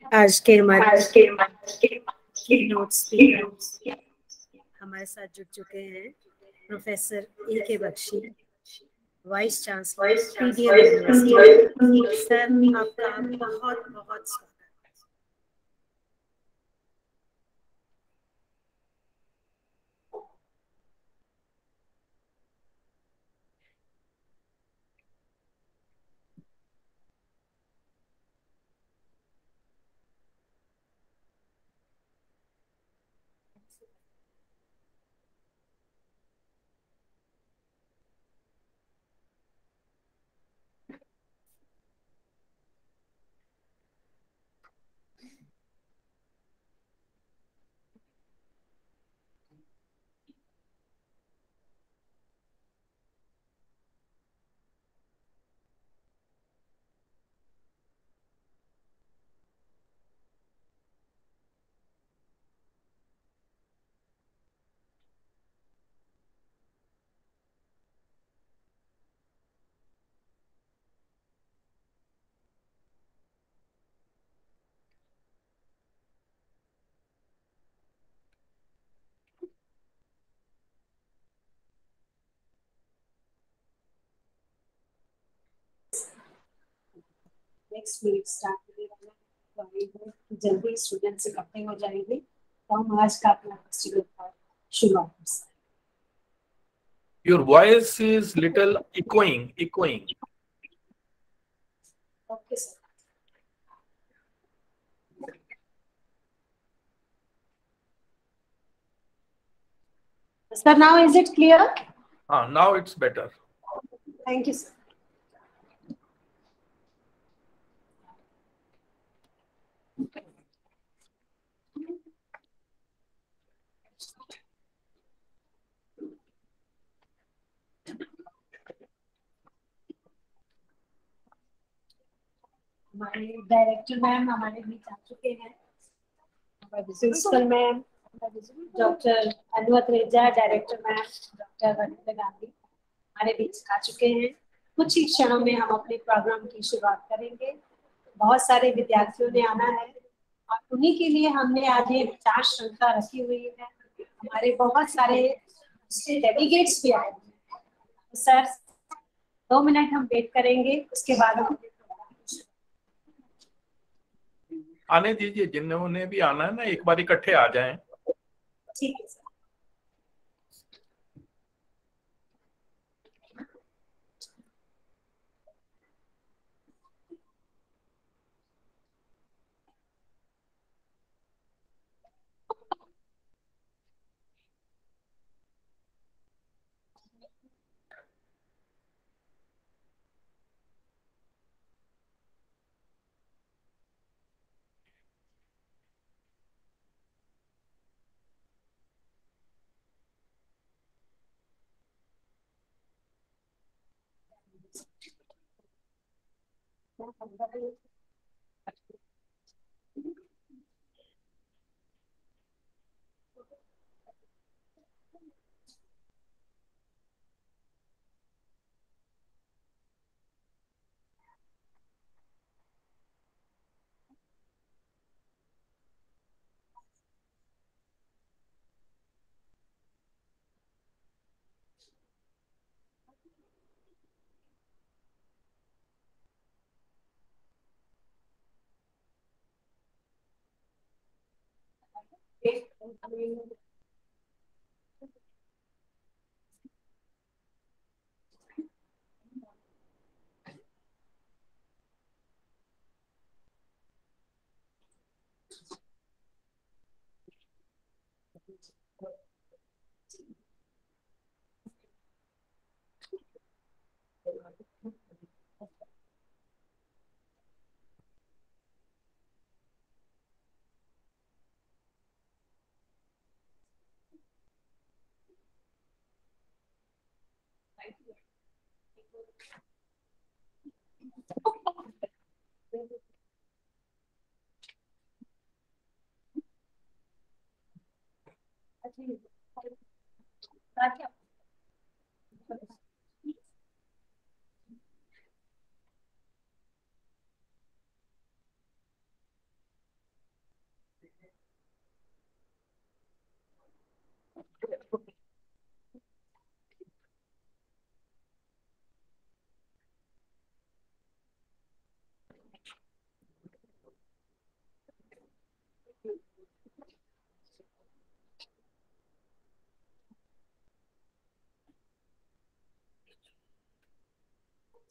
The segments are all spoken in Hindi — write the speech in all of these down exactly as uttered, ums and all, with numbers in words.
आज के हमारे कीनोट स्पीकर हमारे साथ जुड़ चुके हैं professor A K Bakshi, vice chancellor PDM university. Sir, आपका बहुत बहुत स्वागत। नेक्स्ट मीट स्टार्ट होने वाला है, तो आई होप कि जल्दी स्टूडेंट्स इकट्ठे हो जाएंगे तो हम आज का अपना फेस्टिवल का शुरुआत कर सकते हैं। Your voice is little echoing, echoing. Okay, sir. Sir, now is it clear? Ah, now it's better. Thank you, sir. हमारे डायरेक्टर मैम हमारे बीच आ चुके हैं, principal ma'am doctor Anuvat Reja, director ma'am doctor Vanita Gandhi हमारे बीच आ चुके हैं। कुछ ही क्षणों में हम अपने प्रोग्राम की शुरुआत करेंगे। बहुत सारे विद्यार्थियों ने आना है और उन्हीं के लिए हमने आज ये विचार श्रृंखला रखी हुई है। हमारे बहुत सारे डेलीगेट्स भी आए हैं। तो सर, दो मिनट हम वेट करेंगे, उसके बाद हम आने दीजिए, जिन्होंने भी आना है ना एक बार इकट्ठे आ जाएं। ठीक है सर।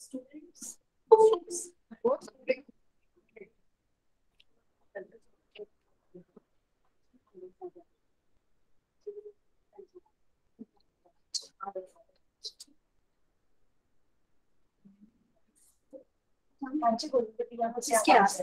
students. इसके आस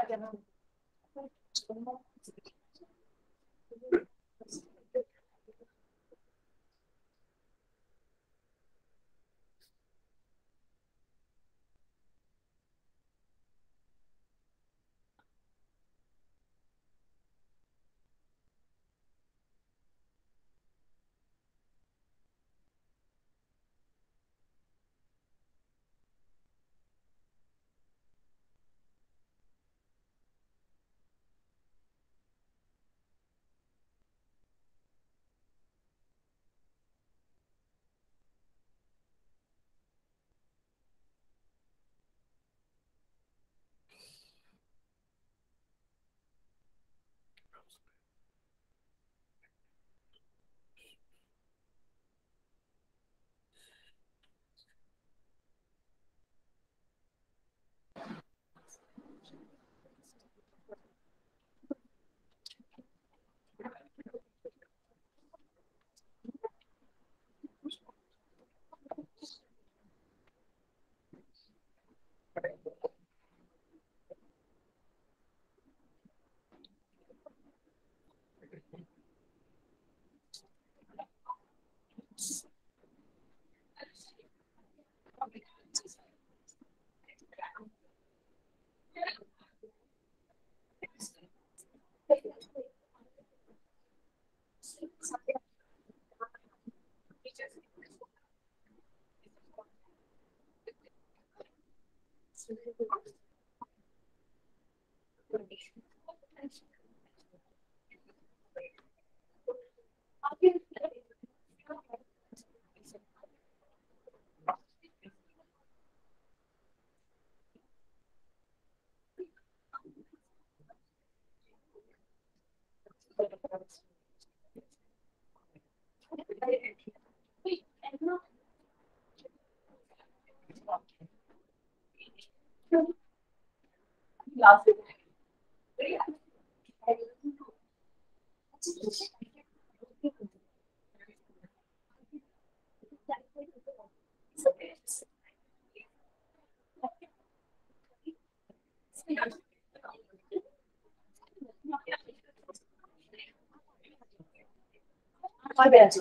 और बैठ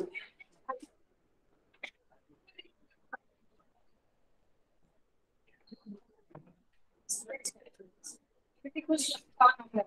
कुछ काम है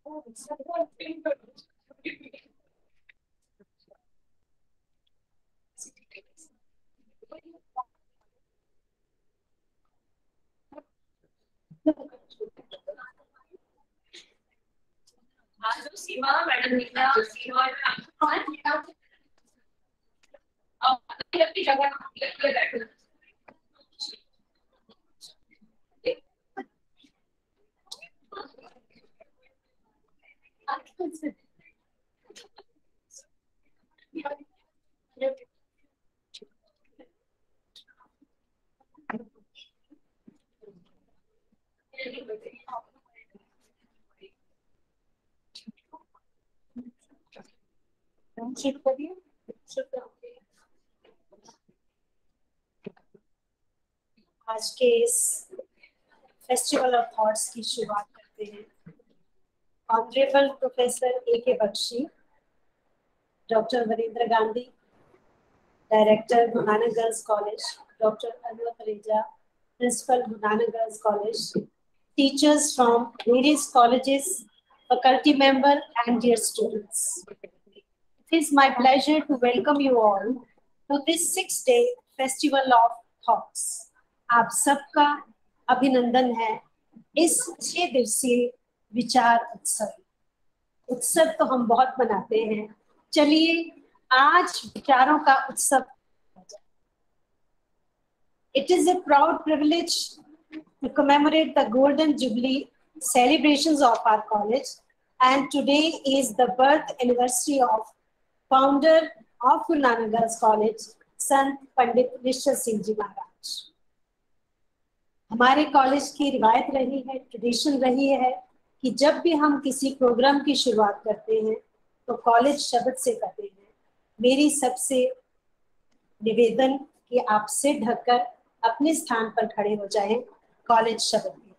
सीमा मैडम अपनी जगह बैठो। आज के इस फेस्टिवल ऑफ थॉट्स की शुरुआत करते हैं। Honourable professor A K Bakshi, doctor Varinder Gandhi, director Guru Nanak girls college, doctor Anu Tareja, principal Guru Nanak girls college, teachers from various colleges, faculty member and dear students. It is my pleasure to welcome you all to this six-day festival of thoughts. आप सबका अभिनंदन है इस छह दिवसीय विचार उत्सव। उत्सव तो हम बहुत मनाते हैं, चलिए आज विचारों का उत्सव। It is a proud privilege to commemorate the Golden Jubilee celebrations of our college, and today is the birth anniversary of founder of Guru Nanak Girls College, Sant Pandit Nishchal Singh Ji Maharaj. हमारे कॉलेज की रिवायत रही है, ट्रेडिशन रही है कि जब भी हम किसी प्रोग्राम की शुरुआत करते हैं तो कॉलेज शब्द से करते हैं। मेरी सबसे निवेदन कि आप सिर ढककर अपने स्थान पर खड़े हो जाएं कॉलेज शब्द में।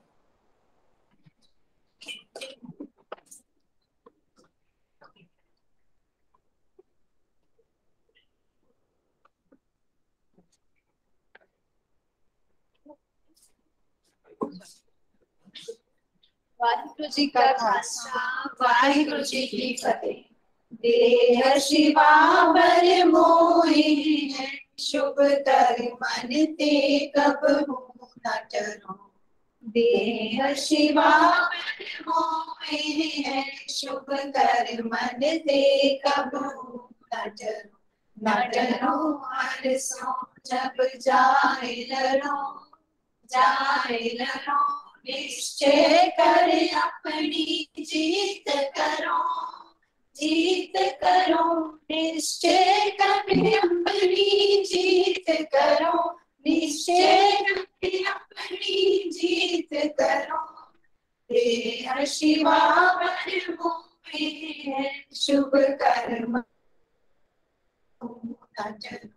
वाहिगुरु जी का खालसा, वाहिगुरु जी की फतेह। देह शिवा बर मोहि है, शुभ कर मन ते कब हूँ न डरो। देह शिवा बर मोहि है, शुभ कर मन ते कब हूँ न डरो। न डरो हर सो जब जाए लड़ो, जाए लड़ो निश्चय कर अपनी जीत करो, जीत करो निश्चय कर अपनी जीत करो, निश्चय कर अपनी जीत करो। देह शिवा बर मोहि है, शुभ कर्म न डरो।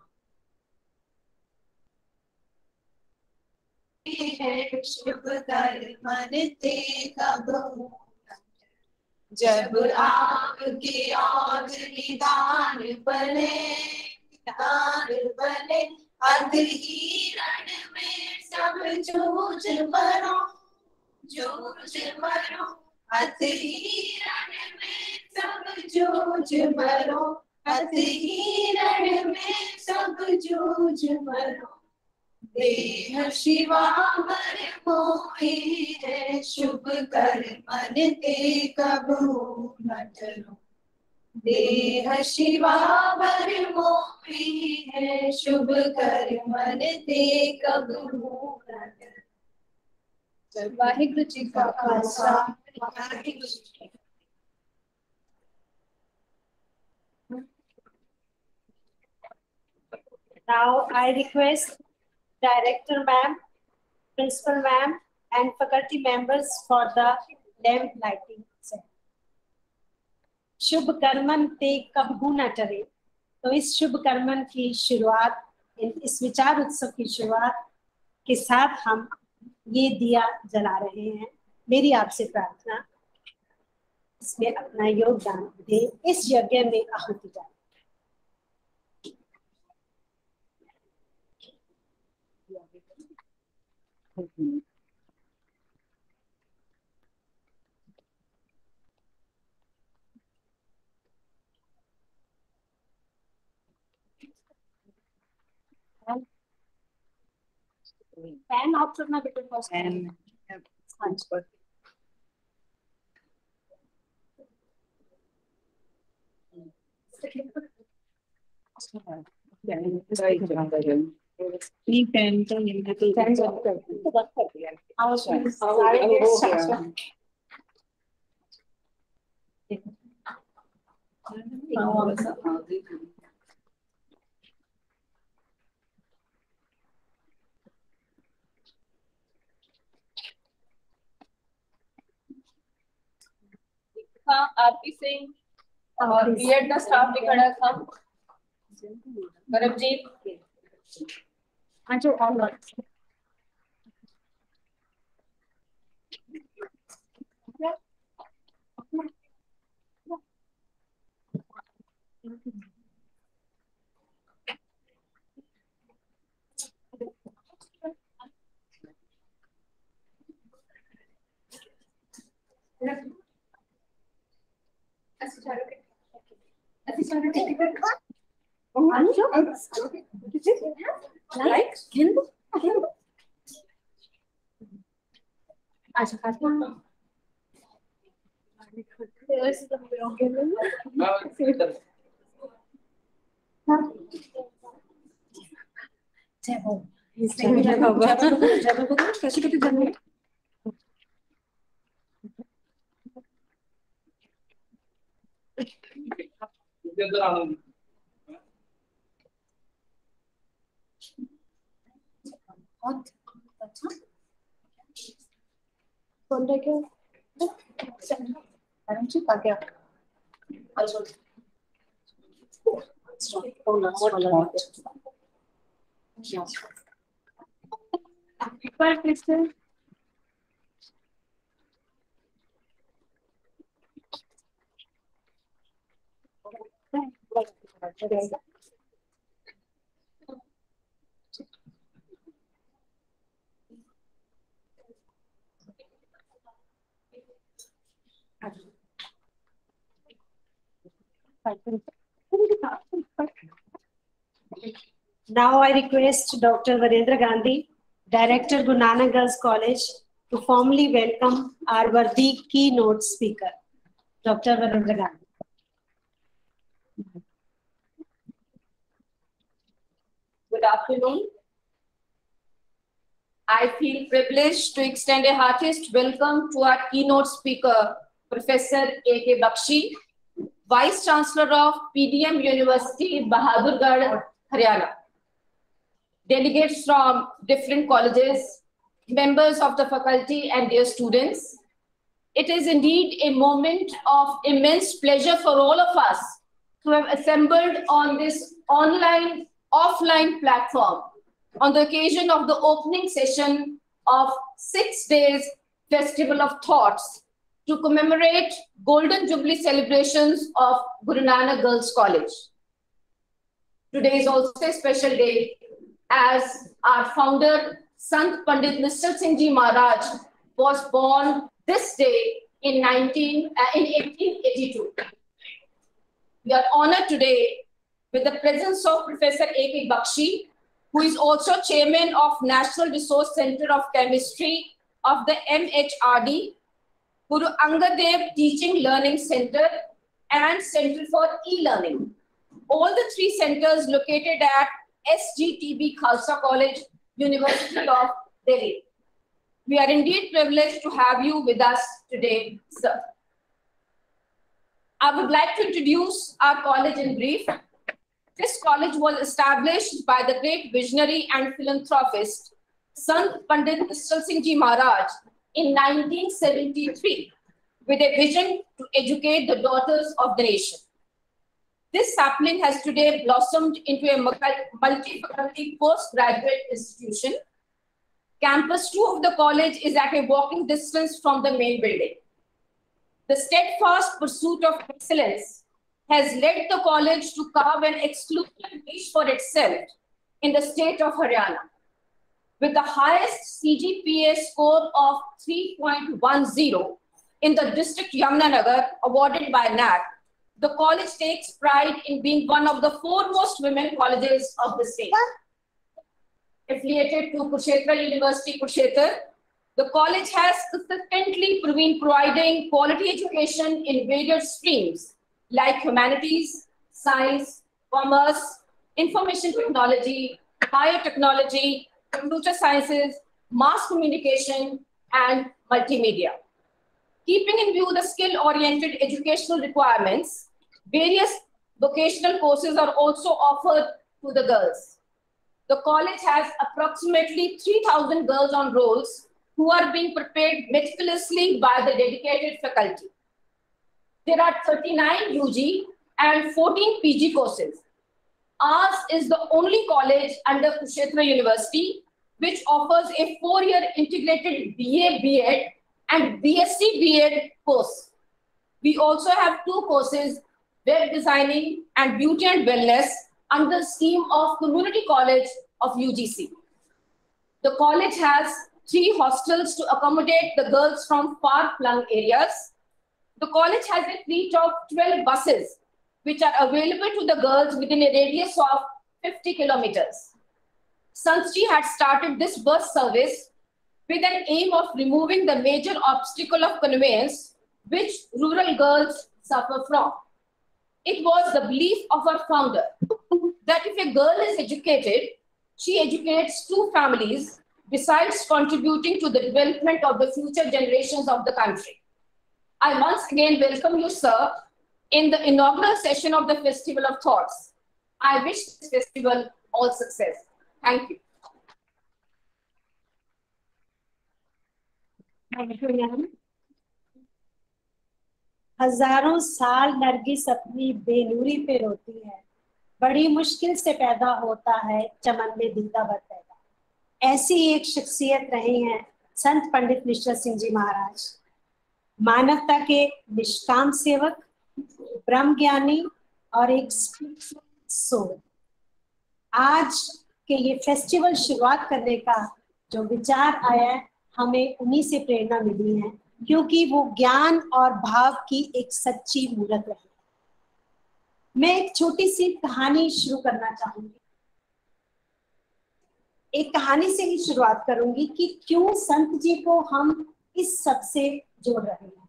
है शुभ कर मन ते कब हूँ न डरो। जब आपके और निदान बने, निदान बने अधीरण में सब जूझ मरो, जूझ मरो अधीरण में सब जूझ मरो, अधीरण में सब जूझ मरो। देह शिवा बर मोहि है, शुभ कर मन ते कब हूँ न डरो। देह शिवा बर मोहि है, शुभ कर मन ते कब हूँ न डरो। वाहिगुरु जी का खालसा, वाहिगुरु जी की फतेह। Now I request Director Ma'am, Principal Ma'am, and faculty members for the lamp lighting ceremony. शुभ कर्मन ते कब हूँ न डरे। तो इस शुभ कर्मन की शुरुआत, इस विचार उत्सव की शुरुआत के साथ हम ये दिया जला रहे हैं। मेरी आपसे प्रार्थना, इसमें अपना योगदान दे, इस यज्ञ में आहुति डालें। फैन ऑफ करना बेटा फर्स्ट। And हाँ नहीं फैन तो नहीं तो फैन ऑफ कर तो बंद कर दिया। आओ सारे गेस्ट आरती सिंह और बीएड का स्टाफ भी खड़ा था। गरबजीत हाँ जो ऑन लाइक अच्छा खासा जय हो जय बाबा जय बाबा कैसे कैसे जन्म बहुत अच्छा कौन रह गया मैडम जी आ गया पर crystal Now I request Doctor Virendra Gandhi, Director Guru Nanak Girls College, to formally welcome our worthy keynote speaker, Doctor Virendra Gandhi. Good afternoon. I feel privileged to extend a heartiest welcome to our keynote speaker, Professor A K Bakshi, Vice Chancellor of P D M University, Bahadurgarh, Haryana. Delegates from different colleges, members of the faculty and their students. It is indeed a moment of immense pleasure for all of us to have assembled on this online, offline platform on the occasion of the opening session of six days Festival of Thoughts to commemorate Golden Jubilee celebrations of Guru Nanak Girls College. Today is also a special day as our founder, Sant Pandit Nishchal Singh Ji Maharaj, was born this day in, nineteen, uh, in eighteen eighty-two. We are honored today with the presence of Professor A K Bakshi, who is also chairman of National Resource Center of Chemistry of the M H R D, Guru Angad Dev Teaching Learning Center, and Center for E-Learning. All the three centers located at S G T B Khalsa College, University of Delhi. We are indeed privileged to have you with us today, sir. I would like to introduce our college in brief. This college was established by the great visionary and philanthropist, Sant Pandit Nishchal Singh Ji Maharaj in nineteen seventy-three, with a vision to educate the daughters of the nation. This sapling has today blossomed into a multi-faculty postgraduate institution. Campus two of the college is at a walking distance from the main building. The steadfast pursuit of excellence has led the college to carve an exclusive niche for itself in the state of Haryana. With the highest C G P A score of three point one zero in the district Yamunanagar awarded by N A C, the college takes pride in being one of the foremost women colleges of the state. affiliated to Kurukshetra University, Kurukshetra. The college has consistently been providing quality education in various streams like humanities, science, commerce, information technology, biotechnology, computer sciences, mass communication, and multimedia. Keeping in view the skill-oriented educational requirements, various vocational courses are also offered to the girls. The college has approximately three thousand girls on rolls who are being prepared meticulously by the dedicated faculty. There are thirty-nine U G and fourteen P G courses. Ours is the only college under Kurukshetra University which offers a four-year integrated B A B Ed and B S c B Ed course. We also have two courses, web designing and beauty and wellness, under the scheme of Community College of U G C. The college has three hostels to accommodate the girls from far-flung areas. The college has a fleet of twelve buses which are available to the girls within a radius of fifty kilometers. Sanstri had started this bus service with an aim of removing the major obstacle of conveyance which rural girls suffer from. It was the belief of our founder that if a girl is educated, she educates two families besides contributing to the development of the future generations of the country. I once again welcome you, sir, in the inaugural session of the Festival of Thoughts. I wish this festival all success. Thank you. Thank you, ma'am. हजारों साल नरगिस अपनी बेनूरी पे रोती है, बड़ी मुश्किल से पैदा होता है चमन में दीदा बर पैदा। ऐसी एक शख्सियत रहे हैं संत पंडित निश्चल सिंह जी महाराज, मानवता के निष्काम सेवक, ब्रह्म ज्ञानी और एक सोल। आज के ये फेस्टिवल शुरुआत करने का जो विचार आया है, हमें उन्हीं से प्रेरणा मिली है, क्योंकि वो ज्ञान और भाव की एक सच्ची मूर्त रही। मैं एक छोटी सी कहानी शुरू करना चाहूंगी। एक कहानी से ही शुरुआत करूंगी कि क्यों संत जी को हम इस सब से जोड़ रहे हैं।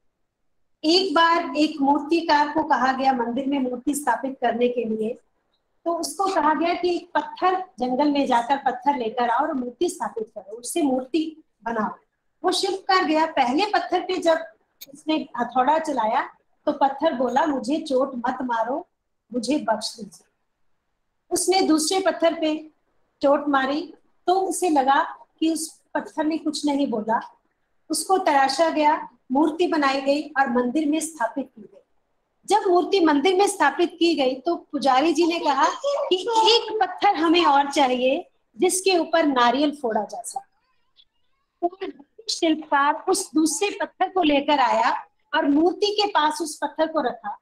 एक बार एक मूर्तिकार को कहा गया मंदिर में मूर्ति स्थापित करने के लिए, तो उसको कहा गया कि एक पत्थर जंगल में जाकर पत्थर लेकर आओ और मूर्ति स्थापित करो, उससे मूर्ति बनाओ। वो शिल्पकार गया, पहले पत्थर पे जब उसने हथौड़ा चलाया तो पत्थर बोला मुझे चोट मत मारो, मुझे बख्श दीजिए। उसने दूसरे पत्थर पे चोट मारी तो उसे लगा कि उस पत्थर ने कुछ नहीं बोला। उसको तराशा गया, मूर्ति बनाई गई और मंदिर में स्थापित की गई। जब मूर्ति मंदिर में स्थापित की गई तो पुजारी जी ने कहा कि एक पत्थर हमें और चाहिए जिसके ऊपर नारियल फोड़ा जा सके। शिल्पकार उस दूसरे पत्थर को लेकर आया और मूर्ति के पास उस पत्थर को रखा।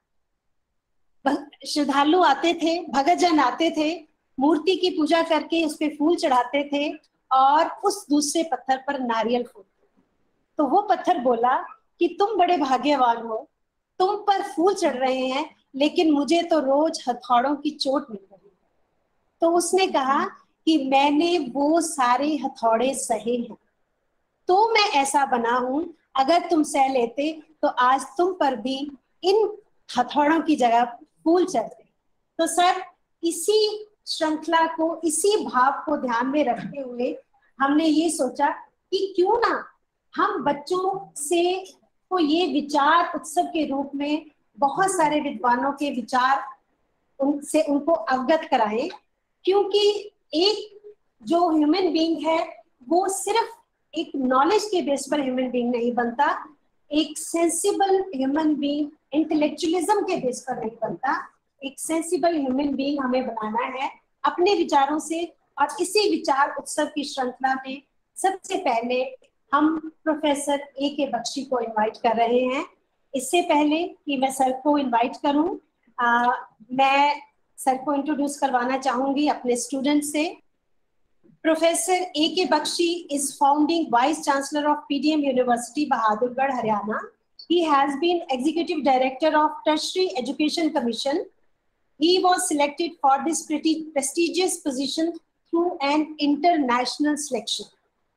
श्रद्धालु आते थे, भगतजन आते थे, मूर्ति की पूजा करके उस पे फूल चढ़ाते थे और उस दूसरे पत्थर पर नारियल फोड़ते थे। तो वो पत्थर बोला कि तुम बड़े भाग्यवान हो, तुम पर फूल चढ़ रहे हैं, लेकिन मुझे तो रोज हथौड़ों की चोट मिल रही है। तो उसने कहा कि मैंने वो सारे हथौड़े सहे हैं, तो मैं ऐसा बना हूं, अगर तुम सह लेते तो आज तुम पर भी इन हथौड़ों की जगह फूल चढ़ते। तो सर, इसी श्रृंखला को, इसी भाव को ध्यान में रखते हुए हमने ये सोचा कि क्यों ना हम बच्चों से को ये विचार उत्सव के रूप में बहुत सारे विद्वानों के विचार उनसे उनको अवगत कराएं, क्योंकि एक जो ह्यूमन बीइंग है वो सिर्फ एक नॉलेज के बेस पर ह्यूमन बीइंग नहीं बनता, एक सेंसिबल ह्यूमन बीइंग इंटेलेक्चुअलिज्म के बेस पर नहीं बनता। एक सेंसिबल ह्यूमन बीइंग हमें बनाना है अपने विचारों से। और इसी विचार उत्सव की श्रृंखला में सबसे पहले हम प्रोफेसर ए के बख्शी को इनवाइट कर रहे हैं। इससे पहले कि मैं सर को इनवाइट करूं, आ, मैं सर को इंट्रोड्यूस करवाना चाहूंगी अपने स्टूडेंट से। Professor A K Bakshi is founding Vice Chancellor of P D M University, Bahadurgarh, Haryana. He has been Executive Director of Tertiary Education Commission. He was selected for this pretty prestigious position through an international selection.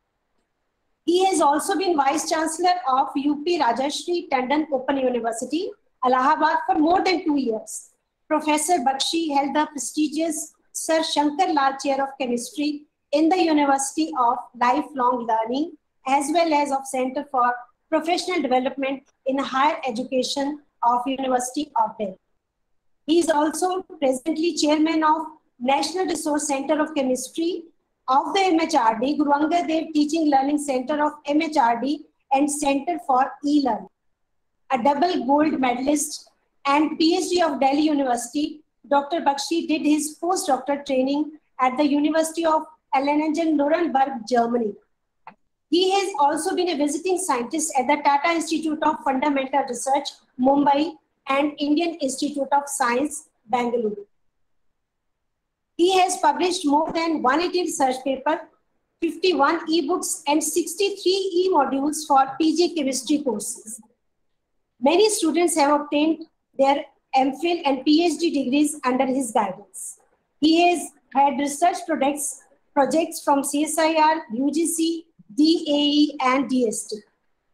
He has also been Vice Chancellor of U P Rajashri Tandon Open University, Allahabad for more than two years. Professor Bakshi held the prestigious Sir Shankar Lal Chair of Chemistry in the University of Lifelong Learning, as well as of Center for Professional Development in Higher Education of University of Delhi. He is also presently Chairman of National Resource Center of Chemistry of the M H R D, Guru Angad Dev Teaching Learning Center of M H R D and Center for E-Learning. A double gold medalist and PhD of Delhi University, Doctor Bakshi did his postdoctoral training at the University of Erlangen-Nuremberg, Germany. He has also been a visiting scientist at the Tata Institute of Fundamental Research, Mumbai, and Indian Institute of Science, Bangalore. He has published more than one hundred eighty research papers, fifty-one e-books, and sixty-three e-modules for P G chemistry courses. Many students have obtained their MPhil and PhD degrees under his guidance. He has had research projects, projects from C S I R, U G C, D A E, and D S T.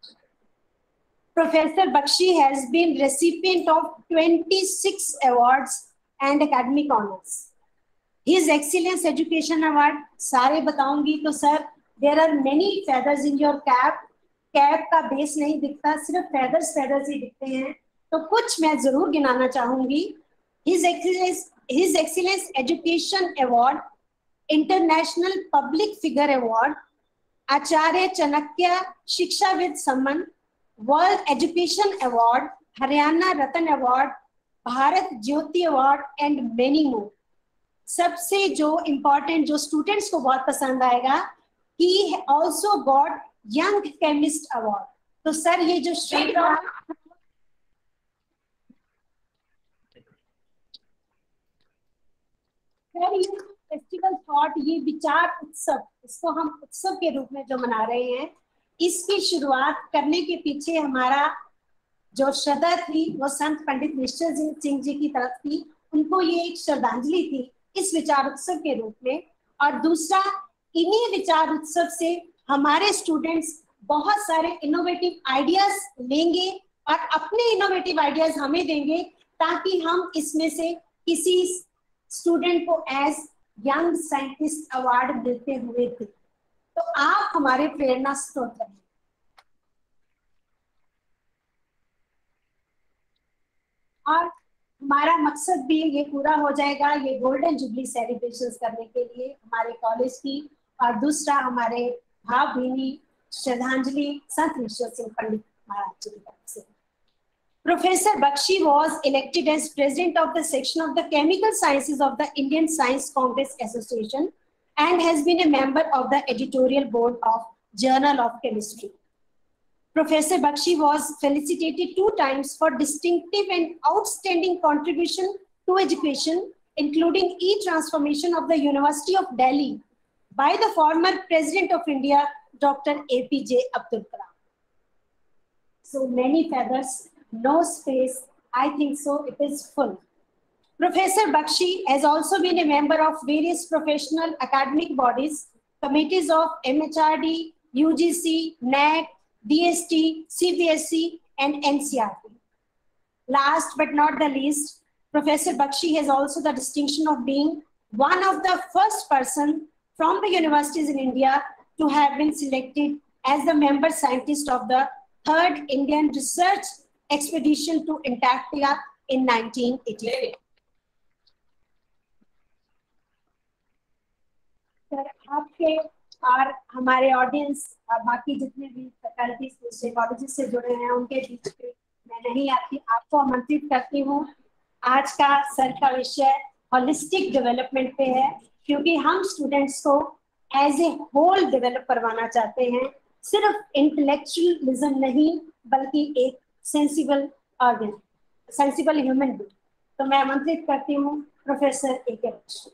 Professor Bakshi has been recipient of twenty-six awards and academic honors. His Excellence Education Award, सारे बताऊंगी तो sir, there are many feathers in your cap. Cap का base नहीं दिखता, सिर्फ feathers feathers ही दिखते हैं. तो कुछ मैं जरूर गिनाना चाहूंगी. His Excellence, His Excellence Education Award, International Public Figure Award, Acharya Chanakya Shikshavid Samman, World Education Award, Haryana Ratan Award, Bharat Jyoti Award, and many more. सबसे जो important जो students को बहुत पसंद आएगा, he also got Young Chemist Award. तो सर ये जो श्रेणी फेस्टिवल थॉट, ये विचार उत्सव, इसको हम उत्सव के रूप में जो मना रहे हैं, इसकी शुरुआत करने के पीछे हमारा जो श्रद्धा थी वो संत पंडित निश्चल सिंह जी की तरफ थी. उनको ये एक श्रद्धांजलि थी इस विचार उत्सव के रूप में. और दूसरा, इन्हीं विचार उत्सव से हमारे स्टूडेंट्स बहुत सारे इनोवेटिव आइडियाज लेंगे और अपने इनोवेटिव आइडियाज हमें देंगे, ताकि हम इसमें से किसी स्टूडेंट को एज यंग साइंटिस्ट अवार्ड देते हुए थे. तो आप हमारे प्रेरणा स्रोत हैं. और हमारा मकसद भी ये पूरा हो जाएगा ये गोल्डन जुबली सेलिब्रेशंस करने के लिए हमारे कॉलेज की. और दूसरा, हमारे भावभीनी श्रद्धांजलि संत निश्चल सिंह पंडित महाराज जी की तरफ से. Professor Bakshi was elected as president of the section of the Chemical Sciences of the Indian Science Congress Association and has been a member of the editorial board of Journal of Chemistry. Professor Bakshi was felicitated two times for distinctive and outstanding contribution to education, including e-transformation of the University of Delhi by the former President of India, Doctor A P J Abdul Kalam. So many feathers, no space. I think so, it is full. Professor Bakshi has also been a member of various professional academic bodies, committees of M H R D, U G C, N A C, D S T, C B S E, and N C R T. Last but not the least, Professor Bakshi has also the distinction of being one of the first person from the universities in India to have been selected as the member scientist of the third Indian research expedition to Antarctica in nineteen eighty-eight. Sir, आपके और हमारे ऑडियंस और बाकी जितने भी फैकल्टीज दूसरे कॉलेजेस से जुड़े हैं उनके बीच पे मैं नहीं आती, आपको आमंत्रित करती हूँ. आज का सर का विषय होलिस्टिक डेवलपमेंट पे है, क्योंकि हम स्टूडेंट्स को एज ए होल डेवलप करवाना चाहते हैं, सिर्फ इंटेलेक्चुअलिज्म नहीं बल्कि एक sensible organ, sensible human being. तो मैं आमंत्रित करती हूँ professor A K Bakshi.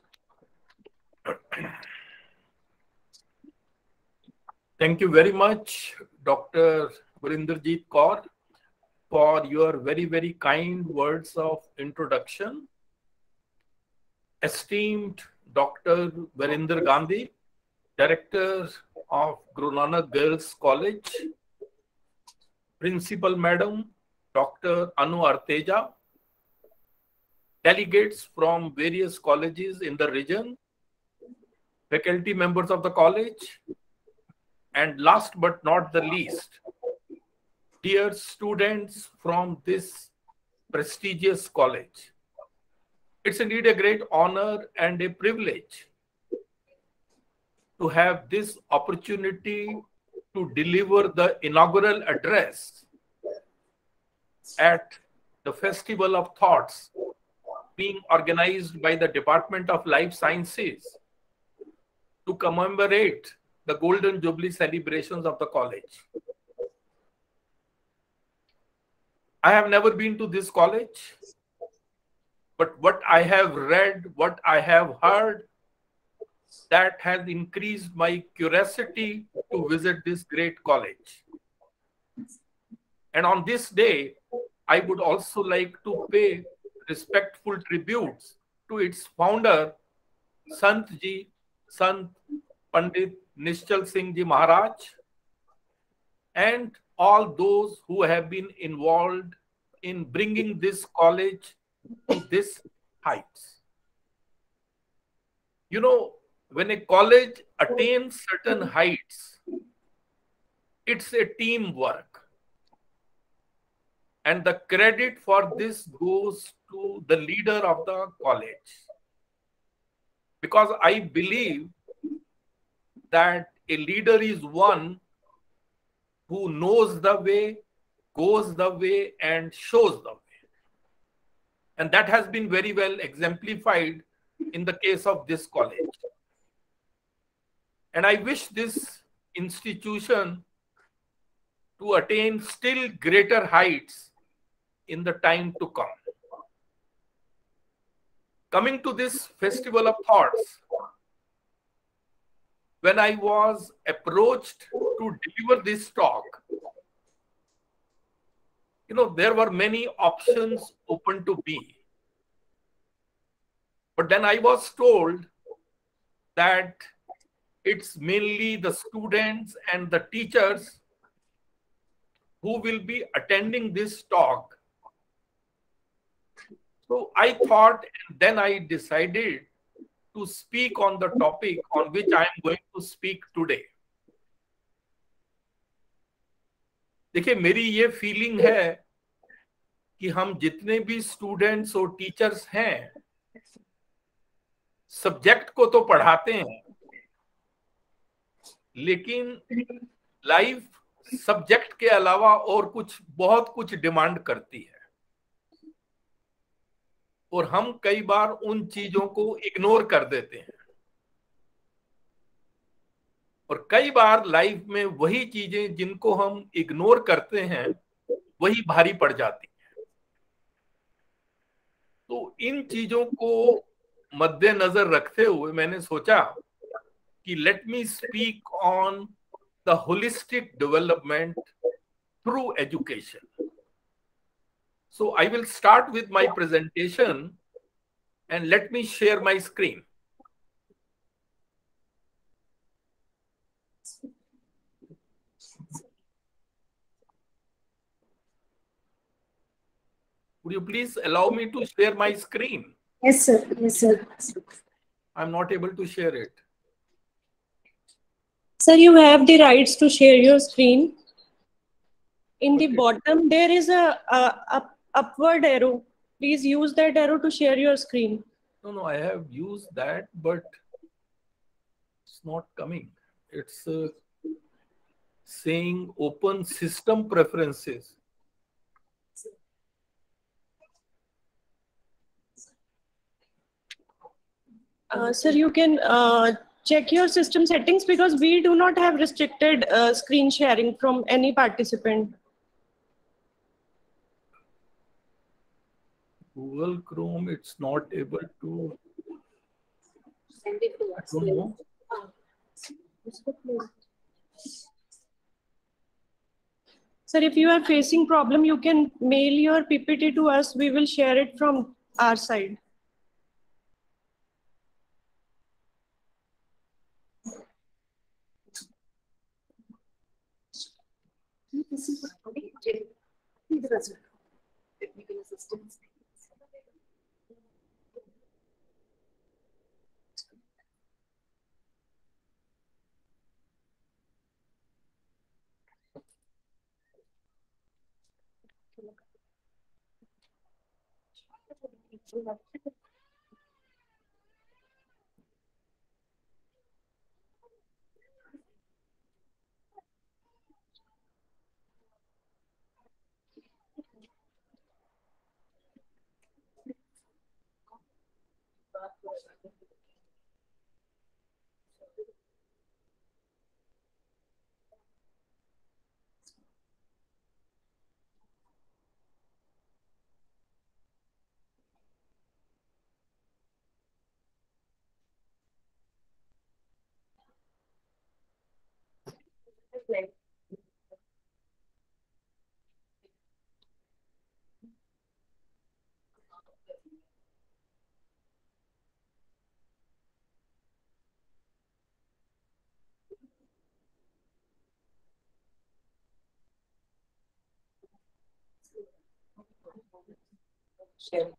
Thank you very much, Doctor Gurinderjeet Kaur, for your very, very kind words of introduction. Esteemed Doctor Varinder Gandhi, Director of Guru Nanak Girls College, Principal Madam Doctor Anu Arteja, delegates from various colleges in the region, faculty members of the college, and last but not the least, dear students from this prestigious college. It's indeed a great honor and a privilege to have this opportunity to deliver the inaugural address at the Festival of Thoughts being organized by the Department of Life Sciences to commemorate the Golden Jubilee celebrations of the college. I have never been to this college, but what I have read, what I have heard, that has increased my curiosity to visit this great college. And on this day, I would also like to pay respectful tributes to its founder, Sant Ji, Sant Pandit Nishchal Singh Ji Maharaj, and all those who have been involved in bringing this college to this heights. You know, when a college attains certain heights, it's a teamwork. And the credit for this goes to the leader of the college. Because I believe that a leader is one who knows the way, goes the way, and shows the way. And that has been very well exemplified in the case of this college. And I wish this institution to attain still greater heights in the time to come. Coming to this Festival of Thoughts, when I was approached to deliver this talk, you know, there were many options open to me. But then I was told that it's mainly the students and the teachers who will be attending this talk. So I thought, and then I decided to speak on the topic on which I am going to speak today. देखिए, मेरी ये फीलिंग है कि हम जितने भी स्टूडेंट्स और टीचर्स हैं, सब्जेक्ट को तो पढ़ाते हैं, लेकिन लाइफ सब्जेक्ट के अलावा और कुछ बहुत कुछ डिमांड करती है और हम कई बार उन चीजों को इग्नोर कर देते हैं और कई बार लाइफ में वही चीजें जिनको हम इग्नोर करते हैं वही भारी पड़ जाती हैं। तो इन चीजों को मद्देनजर रखते हुए मैंने सोचा कि let me speak on the holistic development through education. So I will start with my presentation and let me share my screen. Would you please allow me to share my screen? Yes, sir. Yes, sir. I'm not able to share it. Sir, you have the rights to share your screen. In the Okay. bottom, there is a, a, a upward arrow. Please use that arrow to share your screen. No, no, I have used that, but it's not coming. It's uh, saying open system preferences. Uh, sir, you can uh, check your system settings because we do not have restricted uh, screen sharing from any participant. Google Chrome, it's not able to. Send it to I us. don't know. Sir, if you are facing problem, you can mail your P P T to us. We will share it from our side. Technical assistance Share.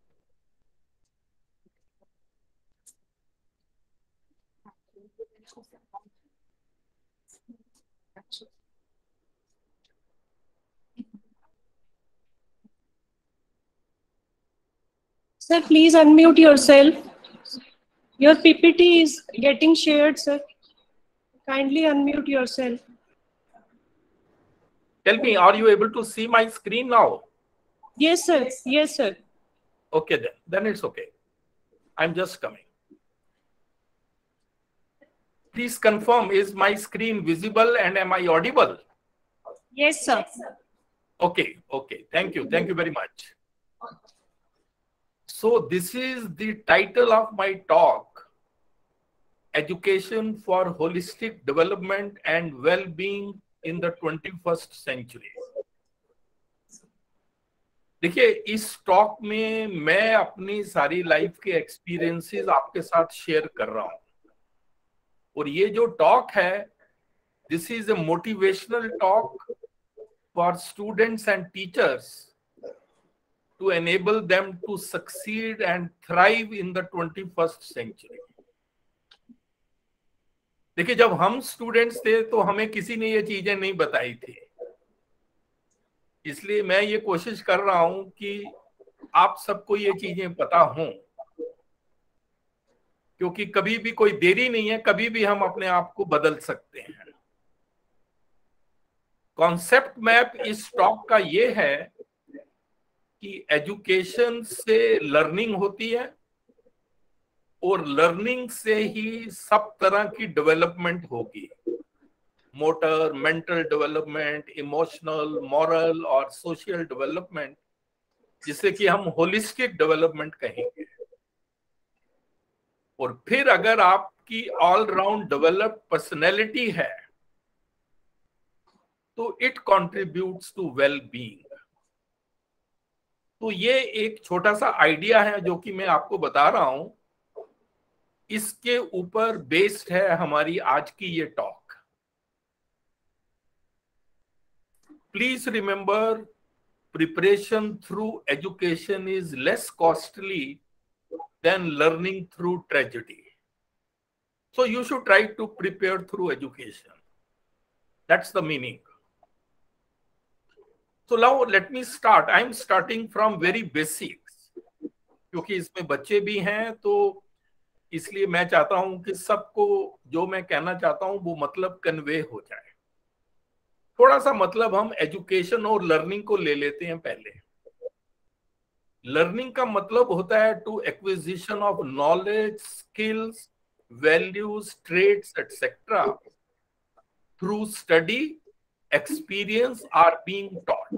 Sir, please unmute yourself. Your P P T is getting shared, sir. Kindly unmute yourself. Tell me, are you able to see my screen now? Yes, sir. Yes, sir. Okay, then. Then it's okay. I'm just coming. Please confirm, is my screen visible and am I audible? Yes, sir. Okay, okay. Thank you. Thank you very much. So this is the title of my talk, Education for Holistic Development and Well-being in the twenty-first Century. देखिए, इस टॉक में मैं अपनी सारी लाइफ के एक्सपीरियंसेस आपके साथ शेयर कर रहा हूं, और ये जो टॉक है, this is a motivational talk for students and teachers to enable them to succeed and thrive in the twenty-first century. देखिए, जब हम स्टूडेंट्स थे तो हमें किसी ने ये चीजें नहीं बताई थी, इसलिए मैं ये कोशिश कर रहा हूं कि आप सबको ये चीजें पता हों, क्योंकि कभी भी कोई देरी नहीं है, कभी भी हम अपने आप को बदल सकते हैं। कॉन्सेप्ट मैप इस टॉक का ये है कि एजुकेशन से लर्निंग होती है, और लर्निंग से ही सब तरह की डेवलपमेंट होगी, motor, mental development, emotional, moral और सोशल डेवलपमेंट, जिसे कि हम होलिस्टिक डेवलपमेंट कहेंगे। और फिर अगर आपकी ऑल राउंड डेवलप्ड पर्सनैलिटी है तो it contributes to well being. तो ये एक छोटा सा आइडिया है जो कि मैं आपको बता रहा हूं, इसके ऊपर बेस्ड है हमारी आज की ये talk. Please remember, preparation through education is less costly than learning through tragedy, so you should try to prepare through education, that's the meaning. So now let me start. I'm starting from very basics, क्योंकि इसमें बच्चे भी हैं, तो इसलिए मैं चाहता हूं कि सबको जो मैं कहना चाहता हूं वो मतलब कन्वे हो जाए। थोड़ा सा मतलब हम एजुकेशन और लर्निंग को ले लेते हैं पहले। लर्निंग का मतलब होता है to acquisition of knowledge, skills, values, traits etcetera through study, experience or being taught.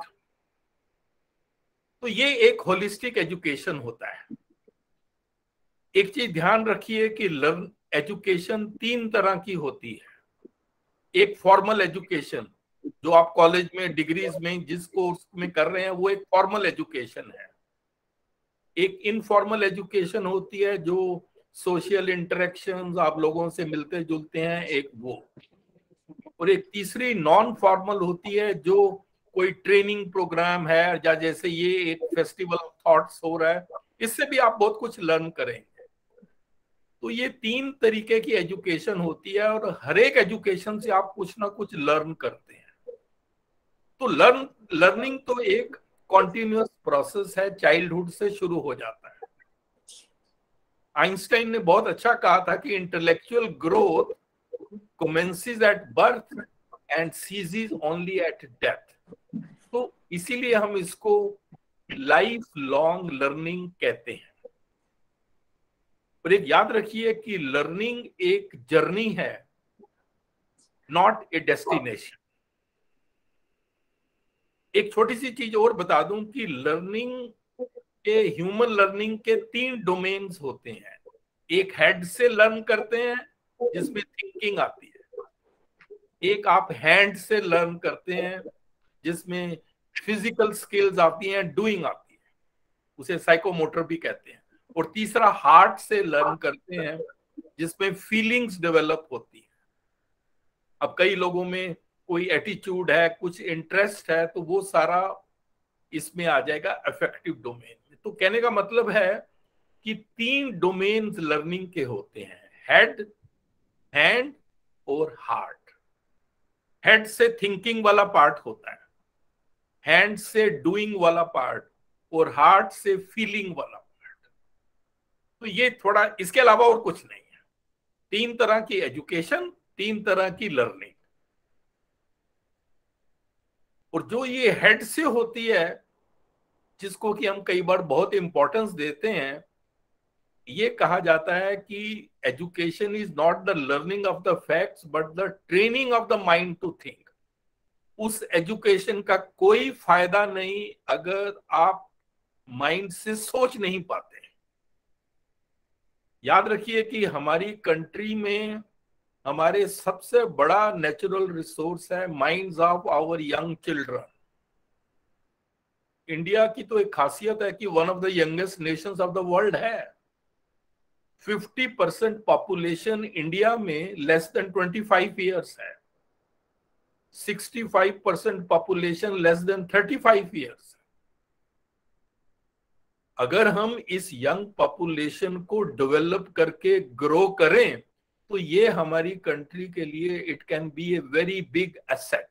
तो ये एक होलिस्टिक एजुकेशन होता है। एक चीज ध्यान रखिए कि लर्न एजुकेशन तीन तरह की होती है। एक फॉर्मल एजुकेशन, जो आप कॉलेज में, डिग्रीज में जिस कोर्स में कर रहे हैं, वो एक फॉर्मल एजुकेशन है। एक इनफॉर्मल एजुकेशन होती है, जो सोशल इंटरेक्शंस, आप लोगों से मिलते जुलते हैं, एक वो। और एक तीसरी नॉन फॉर्मल होती है, जो कोई ट्रेनिंग प्रोग्राम है, या जैसे ये एक फेस्टिवल ऑफ थॉट्स हो रहा है, इससे भी आप बहुत कुछ लर्न करेंगे। तो ये तीन तरीके की एजुकेशन होती है, और हर एक एजुकेशन से आप कुछ ना कुछ लर्न करते हैं। तो लर्न लर्निंग तो एक कॉन्टिन्यूअस प्रोसेस है, चाइल्डहुड से शुरू हो जाता है। आइंस्टाइन ने बहुत अच्छा कहा था कि intellectual growth commences at birth and ceases only at death। तो इसीलिए हम इसको लाइफ लॉन्ग लर्निंग कहते हैं। और एक याद रखिए कि लर्निंग एक जर्नी है, नॉट ए डेस्टिनेशन। एक छोटी सी चीज और बता दूं कि लर्निंग के, ह्यूमन लर्निंग के तीन डोमेन्स होते हैं। एक हेड से लर्न करते हैं जिसमें थिंकिंग आती है, एक आप हैंड से लर्न करते हैं जिसमें फिजिकल स्किल्स आती हैं, डूइंग आती है, उसे साइकोमोटर भी कहते हैं, और तीसरा हार्ट से लर्न करते हैं जिसमें फीलिंग्स डेवलप होती है। अब कई लोगों में कोई एटीट्यूड है, कुछ इंटरेस्ट है, तो वो सारा इसमें आ जाएगा अफेक्टिव डोमेन में। तो कहने का मतलब है कि तीन डोमेन्स लर्निंग के होते हैं, हेड, हैंड और हार्ट। हेड से थिंकिंग वाला पार्ट होता है, हैंड से डूइंग वाला पार्ट, और हार्ट से फीलिंग वाला पार्ट। तो ये थोड़ा, इसके अलावा और कुछ नहीं है। तीन तरह की एजुकेशन, तीन तरह की लर्निंग। और जो ये हेड से होती है, जिसको कि हम कई बार बहुत इंपॉर्टेंस देते हैं, ये कहा जाता है कि education is not the learning of the facts but the training of the mind to think. उस एजुकेशन का कोई फायदा नहीं अगर आप माइंड से सोच नहीं पाते। याद रखिए कि हमारी कंट्री में हमारे सबसे बड़ा नेचुरल रिसोर्स है minds of our young children. India की तो एक खासियत है कि one of the youngest nations of the world है। फिफ्टी परसेंट पॉपुलेशन इंडिया में less than twenty five years है, sixty five percent population less than thirty five years. अगर हम इस यंग पॉपुलेशन को डेवलप करके ग्रो करें तो ये हमारी कंट्री के लिए it can be a very big asset.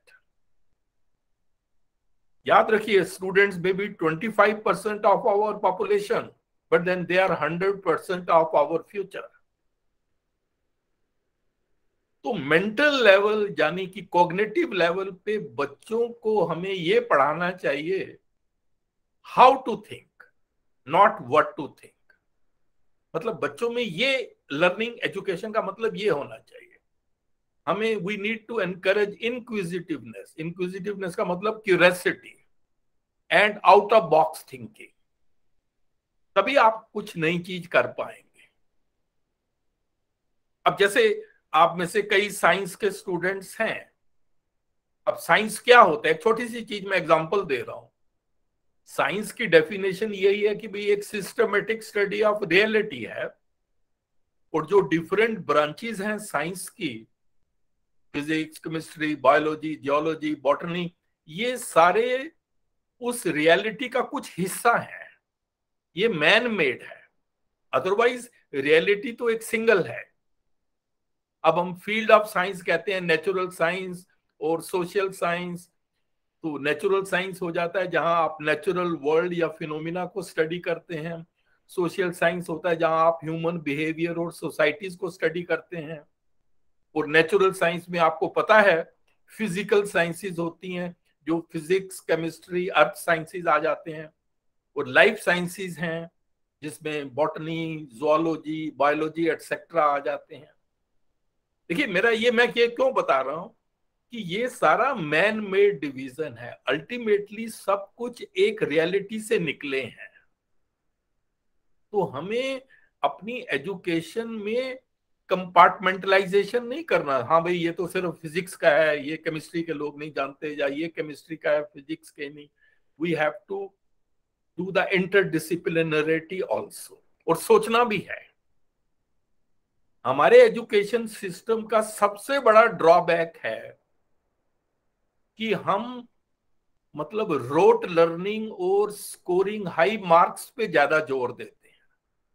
याद रखिए, स्टूडेंट्स में भी twenty five percent of our population, but then they are one hundred percent of our future। तो मेंटल लेवल यानी कि कॉग्निटिव लेवल पे बच्चों को हमें ये पढ़ाना चाहिए how to think, not what to think. मतलब बच्चों में ये लर्निंग एजुकेशन का मतलब ये होना चाहिए। हमें we need to encourage inquisitiveness. Inquisitiveness का मतलब curiosity and out of box thinking. तभी आप कुछ नई चीज कर पाएंगे। अब जैसे आप में से कई साइंस के स्टूडेंट्स हैं। अब साइंस क्या होता है, एक छोटी सी चीज मैं एग्जांपल दे रहा हूं। साइंस की डेफिनेशन यही है कि भाई एक सिस्टमेटिक स्टडी ऑफ रियलिटी है, और जो डिफरेंट ब्रांचेस हैं साइंस की, physics, chemistry, biology, geology, botany, ये सारे उस रियलिटी का कुछ हिस्सा है। ये मैन मेड है, अदरवाइज रियलिटी तो एक सिंगल है। अब हम फील्ड ऑफ साइंस कहते हैं नेचुरल साइंस और सोशल साइंस। तो नेचुरल साइंस हो जाता है जहां आप नेचुरल वर्ल्ड या फिनोमिना को स्टडी करते हैं। सोशल साइंस होता है जहां आप ह्यूमन बिहेवियर और सोसाइटीज को स्टडी करते हैं। और नेचुरल साइंस में आपको पता है फिजिकल साइंसेज होती हैं, जो फिजिक्स, केमिस्ट्री, अर्थ साइंसेज आ जाते हैं। और लाइफ साइंसेज हैं जिसमें बॉटनी, ज़ूलॉजी, बायोलॉजी एटसेट्रा आ जाते हैं। देखिए, मेरा ये मैं ये क्यों बता रहा हूं कि ये सारा मैन मेड डिवीजन है। अल्टीमेटली सब कुछ एक रियलिटी से निकले हैं। तो हमें अपनी एजुकेशन में कंपार्टमेंटलाइजेशन नहीं करना। हाँ भाई, ये तो सिर्फ फिजिक्स का है, ये केमिस्ट्री के लोग नहीं जानते, या ये केमिस्ट्री का है, फिजिक्स के नहीं। We have to do the interdisciplinarity also. और सोचना भी है। हमारे एजुकेशन सिस्टम का सबसे बड़ा ड्रॉबैक है कि हम मतलब रोट लर्निंग और स्कोरिंग हाई मार्क्स पे ज्यादा जोर देते हैं,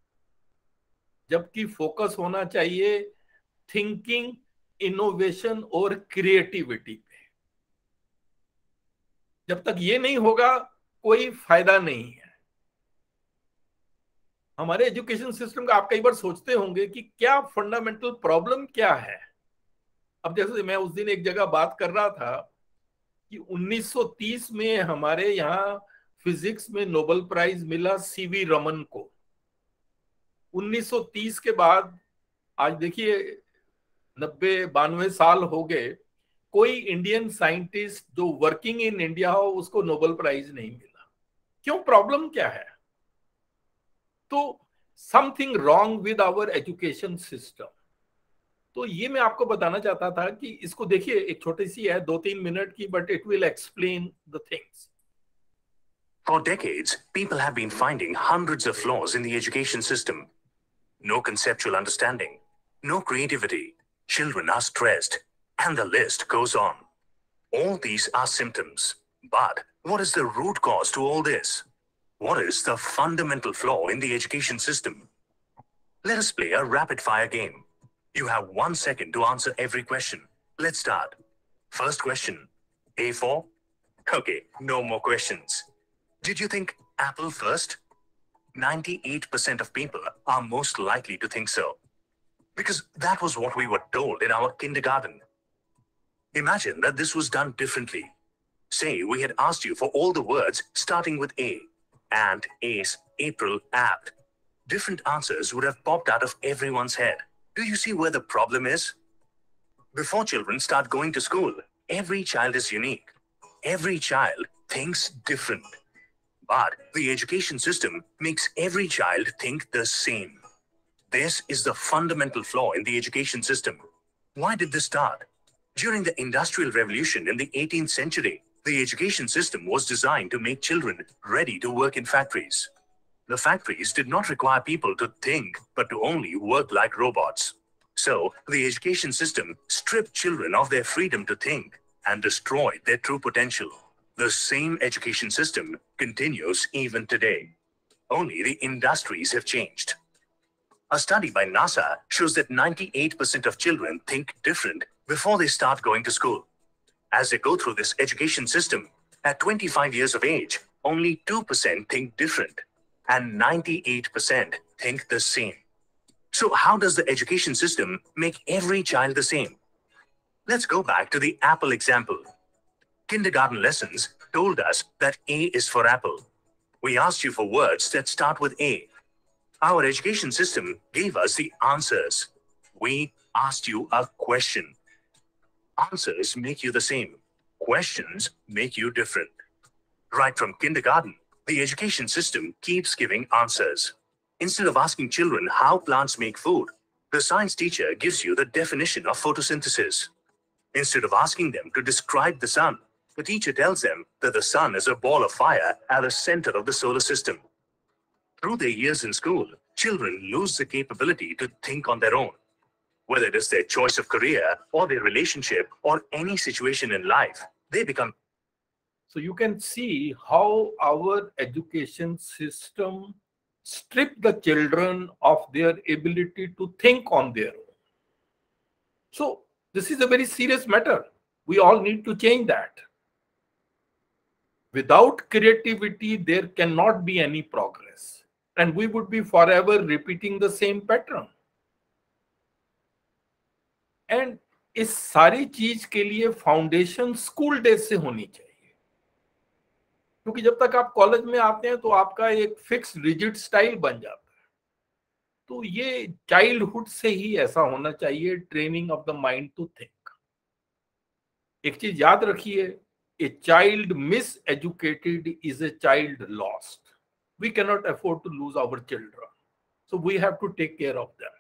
जबकि फोकस होना चाहिए थिंकिंग, इनोवेशन और क्रिएटिविटी पे। जब तक ये नहीं होगा कोई फायदा नहीं है। हमारे एजुकेशन सिस्टम का आप कई बार सोचते होंगे कि क्या फंडामेंटल प्रॉब्लम क्या है। अब जैसे मैं उस दिन एक जगह बात कर रहा था कि उन्नीस सौ तीस में हमारे यहाँ फिजिक्स में नोबेल प्राइज मिला सीवी रमन को। उन्नीस सौ तीस के बाद आज देखिए नब्बे बानवे साल हो गए, कोई इंडियन साइंटिस्ट जो वर्किंग इन इंडिया हो उसको नोबेल प्राइज नहीं मिला। क्यों? प्रॉब्लम क्या है? तो something wrong with our education system. तो ये मैं आपको बताना चाहता था कि इसको देखिए, एक छोटी सी है दो तीन मिनट की, but it will explain the things. For decades, people have been finding hundreds of flaws in the education system. No conceptual understanding, no creativity, children are stressed, and the list goes on. All these are symptoms. But what is the root cause to all this? What is the fundamental flaw in the education system? Let us play a rapid-fire game. You have one second to answer every question. Let's start. First question. A for? Okay, no more questions. Did you think apple first? ninety-eight percent of people are most likely to think so. Because that was what we were told in our kindergarten. Imagine that this was done differently. Say we had asked you for all the words starting with A. Ant, ace, April, apt. Different answers would have popped out of everyone's head. Do you see where the problem is? Before children start going to school, every child is unique. Every child thinks different. But the education system makes every child think the same. This is the fundamental flaw in the education system. Why did this start? During the Industrial Revolution in the eighteenth century, the education system was designed to make children ready to work in factories. The factories did not require people to think, but to only work like robots. So, the education system stripped children of their freedom to think and destroyed their true potential. The same education system continues even today. Only the industries have changed. A study by NASA shows that ninety-eight percent of children think different before they start going to school. As they go through this education system, at twenty-five years of age, only two percent think different, and ninety-eight percent think the same. So how does the education system make every child the same? Let's go back to the apple example. Kindergarten lessons told us that A is for apple. We asked you for words that start with A. Our education system gave us the answers. We asked you a question. Answers make you the same. Questions make you different. Right from kindergarten, the education system keeps giving answers. Instead of asking children how plants make food, the science teacher gives you the definition of photosynthesis. Instead of asking them to describe the sun, the teacher tells them that the sun is a ball of fire at the center of the solar system. Through their years in school, children lose the capability to think on their own. Whether it is their choice of career or their relationship or any situation in life, they become. So you can see how our education system strip the children of their ability to think on their own. So this is a very serious matter. We all need to change that. Without creativity, there cannot be any progress. And we would be forever repeating the same pattern. And इस सारी चीज के लिए फाउंडेशन स्कूल डेज से होनी चाहिए, क्योंकि जब तक आप कॉलेज में आते हैं तो आपका एक फिक्स रिजिड स्टाइल बन जाता है। तो ये चाइल्डहुड से ही ऐसा होना चाहिए, training of the mind to think. एक चीज याद रखिए, a child miseducated is a child lost. We cannot afford to lose our children. So we have to take care of them.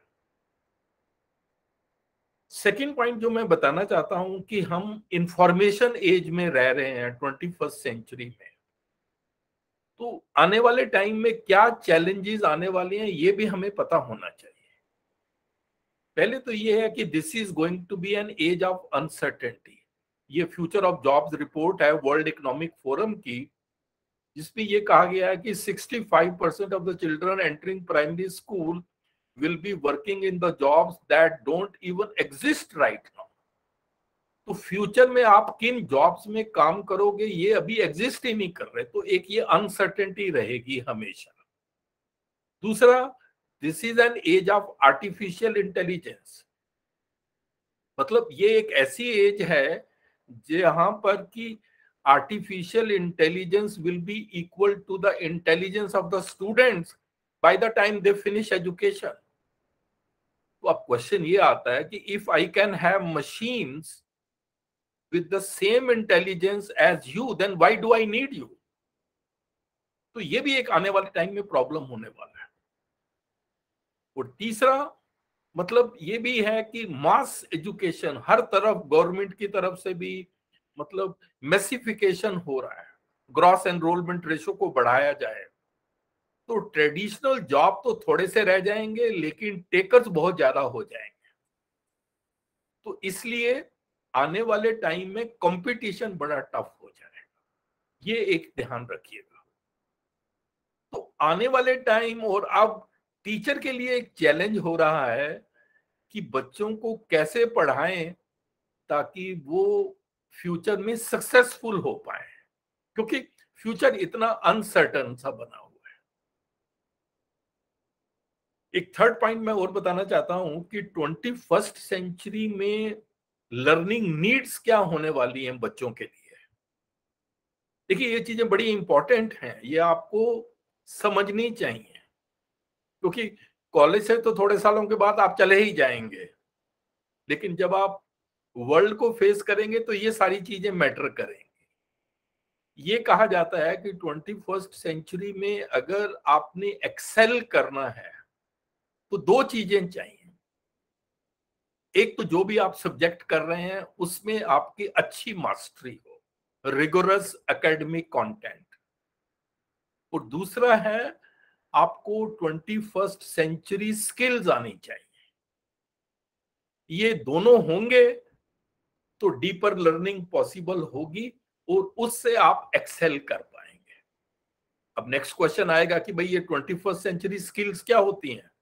Second point जो मैं बताना चाहता हूं कि हम इंफॉर्मेशन एज में रह रहे हैं, ट्वेंटी फर्स्ट सेंचुरी में। तो आने वाले टाइम में क्या चैलेंजेस आने वाले हैं ये भी हमें पता होना चाहिए। पहले तो ये है कि this is going to be an age of uncertainty, ये फ्यूचर ऑफ जॉब्स रिपोर्ट है वर्ल्ड इकोनॉमिक फोरम की, जिसमें ये कहा गया है कि sixty five percent of the children entering primary school will be working in the jobs that don't even exist right now. तो फ्यूचर में आप किन जॉब्स में काम करोगे ये अभी एग्जिस्ट ही नहीं कर रहे, तो एक ये अनसर्टेनिटी रहेगी हमेशा। दूसरा, this is an age of artificial intelligence, मतलब ये एक ऐसी एज है जहां पर कि artificial intelligence will be equal to the intelligence of the students by the time they finish education. तो अब क्वेश्चन ये आता है कि if I can have machines with the same intelligence as you, then why do I need you? तो ये भी एक आने वाले टाइम में प्रॉब्लम होने वाला है। और तीसरा मतलब ये भी है कि मास एजुकेशन हर तरफ गवर्नमेंट की तरफ से भी मतलब मैसिफिकेशन हो रहा है, ग्रॉस एनरोलमेंट रेशो को बढ़ाया जाए, तो ट्रेडिशनल जॉब तो थोड़े से रह जाएंगे लेकिन टेकर्स बहुत ज्यादा हो जाएंगे। तो इसलिए आने वाले टाइम में कंपटीशन बड़ा टफ हो जाएगा, ये एक ध्यान रखिएगा। तो आने वाले टाइम और अब टीचर के लिए एक चैलेंज हो रहा है कि बच्चों को कैसे पढ़ाएं ताकि वो फ्यूचर में सक्सेसफुल हो पाए, क्योंकि फ्यूचर इतना अनसर्टन सा बना हुआ है। एक थर्ड पॉइंट मैं और बताना चाहता हूं कि ट्वेंटी फर्स्ट सेंचुरी में लर्निंग नीड्स क्या होने वाली हैं बच्चों के लिए। देखिए ये चीजें बड़ी इंपॉर्टेंट हैं, ये आपको समझनी चाहिए, क्योंकि कॉलेज से तो थोड़े सालों के बाद आप चले ही जाएंगे, लेकिन जब आप वर्ल्ड को फेस करेंगे तो ये सारी चीजें मैटर करेंगी। ये कहा जाता है कि ट्वेंटी फर्स्ट सेंचुरी में अगर आपने एक्सेल करना है तो दो चीजें चाहिए। एक तो जो भी आप सब्जेक्ट कर रहे हैं उसमें आपकी अच्छी मास्टरी हो, रिगोरस एकेडमिक कंटेंट, और दूसरा है आपको ट्वेंटी फर्स्ट सेंचुरी स्किल्स आनी चाहिए। ये दोनों होंगे तो डीपर लर्निंग पॉसिबल होगी और उससे आप एक्सेल कर पाएंगे। अब नेक्स्ट क्वेश्चन आएगा कि भाई ये ट्वेंटी फर्स्ट सेंचुरी स्किल्स क्या होती हैं।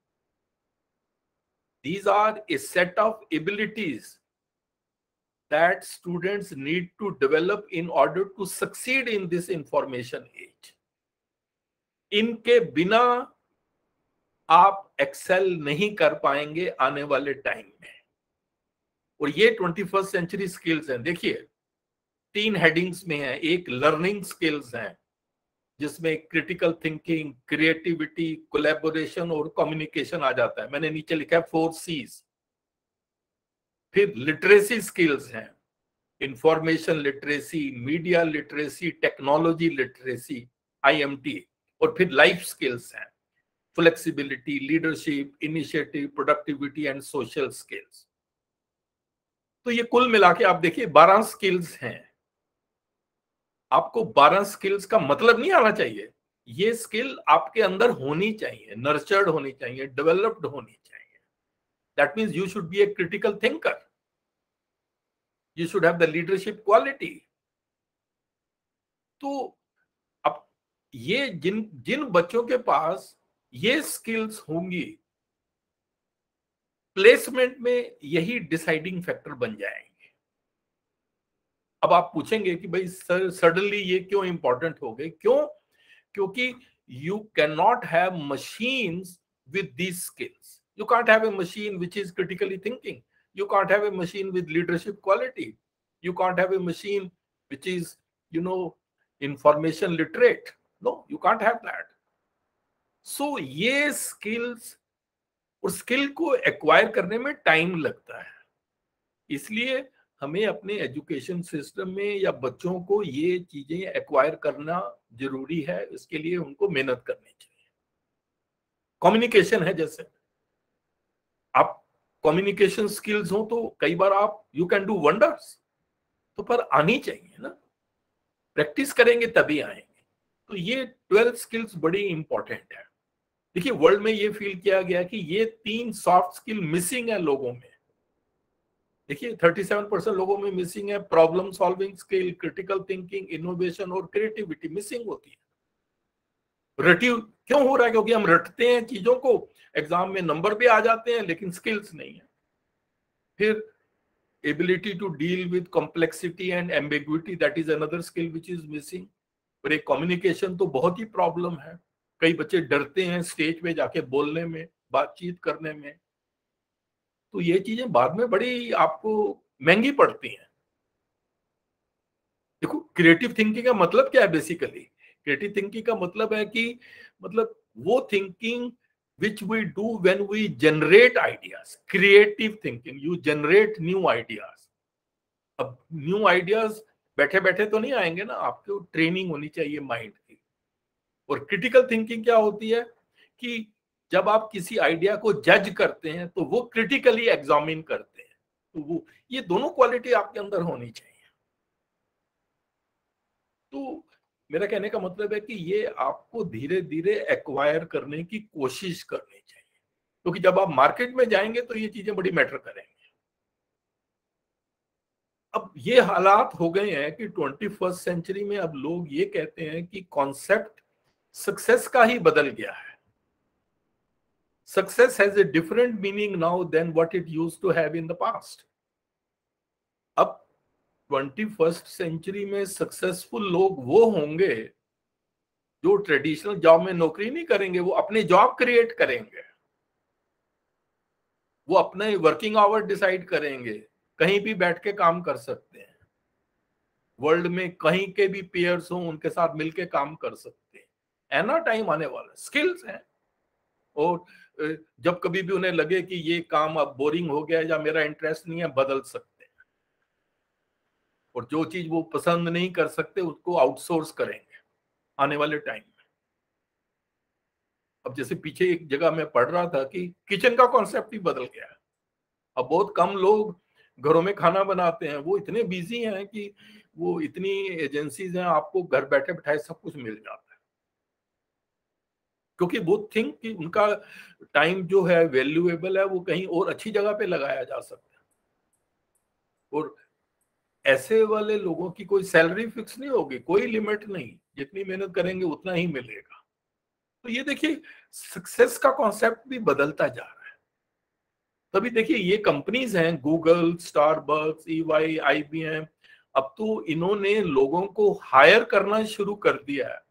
These are a set of abilities that students need to develop in order to succeed in this information age. इनके बिना आप एक्सेल नहीं कर पाएंगे आने वाले टाइम में, और ये ट्वेंटी फर्स्ट सेंचुरी स्किल्स हैं। देखिए तीन हेडिंग्स में है, एक लर्निंग स्किल्स हैं जिसमें क्रिटिकल थिंकिंग, क्रिएटिविटी, कोलैबोरेशन और कम्युनिकेशन आ जाता है। मैंने नीचे लिखा है फोर सीज। फिर लिटरेसी स्किल्स हैं, information literacy, media literacy, technology literacy, I M T, और फिर लाइफ स्किल्स हैं, flexibility, leadership, initiative, productivity and social skills. तो ये कुल मिला के आप देखिए बारह स्किल्स हैं। आपको बारह स्किल्स का मतलब नहीं आना चाहिए, ये स्किल आपके अंदर होनी चाहिए, नर्चर्ड होनी चाहिए, डेवलप्ड होनी चाहिए। That means you should be a critical thinker, you should have the leadership quality. तो अब ये जिन जिन बच्चों के पास ये स्किल्स होंगी, प्लेसमेंट में यही डिसाइडिंग फैक्टर बन जाएंगे। अब आप पूछेंगे कि भाई सर सडनली ये क्यों इंपॉर्टेंट हो गए? क्यों? क्योंकि you can not have machines with these skills. You can't have a machine which is critically thinking, you can't have a machine with leadership quality, you can't have a machine which is, you know, information literate. No, you can't have that. So ये skills और skill को acquire करने में time लगता है, इसलिए हमें अपने एजुकेशन सिस्टम में या बच्चों को ये चीजें एक्वायर करना जरूरी है। इसके लिए उनको मेहनत करनी चाहिए। कम्युनिकेशन है, जैसे आप कम्युनिकेशन स्किल्स हो तो कई बार आप यू कैन डू वंडर्स, तो पर आनी चाहिए ना, प्रैक्टिस करेंगे तभी आएंगे। तो ये ट्वेल्व स्किल्स बड़ी इंपॉर्टेंट है। देखिए वर्ल्ड में ये फील किया गया कि ये तीन सॉफ्ट स्किल मिसिंग है लोगों में, देखिए सैंतीस परसेंट लोगों में मिसिंग है problem solving skill, critical thinking, innovation और क्रिएटिविटी मिसिंग होती है। रटी क्यों हो रहा है? क्योंकि हम रटते हैं चीजों को, एग्जाम में नंबर भी आ जाते हैं लेकिन स्किल्स नहीं है। फिर ability to deal with complexity and ambiguity, that is another skill which is missing. और एक कम्युनिकेशन तो बहुत ही प्रॉब्लम है, कई बच्चे डरते हैं स्टेज पे जाके बोलने में, बातचीत करने में, तो ये चीजें बाद में बड़ी आपको महंगी पड़ती हैं। देखो क्रिएटिव थिंकिंग का मतलब क्या है? बेसिकली क्रिएटिव थिंकिंग का मतलब है कि मतलब वो thinking which we do when we generate ideas, creative thinking, you generate new ideas। अब न्यू आइडियाज बैठे बैठे तो नहीं आएंगे ना, आपको ट्रेनिंग होनी चाहिए माइंड की। और क्रिटिकल थिंकिंग क्या होती है कि जब आप किसी आइडिया को जज करते हैं तो वो क्रिटिकली एग्जामिन करते हैं, तो वो ये दोनों क्वालिटी आपके अंदर होनी चाहिए। तो मेरा कहने का मतलब है कि ये आपको धीरे धीरे एक्वायर करने की कोशिश करनी चाहिए, क्योंकि जब आप मार्केट में जाएंगे तो ये चीजें बड़ी मैटर करेंगे। अब ये हालात हो गए हैं कि ट्वेंटी फर्स्ट सेंचुरी में अब लोग ये कहते हैं कि कॉन्सेप्ट सक्सेस का ही बदल गया है। Success has a different meaning now than what it used to have in the past. अब ट्वेंटी फर्स्ट सेंचुरी में सक्सेसफुल लोग वो होंगे जो ट्रेडिशनल जॉब में नौकरी नहीं करेंगे, वो अपनी जॉब क्रिएट करेंगे, वो अपने वर्किंग आवर डिसाइड करेंगे, कहीं भी बैठ के काम कर सकते हैं, वर्ल्ड में कहीं के भी पीयर्स हों उनके साथ मिलके काम कर सकते हैं। ऐना टाइम आने वाला, स्किल्स हैं, और जब कभी भी उन्हें लगे कि ये काम अब बोरिंग हो गया या मेरा इंटरेस्ट नहीं है, बदल सकते हैं। और जो चीज वो पसंद नहीं कर सकते उसको आउटसोर्स करेंगे आने वाले टाइम में। अब जैसे पीछे एक जगह मैं पढ़ रहा था कि किचन का कॉन्सेप्ट ही बदल गया है। अब बहुत कम लोग घरों में खाना बनाते हैं, वो इतने बिजी हैं कि वो इतनी एजेंसीज हैं, आपको घर बैठे बैठाए सब कुछ मिल जाता है, क्योंकि वो थिंक कि उनका टाइम जो है वैल्यूएबल है, वो कहीं और अच्छी जगह पे लगाया जा सकता है। और ऐसे वाले लोगों की कोई सैलरी फिक्स नहीं होगी, कोई लिमिट नहीं, जितनी मेहनत करेंगे उतना ही मिलेगा। तो ये देखिए सक्सेस का कॉन्सेप्ट भी बदलता जा रहा है। तभी देखिए ये कंपनीज हैं, गूगल, स्टारबक्स, ईवाई, आईबीएम, अब तो इन्होंने लोगों को हायर करना शुरू कर दिया है।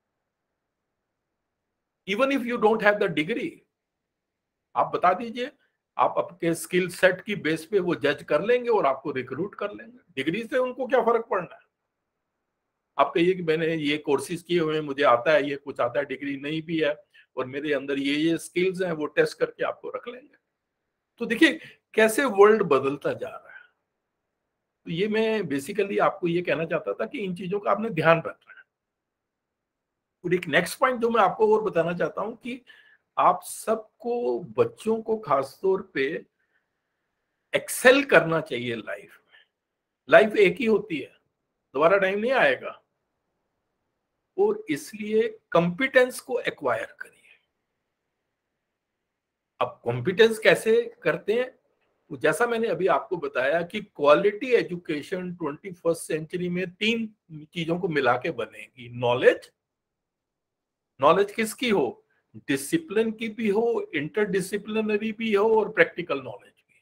Even if you don't have the degree, आप बता दीजिए, आप आपके स्किल सेट की बेस पे वो जज कर लेंगे और आपको रिक्रूट कर लेंगे। डिग्री से उनको क्या फर्क पड़ना है? आप कहिए कि मैंने ये कोर्सेज किए हुए हैं, मुझे आता है, ये कुछ आता है, डिग्री नहीं भी है और मेरे अंदर ये ये स्किल्स हैं, वो टेस्ट करके आपको रख लेंगे। तो देखिए कैसे वर्ल्ड बदलता जा रहा है। तो ये मैं बेसिकली आपको ये कहना चाहता था कि इन चीजों का आपने ध्यान रखना है। और एक नेक्स्ट पॉइंट जो मैं आपको और बताना चाहता हूं कि आप सबको, बच्चों को खासतौर पे एक्सेल करना चाहिए लाइफ में। लाइफ एक ही होती है, दोबारा टाइम नहीं आएगा, और इसलिए कॉम्पिटेंस को एक्वायर करिए। अब कॉम्पिटेंस कैसे करते हैं? तो जैसा मैंने अभी आपको बताया कि quality education twenty first century में तीन चीजों को मिला के बनेगी। नॉलेज, नॉलेज किसकी हो? डिसिप्लिन की भी हो, इंटरडिसिप्लिनरी भी हो, और प्रैक्टिकल नॉलेज भी।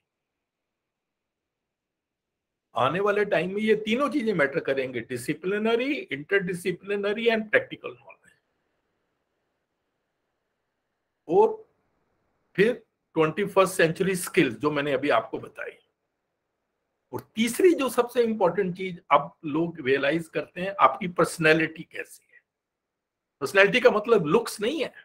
आने वाले टाइम में ये तीनों चीजें मैटर करेंगे, disciplinary, interdisciplinary and practical knowledge. और फिर ट्वेंटी फर्स्ट सेंचुरी स्किल्स जो मैंने अभी आपको बताई। और तीसरी जो सबसे इंपॉर्टेंट चीज अब लोग रियलाइज करते हैं, आपकी पर्सनैलिटी कैसी है। पर्सनैलिटी का मतलब लुक्स नहीं है,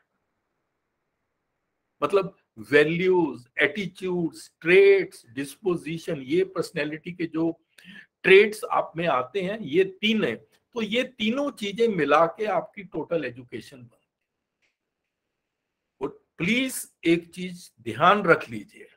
मतलब वैल्यूज, एटीट्यूड्स, ट्रेट्स, डिस्पोजिशन, ये पर्सनैलिटी के जो ट्रेट्स आप में आते हैं, ये तीन है। तो ये तीनों चीजें मिला के आपकी टोटल एजुकेशन बनती है। और प्लीज एक चीज ध्यान रख लीजिए,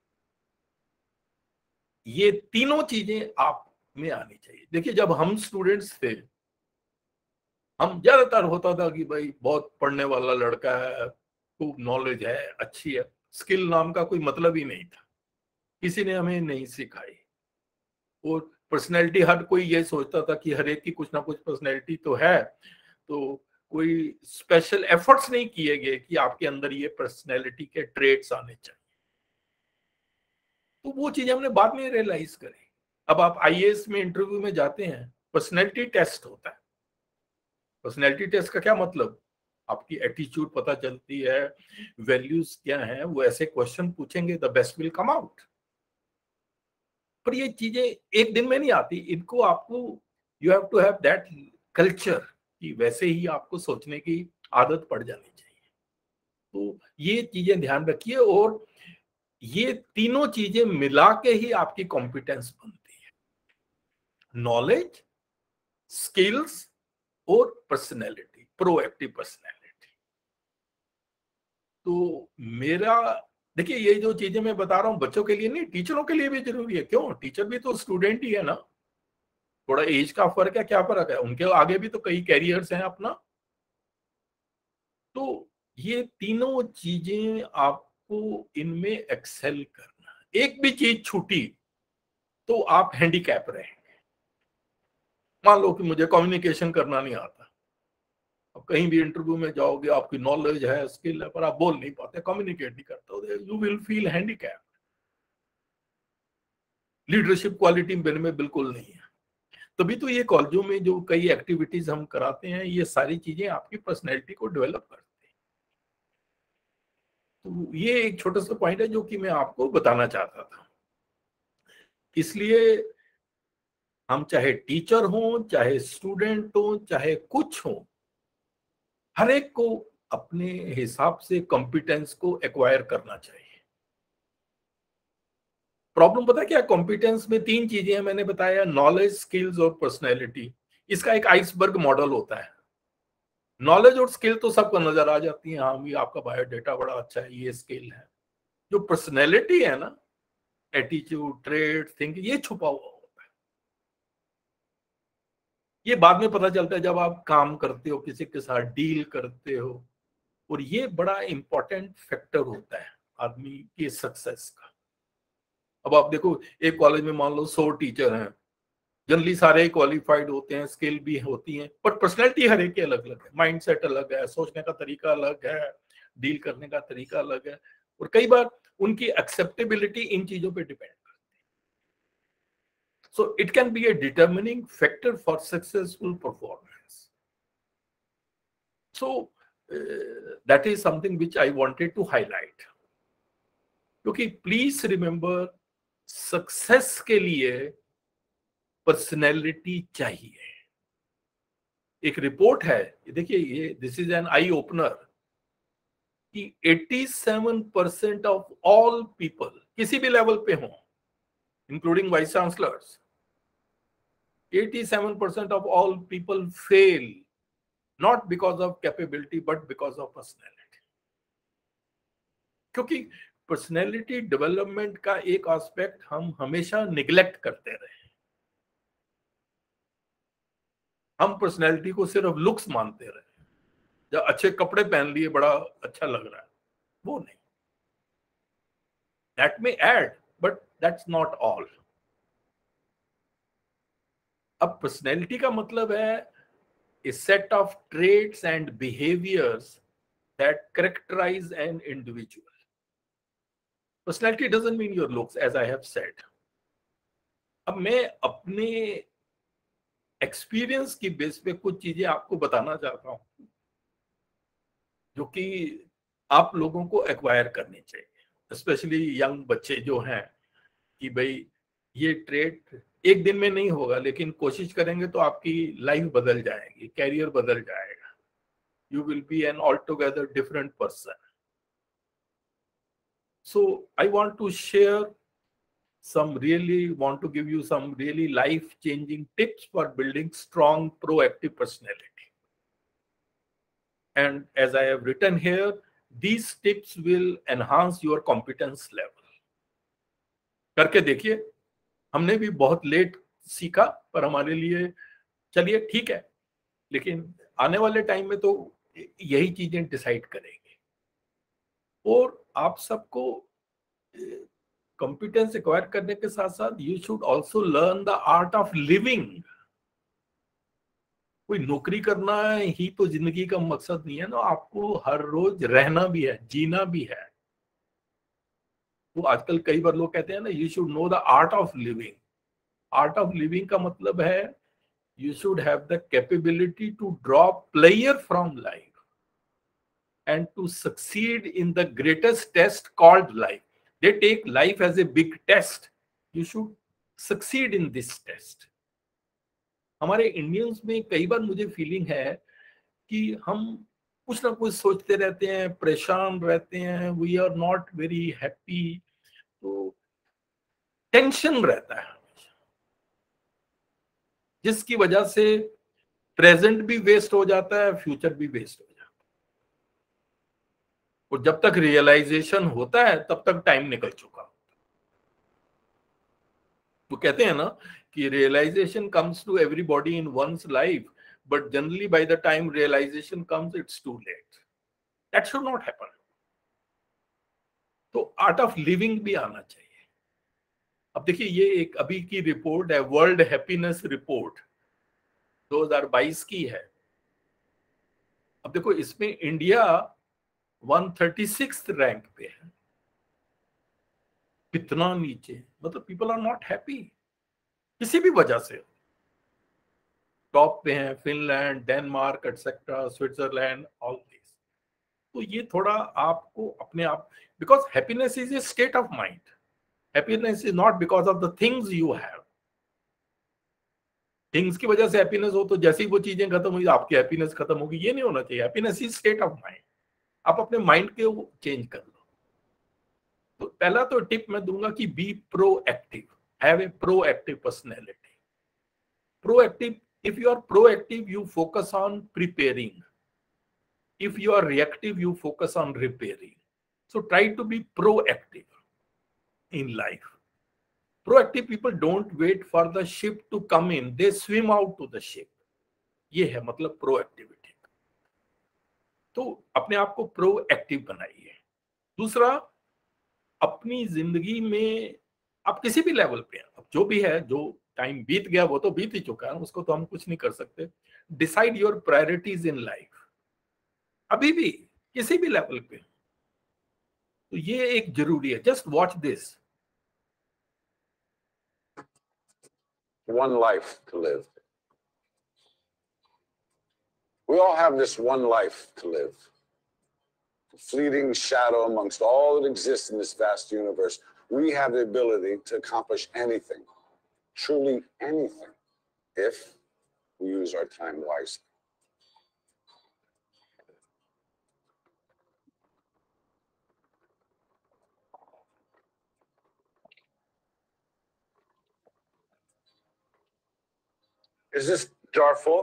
ये तीनों चीजें आप में आनी चाहिए। देखिए जब हम स्टूडेंट्स थे, हम ज्यादातर होता था कि भाई बहुत पढ़ने वाला लड़का है, खूब नॉलेज है, अच्छी है, स्किल नाम का कोई मतलब ही नहीं था, किसी ने हमें नहीं सिखाई। और पर्सनैलिटी, हर कोई ये सोचता था कि हर एक की कुछ ना कुछ पर्सनैलिटी तो है, तो कोई स्पेशल एफर्ट्स नहीं किए गए कि आपके अंदर ये पर्सनैलिटी के ट्रेट्स आने चाहिए। तो वो चीजें हमने बाद में रियलाइज करी। अब आप आईएएस में इंटरव्यू में जाते हैं, पर्सनैलिटी टेस्ट होता है। पर्सनैलिटी टेस्ट का क्या मतलब, आपकी एटीट्यूड पता चलती है, वैल्यूज क्या है, वो ऐसे क्वेश्चन पूछेंगे, the best will come out. पर ये चीजें एक दिन में नहीं आती, इनको आपको you have to have that culture कि वैसे ही आपको सोचने की आदत पड़ जानी चाहिए। तो ये चीजें ध्यान रखिए, और ये तीनों चीजें मिला के ही आपकी कॉम्पिटेंस बनती है, नॉलेज, स्किल्स और पर्सनैलिटी, प्रोएक्टिव पर्सनैलिटी। तो मेरा देखिए, ये जो चीजें मैं बता रहा हूँ बच्चों के लिए नहीं, टीचरों के लिए भी जरूरी है। क्यों, टीचर भी तो स्टूडेंट ही है ना, थोड़ा एज का फर्क है, क्या फर्क है, उनके आगे भी तो कई कैरियर्स हैं अपना। तो ये तीनों चीजें आपको इनमें एक्सेल करना, एक भी चीज छूटी तो आप हैंडीकैप रहेंगे। मान लो कि मुझे कम्युनिकेशन करना नहीं आता, अब कहीं भी इंटरव्यू में जाओगे, आपकी नॉलेज है, स्किल है, पर आप बोल नहीं पाते, कम्युनिकेट नहीं करते, you will feel handicap. Leadership quality मेरे में बिल्कुल नहीं है। तभी तो ये कॉलेजों में जो कई एक्टिविटीज हम कराते हैं, ये सारी चीजें आपकी पर्सनैलिटी को डेवलप करती हैं। तो ये एक छोटा सा पॉइंट है जो कि मैं आपको बताना चाहता था। इसलिए हम चाहे टीचर हों, चाहे स्टूडेंट हों, चाहे कुछ हों, हर एक को अपने हिसाब से कॉम्पिटेंस को एक्वायर करना चाहिए। प्रॉब्लम पता है क्या, कॉम्पिटेंस में तीन चीजें हैं, मैंने बताया, नॉलेज, स्किल्स और पर्सनैलिटी। इसका एक आइसबर्ग मॉडल होता है। नॉलेज और स्किल तो सबको नजर आ जाती है, हाँ भी आपका बायोडेटा बड़ा अच्छा है, ये स्किल है। जो पर्सनैलिटी है ना, एटीट्यूड, ट्रेड, थिंकिंग, ये छुपा हुआ होता है। ये बाद में पता चलता है जब आप काम करते हो, किसी के साथ डील करते हो, और ये बड़ा इंपॉर्टेंट फैक्टर होता है आदमी की सक्सेस का। अब आप देखो, एक कॉलेज में मान लो सौ टीचर हैं, जनरली सारे क्वालिफाइड होते हैं, स्किल भी होती हैं, पर पर्सनैलिटी हर एक की अलग अलग है, माइंडसेट अलग है, सोचने का तरीका अलग है, डील करने का तरीका अलग है, और कई बार उनकी एक्सेप्टेबिलिटी इन चीजों पे डिपेंड करती है। So it can be a determining factor for successful performance. So that is something which I wanted to highlight, क्योंकि प्लीज रिमेंबर, सक्सेस के लिए पर्सनैलिटी चाहिए। एक रिपोर्ट है, देखिए, ये this is an eye opener, कि सत्तासी परसेंट ऑफ ऑल पीपल, किसी भी लेवल पे हो, including vice chancellors, eighty-seven percent of all people fail not because of capability but because of personality. क्योंकि पर्सनैलिटी डेवलपमेंट का एक एस्पेक्ट हम हमेशा निग्लेक्ट करते रहे। हम पर्सनैलिटी को सिर्फ लुक्स मानते रहे, जब अच्छे कपड़े पहन लिए बड़ा अच्छा लग रहा है, वो नहीं, that may add but that's not all. अब पर्सनैलिटी का मतलब है a set of traits and behaviors that characterize an individual. Personality doesn't mean your looks, as I have said. अब मैं अपने एक्सपीरियंस की बेस पे कुछ चीजें आपको बताना चाहता हूं जो कि आप लोगों को एक्वायर करनी चाहिए, स्पेशली यंग बच्चे जो हैं, कि भाई ये ट्रेट एक दिन में नहीं होगा, लेकिन कोशिश करेंगे तो आपकी लाइफ बदल जाएगी, कैरियर बदल जाएगा, you will be an all together different person. So I want to share some really want to give you some really life changing tips for building strong proactive personality, and as I have written here, these tips will enhance your competence level. करके देखिए, हमने भी बहुत लेट सीखा, पर हमारे लिए चलिए ठीक है, लेकिन आने वाले टाइम में तो यही चीजें डिसाइड करेंगे। और आप सबको कॉम्पिटेंस एक्वायर करने के साथ साथ you should also learn the art of living. कोई नौकरी करना ही तो जिंदगी का मकसद नहीं है ना, आपको हर रोज रहना भी है, जीना भी है। तो आजकल कई बार लोग कहते हैं ना, you should know the art of living. Art of living का मतलब है you should have the capability to draw pleasure from life and to succeed in the greatest test called life. They take life as a big test. You should succeed in this test. हमारे इंडियंस में कई बार मुझे फीलिंग है कि हम कुछ ना कुछ सोचते रहते हैं, परेशान रहते हैं, we are not very happy, तो टेंशन रहता है जिसकी वजह से प्रेजेंट भी वेस्ट हो जाता है, फ्यूचर भी वेस्ट हो जाता है। और जब तक रियलाइजेशन होता है तब तक टाइम निकल चुका। तो कहते हैं ना कि realization comes to everybody in one's life, but generally by the time realization comes it's too late. That should not happen. तो आर्ट ऑफ लिविंग भी आना चाहिए। अब देखिए, ये एक अभी की रिपोर्ट है, वर्ल्ड हैप्पीनेस रिपोर्ट दो हज़ार बाईस की है। अब देखो, इसमें इंडिया एक सौ छत्तीसवें रैंक पे है। कितना नीचे, मतलब पीपल आर नॉट हैप्पी किसी भी वजह से। टॉप पे हैं Finland, Denmark etcetera, Switzerland, all this. तो ये थोड़ा आपको अपने आप, because happiness is a state of mind. Happiness is not because of the things you have. Things की वजह से हैप्पीनेस हो तो जैसे ही वो चीजें खत्म हुई आपकी हैप्पीनेस खत्म होगी, ये नहीं होना चाहिए। Happiness is state of mind. आप अपने माइंड के वो चेंज कर लो। तो पहला तो टिप मैं दूंगा कि be proactive, have a proactive personality. Proactive, if you are proactive you focus on preparing, if you are reactive you focus on repairing. So try to be proactive in life. Proactive people don't wait for the ship to come in, they swim out to the ship. ये है मतलब प्रोएक्टिविटी। तो अपने आप को प्रोएक्टिव बनाइए। दूसरा, अपनी जिंदगी में आप किसी भी लेवल पे हैं, अब जो भी है, जो टाइम बीत गया वो तो बीत ही चुका है, उसको तो हम कुछ नहीं कर सकते। Decide your priorities in life. अभी भी किसी भी लेवल पे, तो ये एक जरूरी है। Just watch this. One life to live. We all have this one life to live. A fleeting shadow amongst all that exists in this vast universe. We have the ability to accomplish anything, truly anything, if we use our time wisely. Is this jar full?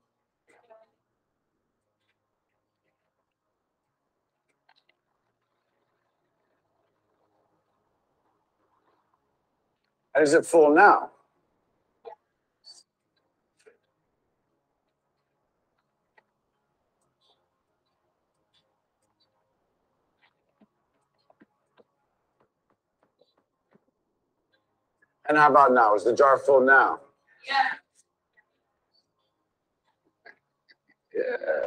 Is it full now? And how about now? Is the jar full now? Yeah. Yeah.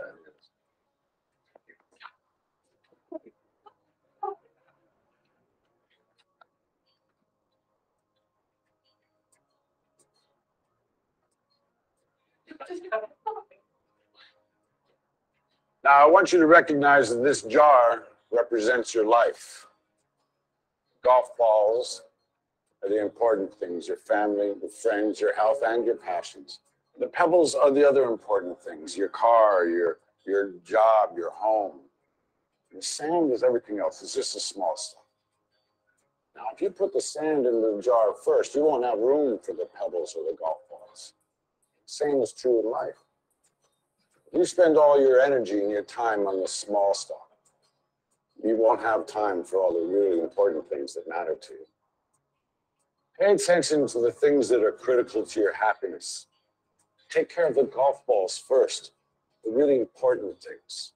Now, I want you to recognize that this jar represents your life. Golf balls are the important things, your family, your friends, your health, and your passions. The pebbles are the other important things, your car, your, your job, your home. The sand is everything else. It's just the small stuff. Now, if you put the sand in the jar first, you won't have room for the pebbles or the golf balls. Same is true in life. You spend all your energy and your time on the small stuff, you won't have time for all the really important things that matter to you. Pay attention to the things that are critical to your happiness. Take care of the golf balls first, the really important things.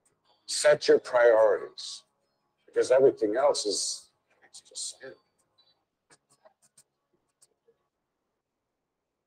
Set your priorities, because everything else is, it's just sand.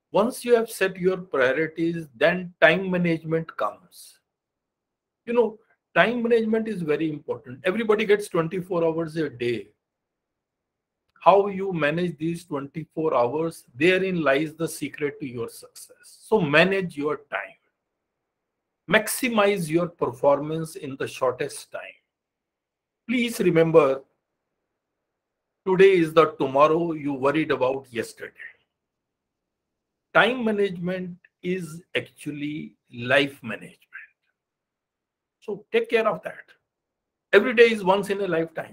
Once you have set your priorities, then time management comes. You know, time management is very important. Everybody gets twenty-four hours a day. How you manage these twenty-four hours, therein lies the secret to your success. So manage your time. Maximize your performance in the shortest time. Please remember, today is the tomorrow you worried about yesterday. Time management is actually life management. So take care of that. Every day is once in a lifetime.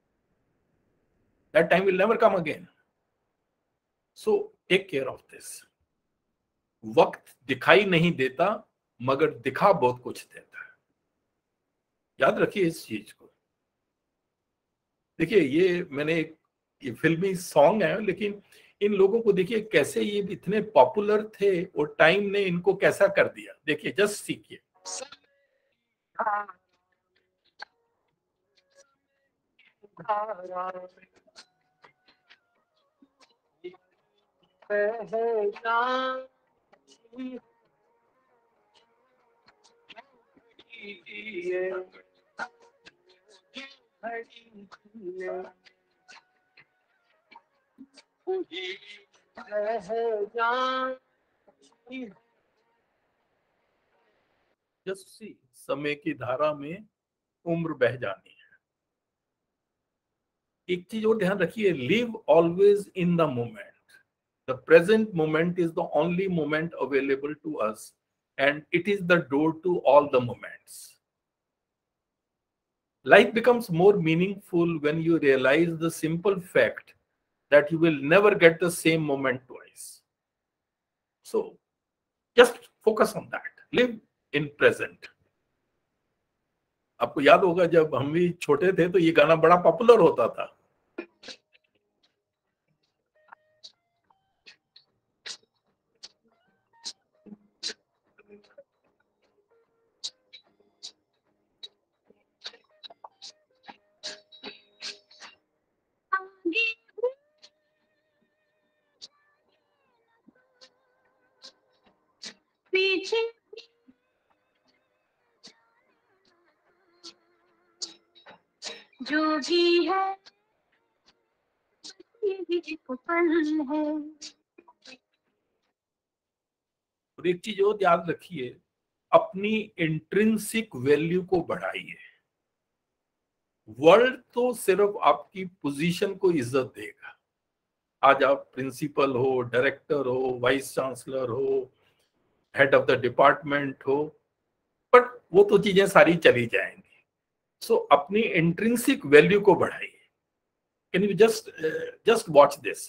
That time will never come again. So take care of this. वक्त दिखाई नहीं देता, मगर दिखा बहुत कुछ देता है. याद रखिए इस चीज को. देखिए, ये मैंने एक ये फिल्मी सॉन्ग है, लेकिन इन लोगों को देखिए कैसे ये इतने पॉपुलर थे और टाइम ने इनको कैसा कर दिया. देखिए, जस्ट सीखिए. जस्ट सी, समय की धारा में उम्र बह जानी है. एक चीज और ध्यान रखिए, live always in the moment. The present moment is the only moment available to us, and it is the door to all the moments. Life becomes more meaningful when you realize the simple fact that you will never get the same moment twice. So just focus on that. Live in present. आपको याद होगा जब हम भी छोटे थे तो ये गाना बड़ा पॉपुलर होता था. पीछे जो भी है ये भी एक पल है. और एक चीज और याद रखिए, अपनी इंट्रिंसिक वैल्यू को बढ़ाइए. वर्ल्ड तो सिर्फ आपकी पोजीशन को इज्जत देगा. आज आप प्रिंसिपल हो, डायरेक्टर हो, वाइस चांसलर हो, हेड ऑफ द डिपार्टमेंट हो, बट वो तो चीजें सारी चली जाएंगी. सो so, अपनी इंट्रिंसिक वैल्यू को बढ़ाइए. Can you just just watch this.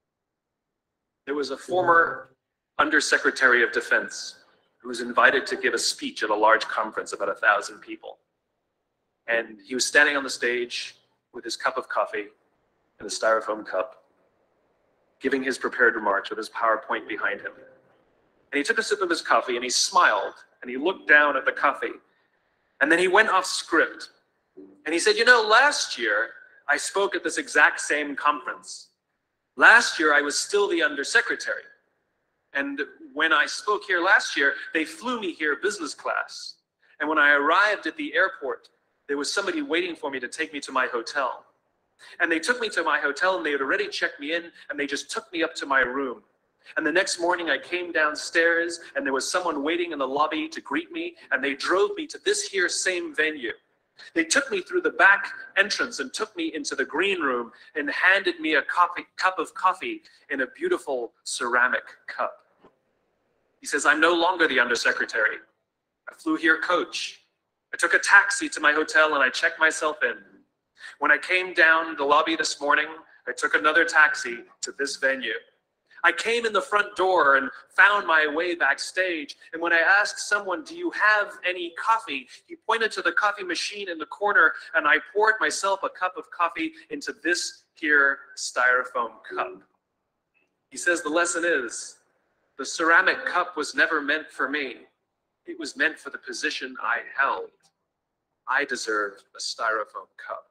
There was a former Undersecretary of Defense who was invited to give a speech at a large conference, about a thousand people. And he was standing on the stage with his cup of coffee in a styrofoam cup, giving his prepared remarks with his PowerPoint behind him. And he took a sip of his coffee and he smiled and he looked down at the coffee. And then he went off script. And he said, you know, last year I spoke at this exact same conference. Last year I was still the undersecretary. And when I spoke here last year, they flew me here business class. And when I arrived at the airport, there was somebody waiting for me to take me to my hotel. And they took me to my hotel and they had already checked me in and they just took me up to my room. And the next morning I came downstairs and there was someone waiting in the lobby to greet me and they drove me to this here same venue. They took me through the back entrance and took me into the green room and handed me a coffee, cup of coffee in a beautiful ceramic cup. He says, I'm no longer the undersecretary. I flew here coach. I took a taxi to my hotel and I checked myself in. When I came down the lobby this morning, I took another taxi to this venue. I came in the front door and found my way backstage. And when I asked someone, do you have any coffee? He pointed to the coffee machine in the corner and I poured myself a cup of coffee into this here styrofoam cup. He says the lesson is, the ceramic cup was never meant for me. It was meant for the position I held. I deserved a styrofoam cup.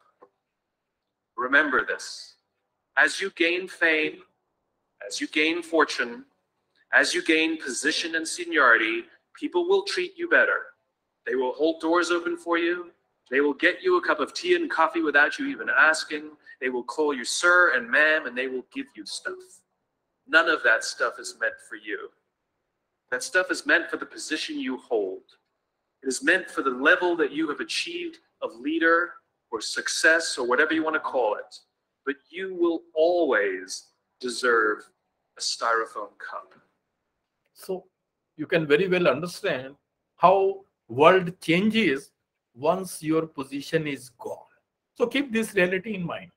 Remember this. As you gain fame, as you gain fortune, As you gain position and seniority, people will treat you better. They will hold doors open for you. They will get you a cup of tea and coffee without you even asking. They will call you sir and ma'am, and they will give you stuff. None of that stuff is meant for you. That stuff is meant for the position you hold. It is meant for the level that you have achieved of leader or success or whatever you want to call it. But you will always deserve a styrofoam cup. So you can very well understand how world changes once your position is gone. So keep this reality in mind.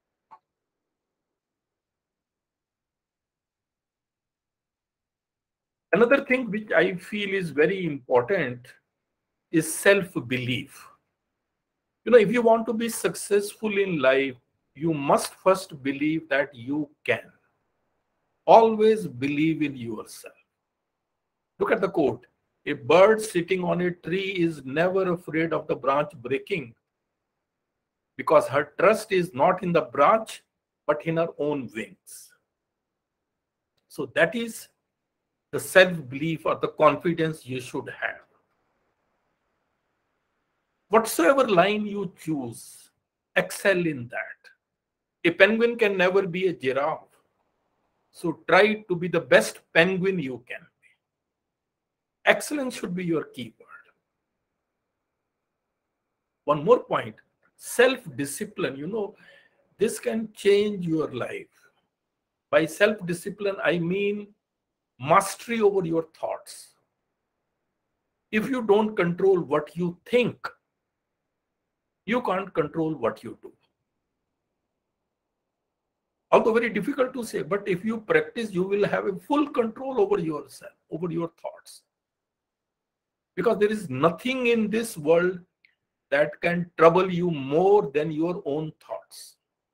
Another thing which I feel is very important is self-belief. You know, if you want to be successful in life, you must first believe that you can. Always believe in yourself. Look at the quote. A bird sitting on a tree is never afraid of the branch breaking because her trust is not in the branch, but in her own wings. So that is the self-belief or the confidence you should have. Whatsoever line you choose, excel in that. A penguin can never be a giraffe. So try to be the best penguin you can be. Excellence should be your keyword. One more point, self-discipline. You know, this can change your life. By self-discipline, I mean mastery over your thoughts. If you don't control what you think, you can't control what you do. Although very difficult to say, but if you practice, you will have a full control over yourself, over your thoughts. Because there is nothing in this world that can trouble you more than your own thoughts.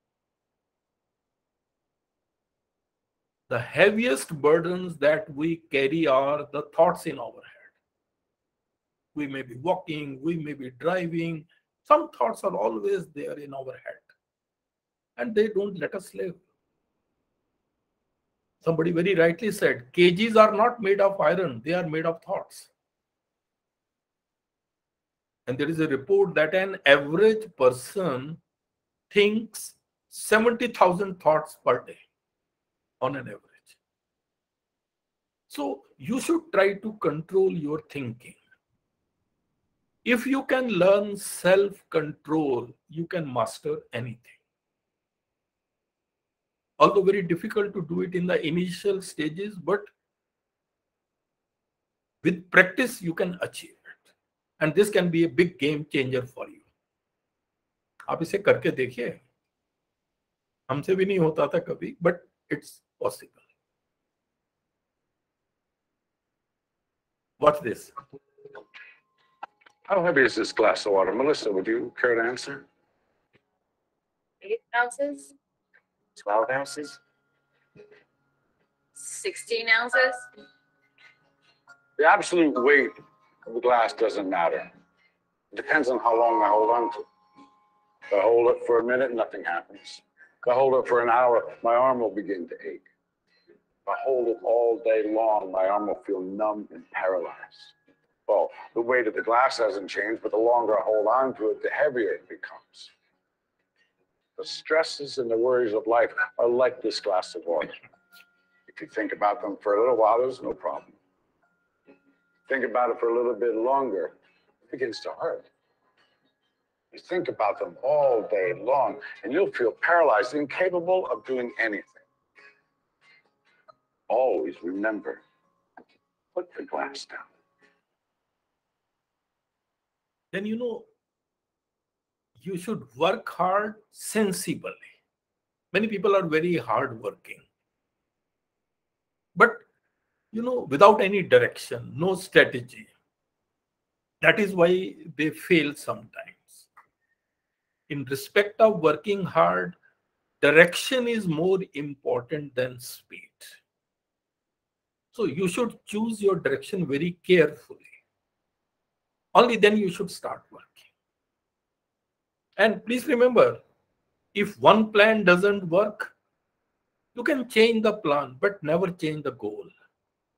The heaviest burdens that we carry are the thoughts in our head. We may be walking, we may be driving. Some thoughts are always there in our head. And they don't let us live. Somebody very rightly said, cages are not made of iron, they are made of thoughts. And there is a report that an average person thinks seventy thousand thoughts per day on an average. So you should try to control your thinking. If you can learn self-control, you can master anything. Although very difficult to do it in the initial stages, but with practice, you can achieve it. And this can be a big game changer for you. आप इसे करके देखिए. हमसे भी नहीं होता था कभी, but it's possible. What's this? How heavy is this glass of water? Melissa, would you care to answer? Eight ounces, twelve ounces, sixteen ounces. The absolute weight of the glass doesn't matter. It depends on how long I hold on to it. If I hold it for a minute, nothing happens. If I hold it for an hour, my arm will begin to ache. If I hold it all day long, my arm will feel numb and paralyzed. Well, the weight of the glass hasn't changed, but the longer I hold on to it, the heavier it becomes. The stresses and the worries of life are like this glass of water. If you think about them for a little while, there's no problem. Think about it for a little bit longer, it begins to hurt. You think about them all day long, and you'll feel paralyzed, incapable of doing anything. Always remember, put the glass down. Then you know, you should work hard sensibly. Many people are very hardworking. But, you know, without any direction, no strategy. That is why they fail sometimes. In respect of working hard, direction is more important than speed. So you should choose your direction very carefully. Only then you should start working. And please remember, if one plan doesn't work, you can change the plan, but never change the goal.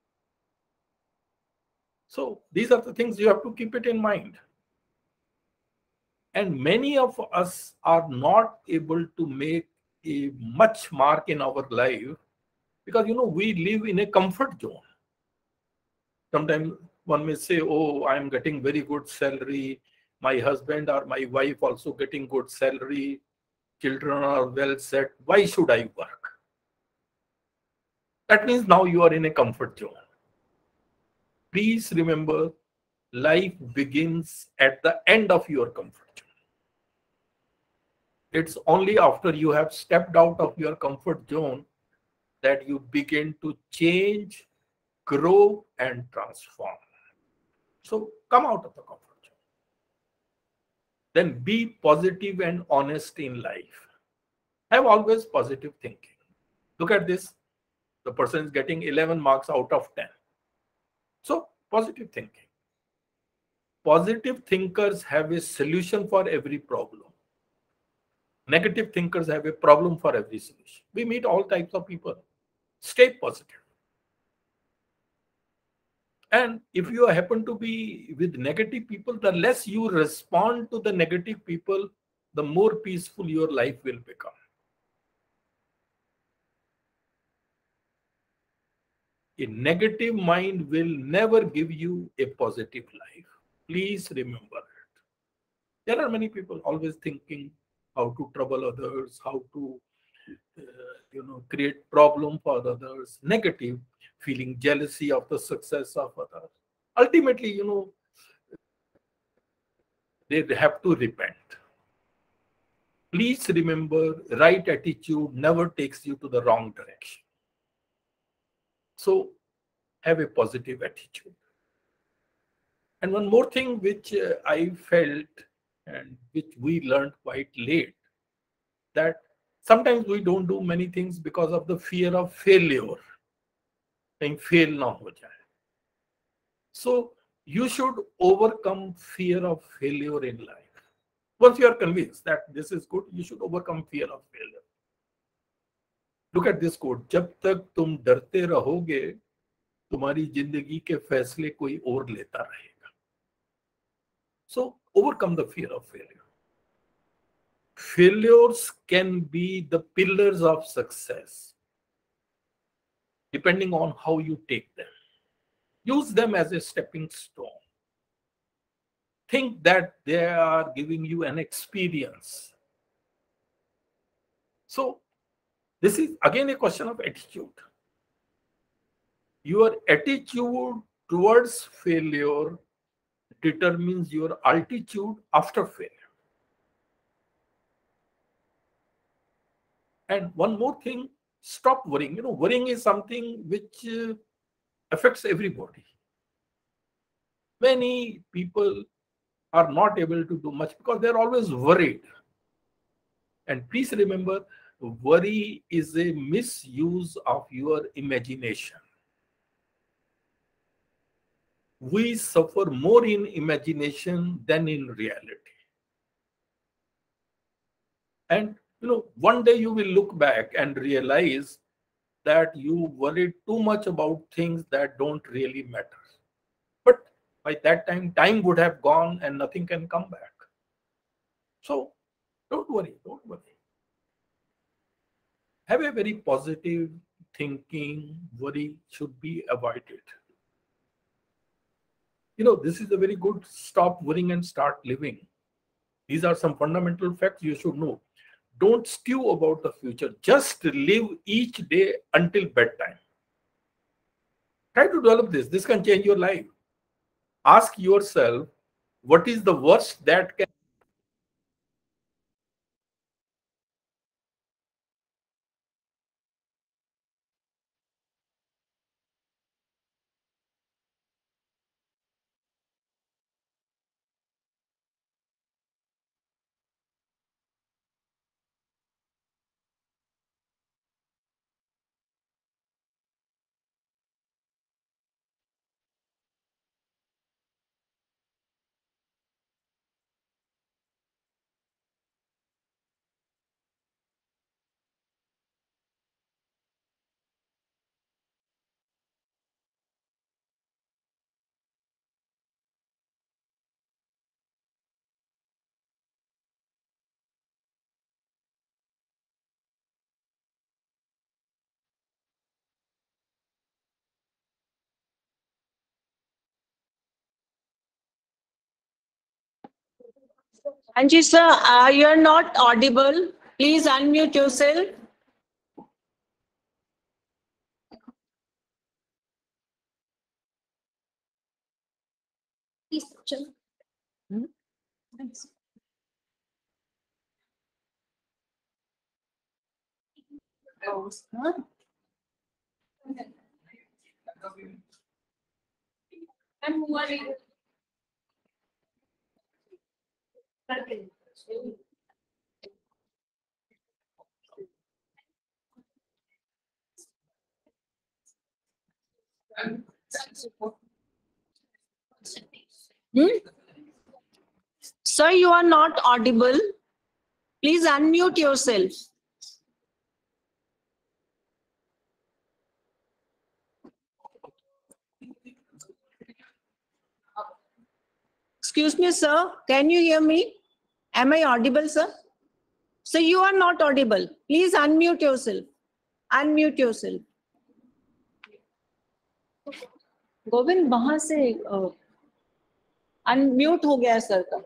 So these are the things you have to keep it in mind. And many of us are not able to make a much mark in our life because, you know, we live in a comfort zone. Sometimes one may say, oh, I'm getting very good salary. My husband or my wife also getting good salary. Children are well set. Why should I work? That means now you are in a comfort zone. Please remember, life begins at the end of your comfort zone. It's only after you have stepped out of your comfort zone that you begin to change, grow, and transform. So come out of the comfort zone. Then be positive and honest in life. Have always positive thinking. Look at this. The person is getting eleven marks out of ten. So positive thinking. Positive thinkers have a solution for every problem. Negative thinkers have a problem for every solution. We meet all types of people. Stay positive. And if you happen to be with negative people, the less you respond to the negative people, the more peaceful your life will become. A negative mind will never give you a positive life. Please remember it. There are many people always thinking how to trouble others, how to uh, you know, create problem for others, negative, feeling jealousy of the success of others. Ultimately, you know, they have to repent. Please remember, right attitude never takes you to the wrong direction. So have a positive attitude. And one more thing which uh, I felt and which we learned quite late, that sometimes we don't do many things because of the fear of failure. Kahin fail na ho jaye. So you should overcome fear of failure in life. Once you are convinced that this is good, you should overcome fear of failure. Look at this quote. जब तक तुम डरते रहोगे, तुम्हारी जिंदगी के फैसले कोई और लेता रहेगा. So overcome the fear of failure. Failures can be the pillars of success, depending on how you take them. Use them as a stepping stone. Think that they are giving you an experience. So this is again a question of attitude. Your attitude towards failure determines your altitude after failure. And one more thing, stop worrying. You know, worrying is something which uh, affects everybody. Many people are not able to do much because they're always worried. And please remember, worry is a misuse of your imagination. We suffer more in imagination than in reality. And you know, one day you will look back and realize that you worried too much about things that don't really matter. But by that time, time would have gone and nothing can come back. So don't worry, don't worry. Have a very positive thinking. Worry should be avoided. You know, this is a very good stop worrying and start living. These are some fundamental facts you should know. Don't stew about the future. Just live each day until bedtime. Try to develop this. This can change your life. Ask yourself, what is the worst that can Anji sir, uh, you are not audible. Please unmute yourself. Please, chalo. Hmm? Thanks. Oh, huh? And who are you? Hmm? Sir, you are not audible. Please unmute yourself. Excuse me, sir. Can you hear me? Am I audible, sir? So you are not audible. Please unmute yourself. Unmute yourself. Govind वहां से अनम्यूट हो गया है सर का.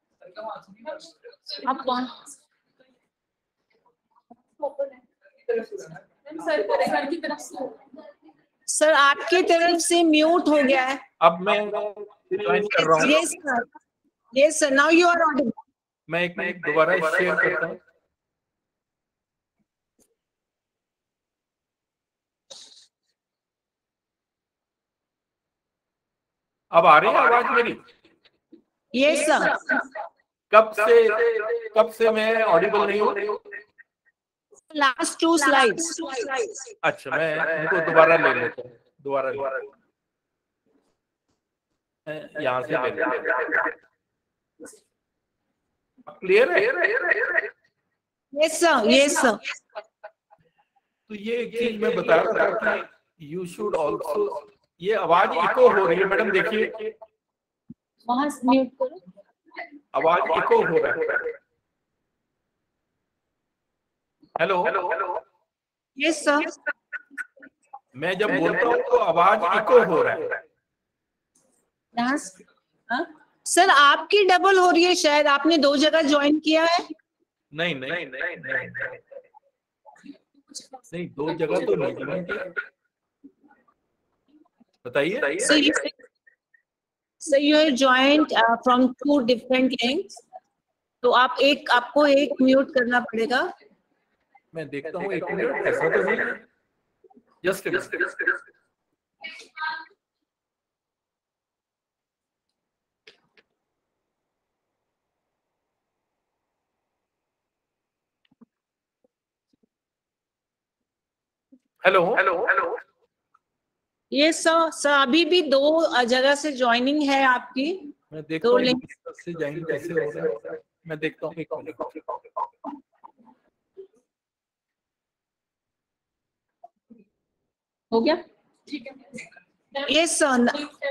आप कौन? सर आपकी तरफ से म्यूट हो गया है. अब मैं ज्वाइन कर रहा हूँ. Yes sir. Yes sir. Now you are audible. मैं एक मिनट दोबारा शेयर करता हूँ. अब आ रही है आवाज मेरी? Yes sir. कब से कब से मैं ऑडिबल नहीं हूँ? Last two slides. अच्छा, मैं इनको दोबारा ले लेता हूँ. दोबारा ले यहाँ से ले लेता. क्लियर है? Yes sir. Yes sir. तो ये एक चीज मैं बता रहा था कि यू शुड ऑल्सो. ये आवाज इको हो रही है मैडम, देखिए. वहां से म्यूट करो. आवाज इको हो रहा है. हेलो. Yes sir. मैं जब बोलता हूँ तो आवाज इको हो रहा है. सर आपकी डबल हो रही है. शायद आपने दो जगह ज्वाइन किया है. नहीं नहीं नहीं नहीं नहीं दो जगह तो नहीं ज्वाइन किया. बताइए. Sir you are joined from two different links. तो आप एक आपको एक म्यूट करना पड़ेगा. मैं देखता हूँ एक मिनट. ऐसा तो नहीं है. Just hello. Hello. Yes sir. Sir अभी भी दो जगह से ज्वाइनिंग है आपकी. मैं देखता हूँ से ज्वाइन कैसे हो रहा है. मैं देखता हूँ एक मिनट. हो गया. ठीक है. Yes sir.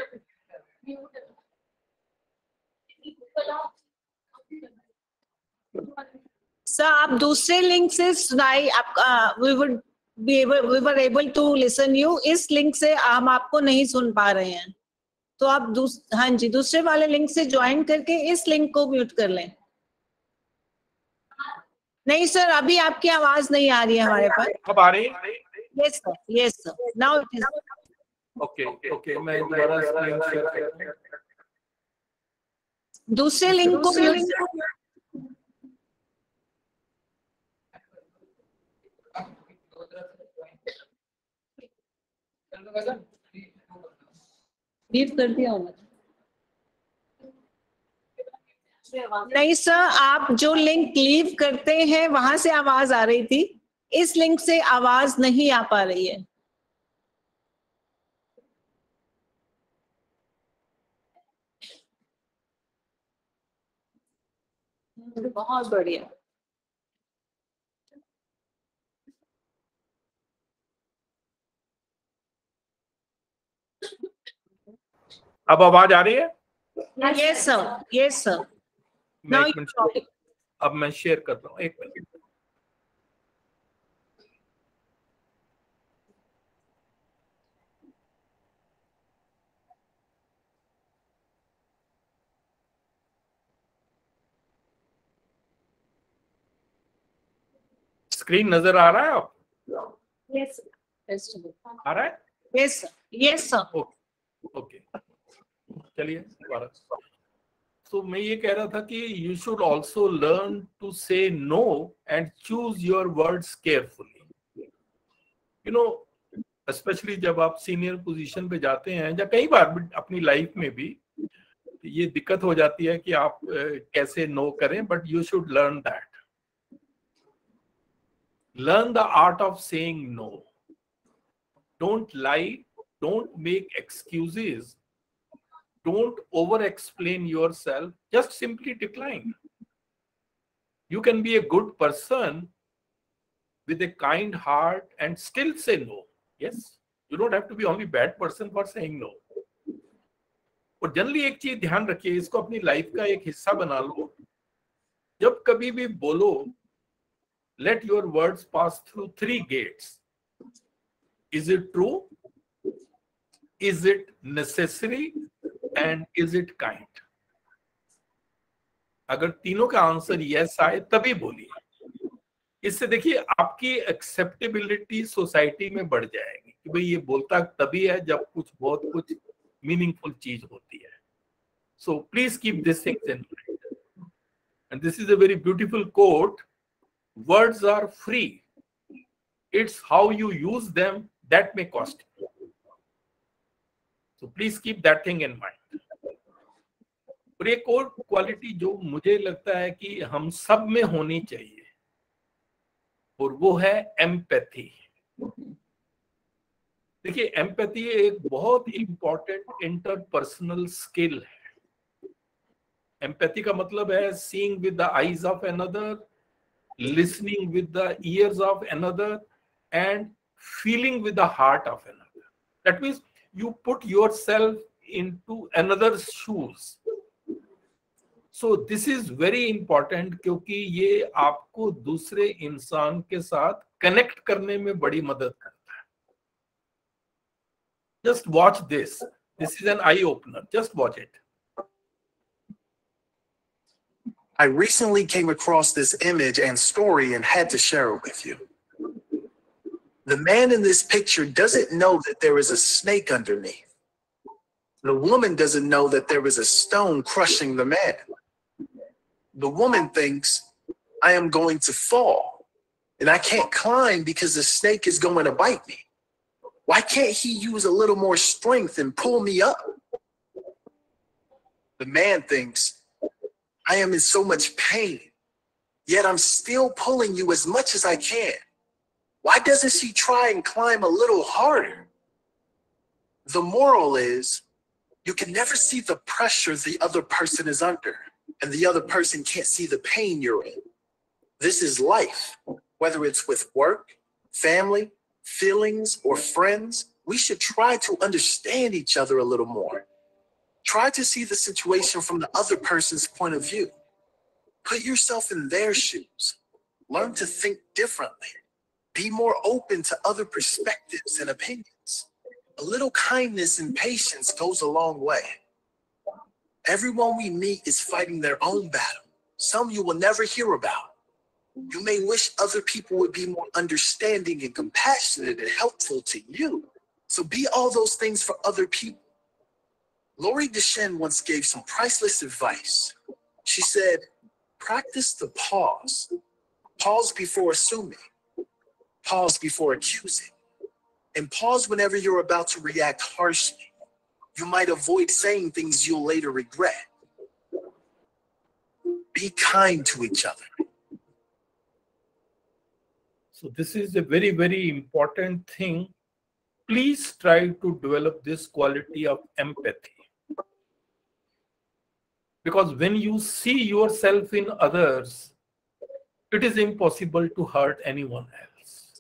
सर आप दूसरे लिंक से सुनाई. आप we would be able we were able to listen you. इस लिंक से हम आपको नहीं सुन पा रहे हैं. तो आप दूस हाँ जी दूसरे वाले लिंक से ज्वाइन करके इस लिंक को म्यूट कर लें. नहीं सर अभी आपकी आवाज नहीं आ रही है हमारे पास. अब आ रही है? Yes sir. Yes sir. Now it is. Okay okay. मैं दोबारा स्क्रीन शेयर करता हूं. दूसरे लिंक को म्यूट. म्यूट कर दिया होगा. नहीं सर आप जो लिंक लीव करते हैं वहां से आवाज आ रही थी. इस लिंक से आवाज नहीं आ पा रही है. बहुत बढ़िया. अब आवाज आ रही है? Yes sir. Yes sir. मैं एक मिनट. अब मैं शेयर कर रहा हूँ. एक मिनट. स्क्रीन नजर आ रहा है आप? Yes. आ रहा है? Yes, sir. Yes, sir. Okay okay, चलिए दोबारा। तो मैं ये कह रहा था कि you should also learn to say no and choose your words carefully. You know, specially जब आप सीनियर पोजीशन पे जाते हैं, या कई बार अपनी लाइफ में भी ये दिक्कत हो जाती है कि आप कैसे नो करें, but you should learn that. Learn the art of saying no. Don't lie, don't make excuses, don't over explain yourself, just simply decline. You can be a good person with a kind heart and still say no. Yes, you don't have to be only bad person for saying no. और जनरली एक चीज ध्यान रखिए, इसको अपनी लाइफ का एक हिस्सा बना लो। जब कभी भी बोलो, let your words pass through three gates. Is it true? Is it necessary? And is it kind? अगर तीनों का आंसर यस आए तभी बोलिए। इससे देखिए आपकी एक्सेप्टेबिलिटी सोसाइटी में बढ़ जाएगी कि भाई ये बोलता तभी है जब कुछ बहुत कुछ मीनिंगफुल चीज होती है। So please keep this things in mind. And this is a very beautiful quote, words are free, it's how you use them that may cost you. So please keep that thing in mind. और एक और क्वालिटी जो मुझे लगता है कि हम सब में होनी चाहिए, और वो है एम्पैथी। देखिए, एम्पैथी एक बहुत इंपॉर्टेंट इंटरपर्सनल स्किल है। एम्पैथी का मतलब है seeing with the eyes of another, listening with the ears of another, and feeling with the heart of another. That means you put yourself into another's shoes. So this is very important क्योंकि ये आपको दूसरे इंसान के साथ कनेक्ट करने में बड़ी मदद करता है। Just watch this. This is an eye opener. Just watch it. I recently came across this image and story and had to share it with you. The man in this picture doesn't know that there is a snake underneath. The woman doesn't know that there is a stone crushing the man. The woman thinks, I am going to fall, and I can't climb because the snake is going to bite me. Why can't he use a little more strength and pull me up? The man thinks, I am in so much pain, yet I'm still pulling you as much as I can. Why doesn't she try and climb a little harder? The moral is, you can never see the pressure the other person is under, and the other person can't see the pain you're in. This is life. Whether it's with work, family, feelings, or friends, we should try to understand each other a little more. Try to see the situation from the other person's point of view. Put yourself in their shoes. Learn to think differently. Be more open to other perspectives and opinions. A little kindness and patience goes a long way. Everyone we meet is fighting their own battle. Some you will never hear about. You may wish other people would be more understanding and compassionate and helpful to you. So be all those things for other people. Lori Deschênes once gave some priceless advice. She said, practice the pause. Pause before assuming. Pause before accusing. And pause whenever you're about to react harshly. You might avoid saying things you'll later regret. Be kind to each other. So this is a very, very important thing. Please try to develop this quality of empathy. Because when you see yourself in others, it is impossible to hurt anyone else.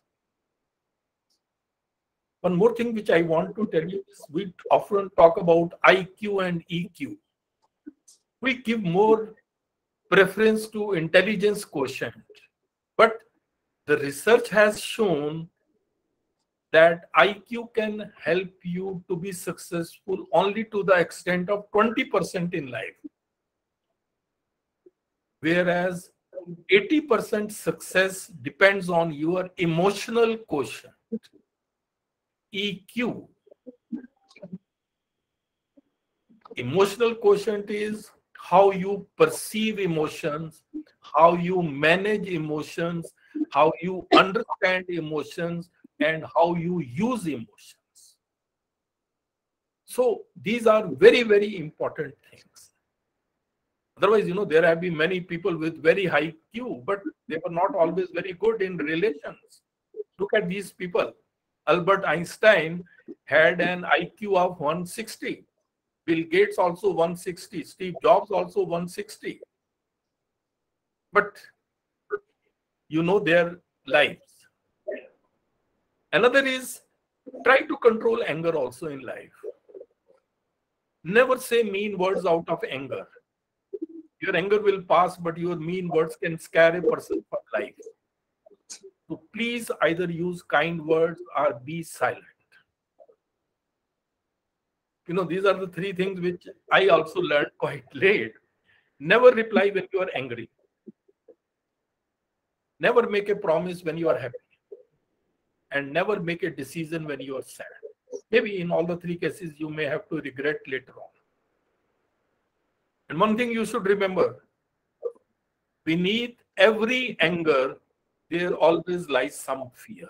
One more thing which I want to tell you is we often talk about I Q and E Q. We give more preference to intelligence quotient. But the research has shown that I Q can help you to be successful only to the extent of twenty percent in life. Whereas eighty percent success depends on your emotional quotient, E Q. Emotional quotient is how you perceive emotions, how you manage emotions, how you understand emotions, and how you use emotions. So these are very, very important things. Otherwise, you know, there have been many people with very high Q, but they were not always very good in relations. Look at these people. Albert Einstein had an I Q of one sixty. Bill Gates also one sixty. Steve Jobs also one sixty. But you know their lives. Another is try to control anger also in life. Never say mean words out of anger. Your anger will pass, but your mean words can scare a person for life. So please either use kind words or be silent. You know, these are the three things which I also learned quite late. Never reply when you are angry. Never make a promise when you are happy. And never make a decision when you are sad. Maybe in all the three cases, you may have to regret later on. And one thing you should remember, beneath every anger, there always lies some fear.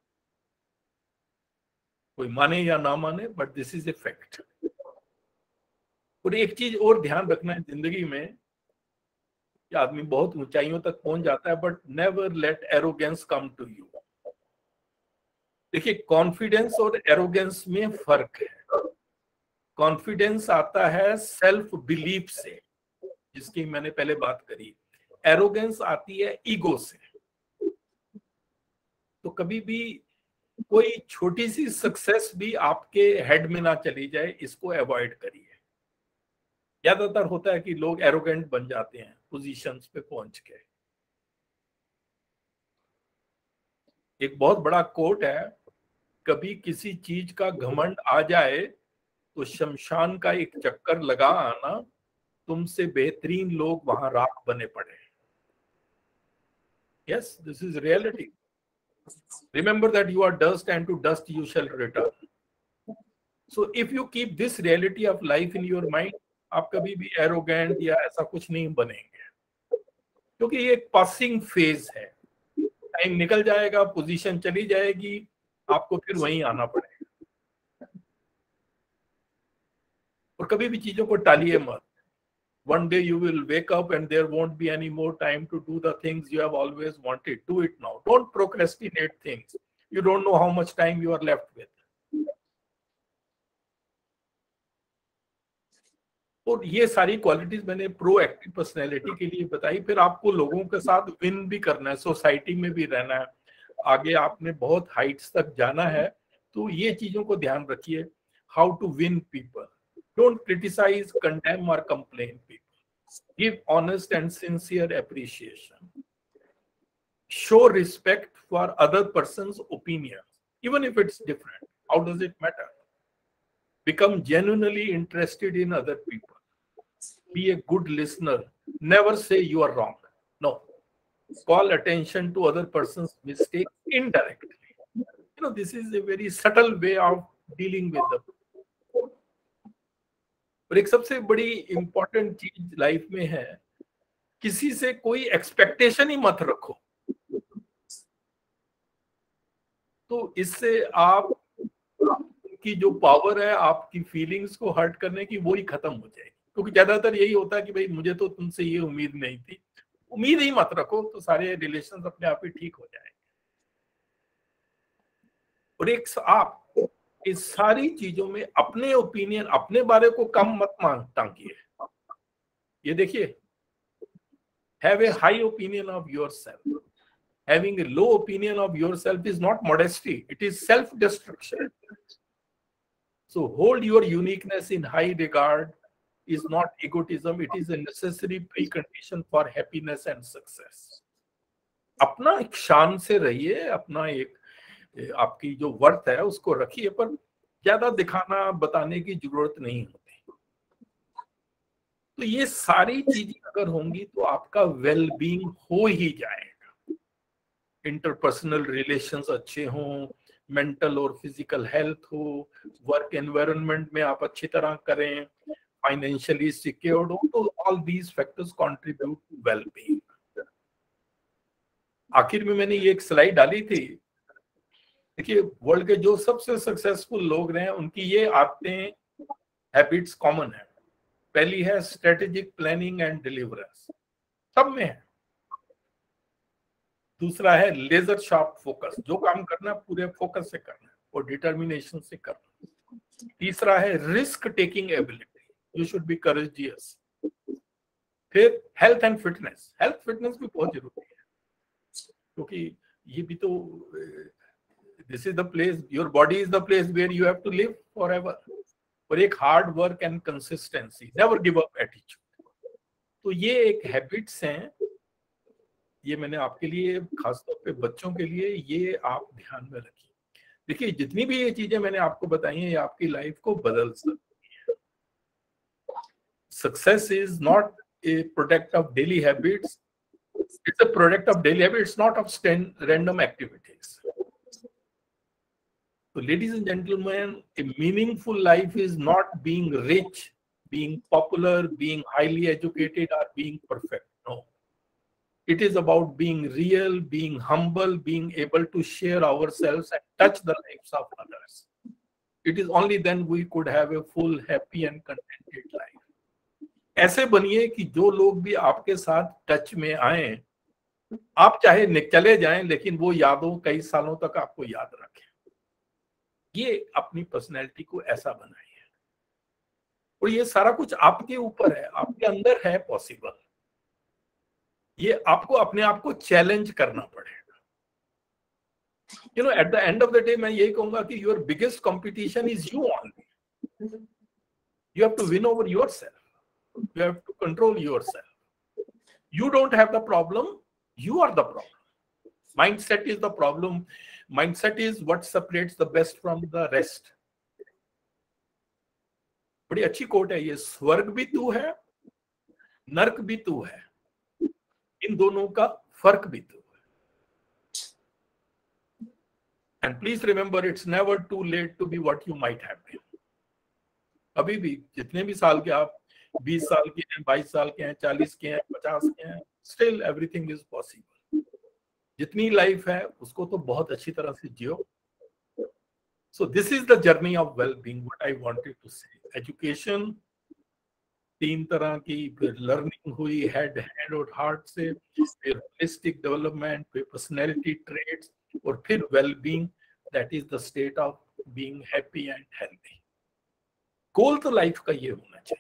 कोई माने या ना माने, but this is a fact. और एक चीज और ध्यान रखना है जिंदगी में कि आदमी बहुत ऊंचाइयों तक पहुंच जाता है, but never let arrogance come to you. देखिए, कॉन्फिडेंस और एरोगेंस में फर्क है. कॉन्फिडेंस आता है सेल्फ बिलीफ से, जिसकी मैंने पहले बात करी. एरोगेंस आती है ईगो से. तो कभी भी कोई छोटी सी सक्सेस भी आपके हेड में ना चली जाए, इसको अवॉइड करिए. ज्यादातर होता है कि लोग एरोगेंट बन जाते हैं पोजीशंस पे पहुंच के. एक बहुत बड़ा कोट है, कभी किसी चीज का घमंड आ जाए तो शमशान का एक चक्कर लगा आना, तुमसे बेहतरीन लोग वहां राख बने पड़े. Yes, this is reality. Remember that you are dust and to dust you shall return. So if you keep this reality of life in your mind, आप कभी भी arrogant या ऐसा कुछ नहीं बनेंगे, क्योंकि ये एक पासिंग फेज है. टाइम निकल जाएगा, पोजीशन चली जाएगी, आपको फिर वहीं आना पड़ेगा. और कभी भी चीजों को टालिए मत. One day you will wake up and there won't be any more time to do the things you have always wanted. Do it now. Don't procrastinate things. You don't know how much time you are left with. और ये सारी क्वालिटीज मैंने प्रोएक्टिव पर्सनैलिटी के लिए बताई. फिर आपको लोगों के साथ विन भी करना है, सोसाइटी में भी रहना है, आगे आपने बहुत हाइट्स तक जाना है. तो ये चीजों को ध्यान रखिए. How to win people. Don't criticize, condemn, or complain people. Give honest and sincere appreciation. Show respect for other person's opinions, even if it's different. How does it matter? Become genuinely interested in other people. Be a good listener. Never say you are wrong. No. Call attention to other person's mistakes indirectly. You know, this is a very subtle way of dealing with them. और एक सबसे बड़ी इंपॉर्टेंट चीज लाइफ में है, किसी से कोई एक्सपेक्टेशन ही मत रखो. तो इससे आप की जो पावर है आपकी फीलिंग्स को हर्ट करने की, वो ही खत्म हो जाएगी. क्योंकि ज्यादातर यही होता है कि भाई मुझे तो तुमसे ये उम्मीद नहीं थी. उम्मीद ही मत रखो, तो सारे रिलेशंस अपने आप ही ठीक हो जाएंगे. और एक आप इस सारी चीजों में अपने ओपिनियन, अपने बारे को कम मत टांगिए. ये देखिए, have a high opinion of yourself. Having a low opinion of yourself is not modesty, it is self destruction. So hold your uniqueness in high regard is not egotism, it is a necessary precondition for happiness and success. अपना एक शान से रहिए, अपना एक आपकी जो वर्थ है उसको रखिए, पर ज्यादा दिखाना बताने की जरूरत नहीं होती. तो ये सारी चीजें अगर होंगी तो आपका वेल बीइंग हो ही जाएगा। इंटरपर्सनल रिलेशंस अच्छे हों, मेंटल और फिजिकल हेल्थ हो, वर्क एनवायरनमेंट में आप अच्छी तरह करें, फाइनेंशियली सिक्योर्ड हो, तो all these factors contribute to well being. आखिर में मैंने ये एक स्लाइड डाली थी। देखिए, वर्ल्ड के जो सबसे सक्सेसफुल लोग रहे हैं उनकी ये आदतें, हैबिट्स कॉमन है। पहली है स्ट्रेटेजिक प्लानिंग एंड डिलीवरेंस, सब में है। दूसरा है लेजर शार्प फोकस, जो काम करना है पूरे फोकस से करना है और डिटर्मिनेशन से करना है। तीसरा है risk taking ability, you should be courageous. फिर health and fitness, health fitness भी बहुत जरूरी है, क्योंकि ये भी तो, this is the place, your body is the place where you have to live forever. और एक hard work and consistency, never give up attitude. तो ये एक हैबिट्स हैं, ये मैंने आपके लिए, खासतौर पे बच्चों के लिए, ये आप ध्यान में रखिए। देखिए, जितनी भी ये चीजें मैंने आपको बताई हैं, ये आपकी लाइफ को बदल सकती है। Success is not a product of daily habits, it's a product of daily habits, not of random activities. So, ladies and gentlemen, a meaningful life is not being rich, being popular, being highly educated, or being perfect. No. It is about being real, being humble, being able to share ourselves and touch the lives of others. It is only then we could have a full, happy and contented life. ऐसे बनिए कि जो लोग भी आपके साथ टच में आए, आप चाहे चले जाएं, लेकिन वो यादों कई सालों तक आपको याद रखें। ये अपनी पर्सनैलिटी को ऐसा बनाइए, और ये सारा कुछ आपके ऊपर है, आपके अंदर है पॉसिबल। ये आपको अपने आप को चैलेंज करना पड़ेगा। You know, at the end of the day मैं यही कहूंगा कि your biggest competition is you only. You have to win over yourself, you have to control yourself. You don't have the problem, you are the problem. Mindset is the problem. Mindset is what separates the best from the rest. बड़ी अच्छी कोट है ये, स्वर्ग भी तू है, नरक भी तू है, इन दोनों का फर्क भी तू है। And please remember, it's never too late to be what you might have been. अभी भी जितने भी साल के आप, बीस साल के हैं, बाईस साल के हैं, चालीस के हैं, पचास के हैं, स्टिल एवरीथिंग इज पॉसिबल। जितनी लाइफ है उसको तो बहुत अच्छी तरह से जियो। So this is the journey of well being, what I wanted to say. Education तीन तरह की, फिर लर्निंग हुई हेड हैंड और हार्ट से, फिर होलिस्टिक डेवलपमेंट, फिर पर्सनैलिटी ट्रेट्स, और फिर well being, that is the state of being happy and healthy. Goal तो लाइफ का ये होना चाहिए।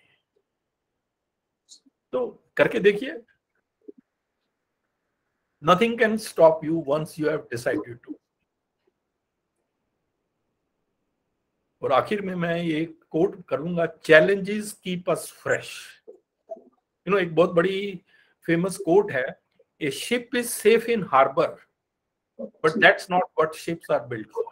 तो करके देखिए, nothing can stop you once you have decided to. और आखिर में मैं ये कोट करूंगा, challenges keep us fresh. You know, एक बहुत बड़ी फेमस कोट है, a ship is safe in harbor, but that's not what ships are built for.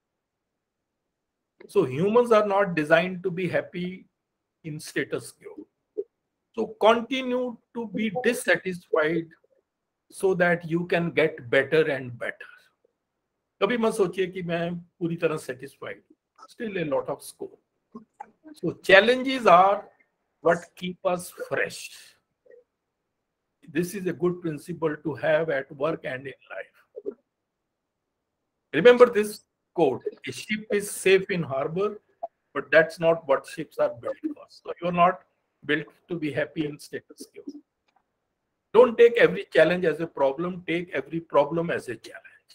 So humans are not designed to be happy in status quo. So continue to be dissatisfied so that you can get better and better. कभी मत सोचिए कि मैं पूरी तरह satisfied. Still a lot of scope. So challenges are what keep us fresh. This is a good principle to have at work and in life. Remember this quote: a ship is safe in harbor, but that's not what ships are built for. So you're not built to be happy in status quo. Don't take every challenge as a problem, take every problem as a challenge.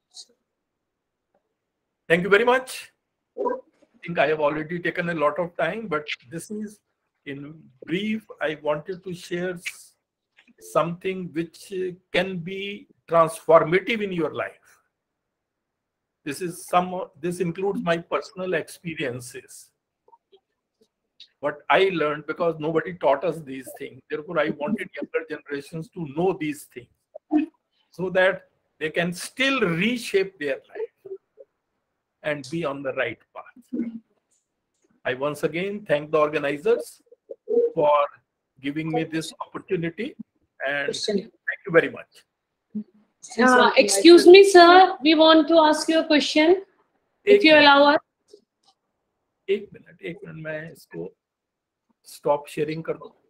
Thank you very much. I think I have already taken a lot of time, but this is, in brief, I wanted to share something which can be transformative in your life. This is some, this includes my personal experiences, what I learned, because nobody taught us these things. Therefore, I wanted younger generations to know these things so that they can still reshape their life and be on the right path. I once again thank the organizers for giving me this opportunity, and thank you very much. Uh, excuse me, sir. We want to ask you a question. If you allow us. एक मिनट एक मिनट मैं इसको स्टॉप शेयरिंग कर दूं.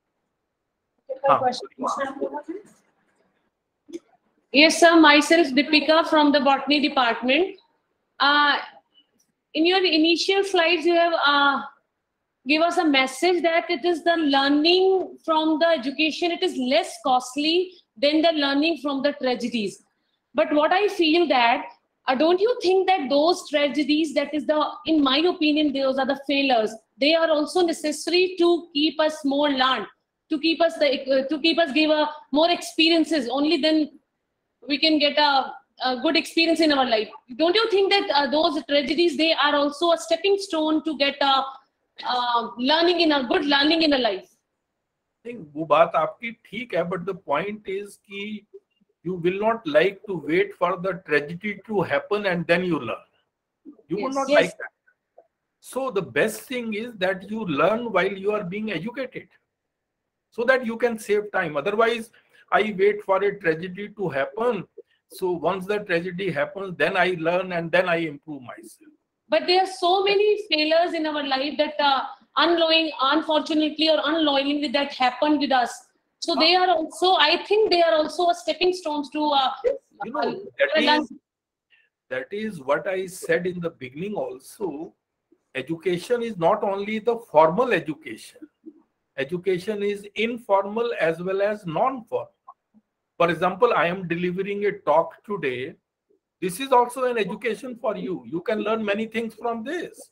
Yes, sir. Myself, Deepika from the botany department. Uh, in your initial slides, you have uh, give us a message that it is the learning from the education. It is less costly than the learning from the tragedies. But what I feel that, uh, don't you think that those tragedies, that is the, in my opinion, those are the failures. They are also necessary to keep us more learned, to keep us the, uh, to keep us give a more experiences. Only then we can get a, a good experience in our life. Don't you think that uh, those tragedies, they are also a stepping stone to get a uh, learning in a good learning in a life? I think वो बात आपकी ठीक है, but the point is कि you will not like to wait for the tragedy to happen and then you learn. You Yes, would not yes. like that. So the best thing is that you learn while you are being educated, so that you can save time. Otherwise, I wait for a tragedy to happen. So once the tragedy happens, then I learn and then I improve myself. But there are so many failures in our life that uh, unknowing, unfortunately or unknowingly, that happened with us. So they are also, I think they are also a stepping stones to uh, You know, that is, that is what I said in the beginning also. Education is not only the formal education. Education is informal as well as non-formal. For example, I am delivering a talk today. This is also an education for you. You can learn many things from this.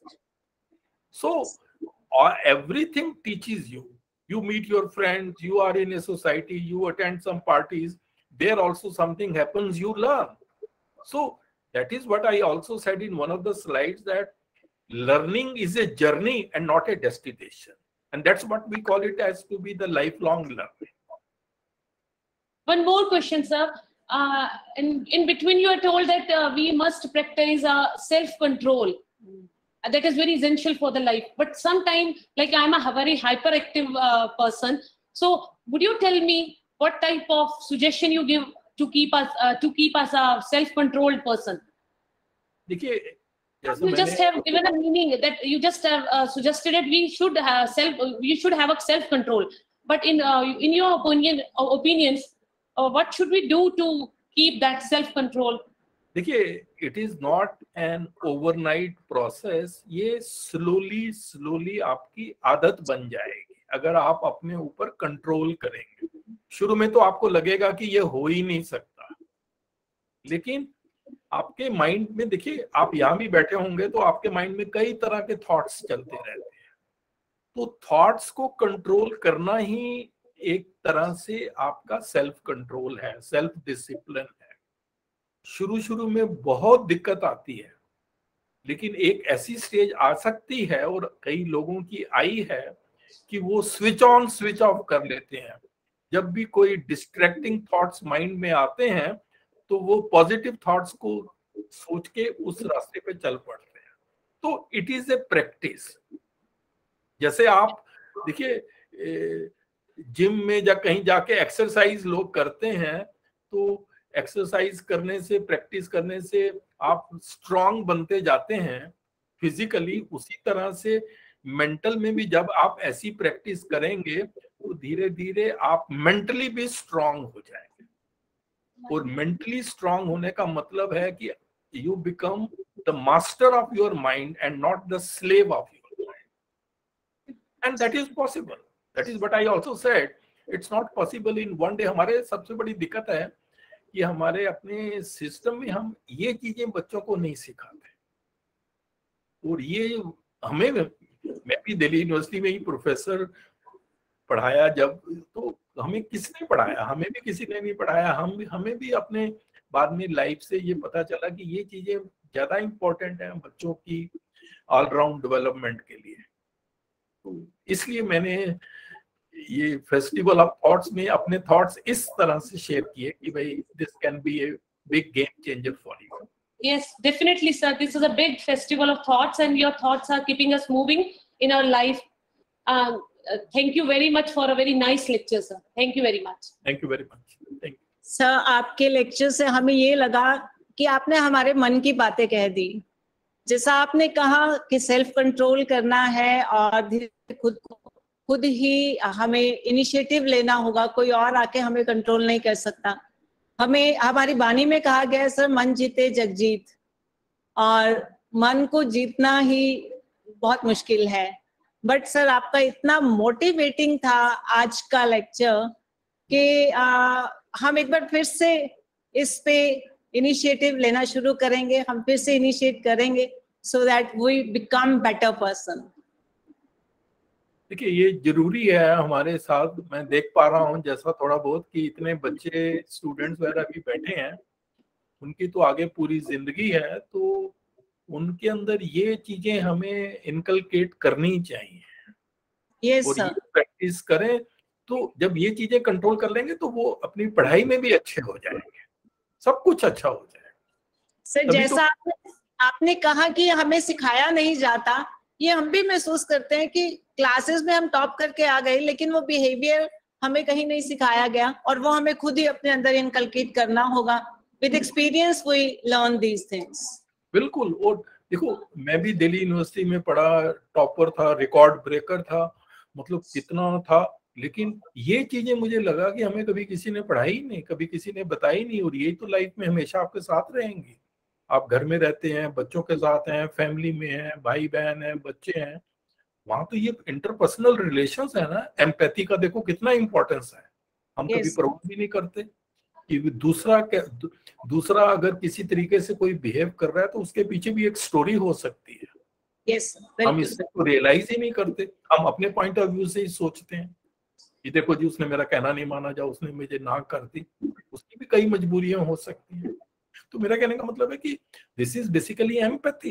So uh, everything teaches you. You meet your friends, you are in a society, you attend some parties. There also something happens, you learn. So that is what I also said in one of the slides, that learning is a journey and not a destination. And that's what we call it as to be the lifelong learning. One more question, sir. Uh, in, in between, you are told that uh, we must practice uh, self-control. Uh, that is very essential for the life. But sometimes, like I'm a very hyperactive uh, person. So would you tell me what type of suggestion you give to keep us uh, to keep us a self-controlled person? देखिए, You just have given a meaning that you just have uh, suggested that we should have self, we should have a self-control. But in uh, in your opinion, uh, opinions, uh, what should we do to keep that self-control? देखिए, it is not an overnight process. ये slowly slowly आपकी आदत बन जाएगी अगर आप अपने ऊपर कंट्रोल करेंगे. शुरू में तो आपको लगेगा कि ये हो ही नहीं सकता, लेकिन आपके माइंड में, देखिए आप यहाँ भी बैठे होंगे तो आपके माइंड में कई तरह के थॉट्स चलते रहते हैं. तो थॉट्स को कंट्रोल करना ही एक तरह से आपका सेल्फ कंट्रोल है, सेल्फ डिसिप्लिन है. शुरू शुरू में बहुत दिक्कत आती है, लेकिन एक ऐसी स्टेज आ सकती है और कई लोगों की आई है कि वो स्विच ऑन स्विच ऑफ कर लेते हैं. जब भी कोई डिस्ट्रैक्टिंग थॉट्स माइंड में आते हैं तो वो पॉजिटिव थॉट्स को सोच के उस रास्ते पे चल पड़ते हैं. तो इट इज ए प्रैक्टिस. जैसे आप देखिए जिम में या कहीं जाके एक्सरसाइज लोग करते हैं, तो एक्सरसाइज करने से, प्रैक्टिस करने से आप स्ट्रांग बनते जाते हैं फिजिकली. उसी तरह से मेंटल में भी जब आप ऐसी प्रैक्टिस करेंगे तो धीरे धीरे आप मेंटली भी स्ट्रांग हो जाएंगे. और मेंटली स्ट्रांग होने का मतलब है कि you become the master of your mind and not the slave of your mind. And that is possible. That is what I also said. It's not possible in one day. हमारे सबसे बड़ी दिक्कत है कि हमारे अपने सिस्टम में हम ये चीजें बच्चों को नहीं सिखाते. और ये हमें, मैं भी दिल्ली यूनिवर्सिटी में ही प्रोफेसर पढ़ाया जब, तो हमें किसने पढ़ाया? हमें भी किसी ने नहीं पढ़ाया. हम भी, हमें भी अपने बाद में लाइफ से ये पता चला कि ये चीजें ज्यादा इंपॉर्टेंट हैं बच्चों की ऑलराउंड डेवलपमेंट के लिए. तो इसलिए मैंने ये फेस्टिवल ऑफ थॉट्स में अपने थॉट्स इस तरह से शेयर किए कि भाई this can be a big game changer for you. Yes, definitely, sir. This is a big festival of thoughts, and your thoughts are keeping us moving in our life. Um, thank you very much for a very nice lecture, sir. Thank you very much. Thank you very much. Thank you. Sir, आपके लेक्चर से हमें ये लगा कि आपने हमारे मन की बातें कह दी। जैसा आपने कहा कि सेल्फ कंट्रोल करना है और खुद को खुद ही हमें इनिशिएटिव लेना होगा, कोई और आके हमें कंट्रोल नहीं कर सकता। हमें हमारी वाणी में कहा गया है सर, मन जीते जग जीत, और मन को जीतना ही बहुत मुश्किल है। बट सर, आपका इतना मोटिवेटिंग था आज का लेक्चर कि आ, हम एक बार फिर से इस पे इनिशिएटिव लेना शुरू करेंगे, हम फिर से इनिशिएट करेंगे so that we become better person. देखिए, ये जरूरी है हमारे साथ। मैं देख पा रहा हूँ जैसा थोड़ा बहुत कि इतने बच्चे स्टूडेंट्स वगैरह भी बैठे हैं, उनकी तो आगे पूरी जिंदगी है, तो उनके अंदर ये चीजें हमें इनकलकेट करनी चाहिए। yes, और ये प्रैक्टिस करें तो जब ये चीजें कंट्रोल कर लेंगे तो वो अपनी पढ़ाई में भी अच्छे हो जाएंगे, सब कुछ अच्छा हो जाएगा। सर, जैसा तो... आपने कहा कि हमें सिखाया नहीं जाता, ये हम भी महसूस करते हैं कि क्लासेस में हम टॉप करके आ गए, लेकिन वो बिहेवियर हमें कहीं नहीं सिखाया गया, और वो हमें खुद ही अपने अंदर इनकलकेट करना होगा। With experience we learn these things. बिल्कुल। और देखो, मैं भी दिल्ली यूनिवर्सिटी में पढ़ा, टॉपर था, रिकॉर्ड ब्रेकर था, मतलब कितना था, लेकिन ये चीजें मुझे लगा कि हमें कभी किसी ने पढ़ाई नहीं, कभी किसी ने बताई नहीं, और यही तो लाइफ में हमेशा आपके साथ रहेंगी। आप घर में रहते हैं, बच्चों के साथ हैं, फैमिली में हैं, भाई बहन हैं, बच्चे हैं, वहां तो ये इंटरपर्सनल रिलेशंस है ना, एम्पैथी का देखो कितना इंपॉर्टेंस है। हम yes. कभी प्रमोट भी नहीं करते कि दूसरा दूसरा अगर किसी तरीके से कोई बिहेव कर रहा है तो उसके पीछे भी एक स्टोरी हो सकती है। yes, हम इससे तो रियलाइज ही नहीं करते, हम अपने पॉइंट ऑफ व्यू से ही सोचते हैं कि देखो जी, उसने मेरा कहना नहीं माना, जा उसने मुझे ना कर दी, उसकी भी कई मजबूरियां हो सकती हैं। तो मेरा कहने का मतलब है कि this is basically empathy.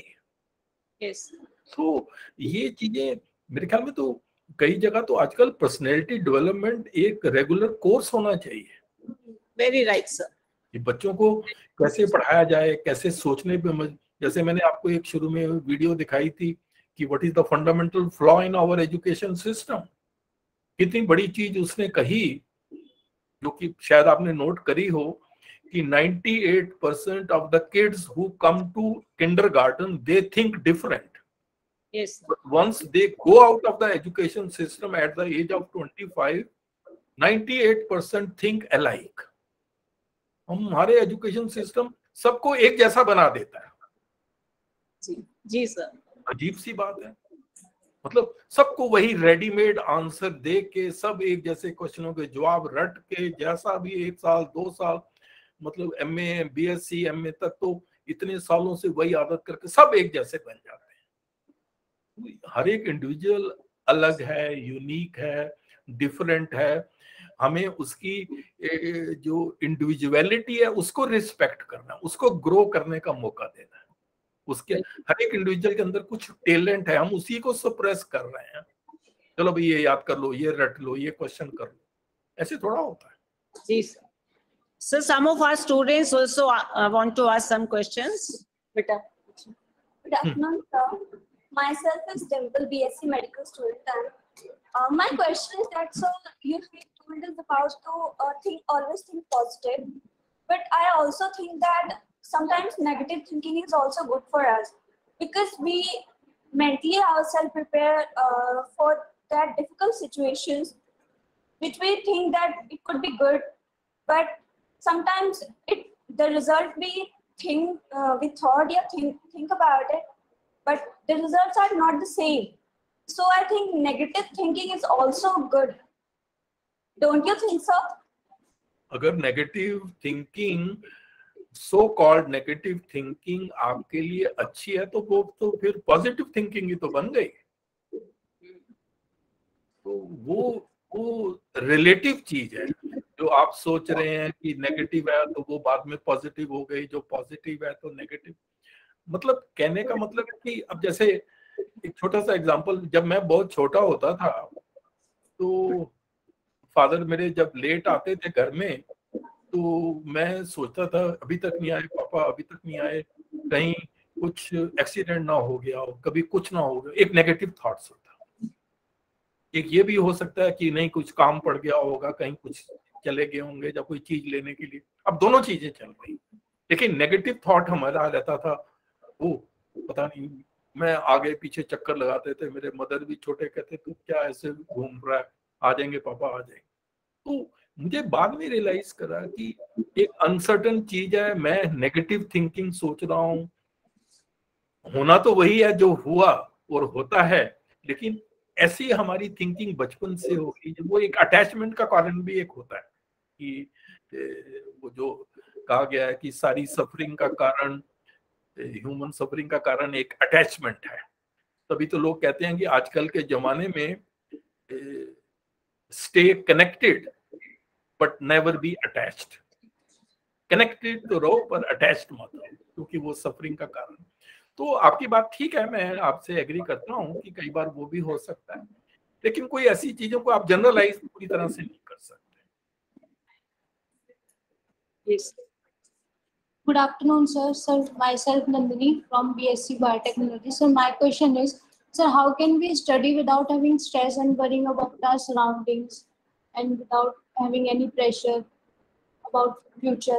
Yes. तो ये चीजें मेरे ख्याल में तो कई जगह तो आजकल पर्सनैलिटी डेवलपमेंट एक रेगुलर कोर्स होना चाहिए। Very right sir. कि बच्चों को कैसे पढ़ाया जाए, कैसे सोचने पे, जैसे मैंने आपको एक शुरू में वीडियो दिखाई थी कि what is the fundamental flaw in our education system, कितनी बड़ी चीज उसने कही, जो कि शायद आपने नोट करी हो कि ninety-eight percent of the kids who come to kindergarten, they think different. Yes. But once they go out of the education system at the age of twenty-five, ninety-eight percent think alike. हमारे एजुकेशन सिस्टम सबको एक जैसा बना देता है। जी जी सर। अजीब सी बात है, मतलब सबको वही रेडीमेड आंसर दे के, सब एक जैसे क्वेश्चनों के जवाब रट के, जैसा भी एक साल दो साल मतलब एमए, बीएससी, एमए तक तो इतने सालों से वही आदत करके सब एक जैसे बन जाते हैं। हर एक इंडिविजुअल अलग है, यूनिक है, डिफरेंट है। हमें उसकी जो इंडिविजुअलिटी है उसको रिस्पेक्ट करना, उसको ग्रो करने का मौका देना है। उसके हर एक इंडिविजुअल के अंदर कुछ टैलेंट है, हम उसी को सप्रेस कर रहे हैं। चलो भाई ये याद कर लो, ये रट लो, ये क्वेश्चन कर लो, ऐसे थोड़ा होता है। जी sir. So some of our students also uh, want to ask some questions. Beta. Good afternoon, sir. Myself is Dimple, B S c medical student, and uh, my question is that, so you told us about to uh, think, always think positive, but I also think that sometimes negative thinking is also good for us, because we mentally ourselves prepare uh, for that difficult situations, which we think that it could be good, but sometimes it the result we think uh, we thought yeah think think about it, but the results are not the same. So I think negative thinking is also good. Don't you think so? अगर negative thinking, so called negative thinking आपके लिए अच्छी है तो वो तो फिर पॉजिटिव थिंकिंग ही तो बन गई। तो वो वो रिलेटिव चीज है। जो आप सोच रहे हैं कि नेगेटिव है तो वो बाद में पॉजिटिव हो गई, जो पॉजिटिव है तो नेगेटिव। मतलब कहने का मतलब है कि अब जैसे एक छोटा सा एग्जांपल, जब मैं बहुत छोटा होता था तो फादर मेरे जब लेट आते थे घर में तो मैं सोचता था अभी तक नहीं आए पापा, अभी तक नहीं आए, कहीं कुछ एक्सीडेंट ना हो गया हो, कभी कुछ ना हो गया। एक नेगेटिव थॉट्स होता। एक ये भी हो सकता है कि नहीं कुछ काम पड़ गया होगा, कहीं कुछ चले गए होंगे या कोई चीज लेने के लिए। अब दोनों चीजें चल रही, लेकिन नेगेटिव थॉट हमारा रहता था, वो पता नहीं, मैं आगे पीछे चक्कर लगाते थे। मेरे मदर भी छोटे कहते तू क्या ऐसे घूम रहा है, आ जाएंगे पापा आ जाएंगे। तो मुझे बाद में रियलाइज करा कि एक अनसर्टन चीज है, मैं नेगेटिव थिंकिंग सोच रहा हूँ, होना तो वही है जो हुआ और होता है, लेकिन ऐसी हमारी थिंकिंग बचपन से होगी। वो एक अटैचमेंट का कारण भी एक होता है कि वो जो कहा गया है कि सारी सफरिंग का कारण, ह्यूमन सफरिंग का कारण एक अटैचमेंट है। तभी तो लोग कहते हैं कि आजकल के जमाने में stay connected but never be attached. Connected तो रहो पर अटैच्ड मत रहो, क्योंकि वो सफरिंग का कारण। तो आपकी बात ठीक है, मैं आपसे एग्री करता हूँ कि कई बार वो भी हो सकता है, लेकिन कोई ऐसी चीजों को आप जनरलाइज पूरी तरह से नहीं कर सकते। Yes. Good afternoon, sir. Sir, myself Nandini from B S c Biotechnology. So my question is, sir, how can we study without having stress and worrying about our surroundings and without having any pressure about future?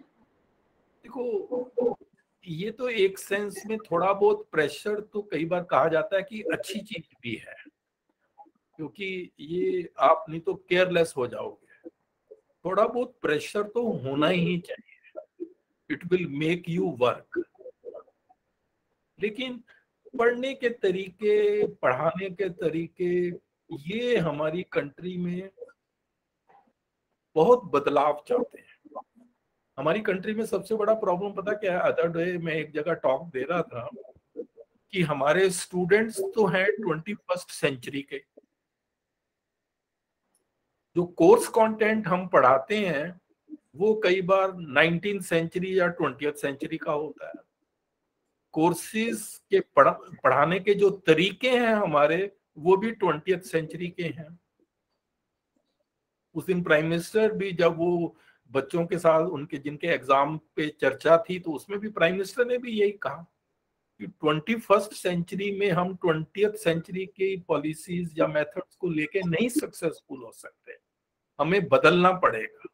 देखो, ये तो एक सेंस में थोड़ा बहुत प्रेशर तो कई बार कहा जाता है कि अच्छी चीज भी है, क्योंकि ये आप नहीं तो केयरलेस हो जाओगे। थोड़ा बहुत प्रेशर तो होना ही चाहिए, it will make you work. लेकिन पढ़ने के तरीके, पढ़ाने के तरीके, ये हमारी कंट्री में बहुत बदलाव चाहते हैं। हमारी कंट्री में सबसे बड़ा प्रॉब्लम पता क्या है? अदर डे मैं एक जगह टॉक दे रहा था कि हमारे स्टूडेंट्स तो हैं ट्वेंटी फर्स्ट सेंचुरी के, जो कोर्स कंटेंट हम पढ़ाते हैं वो कई बार नाइनटीन सेंचुरी या ट्वेंटियथ सेंचुरी का होता है। कोर्सेज के पढ़ा, पढ़ाने के जो तरीके हैं हमारे, वो भी ट्वेंटियथ सेंचुरी के हैं। उस दिन प्राइम मिनिस्टर भी जब वो बच्चों के साथ उनके जिनके एग्जाम पे चर्चा थी, तो उसमें भी प्राइम मिनिस्टर ने भी यही कहा कि ट्वेंटी फर्स्ट सेंचुरी में हम ट्वेंटियथ सेंचुरी की पॉलिसीज या मेथड्स को लेके नहीं सक्सेसफुल हो सकते, हमें बदलना पड़ेगा।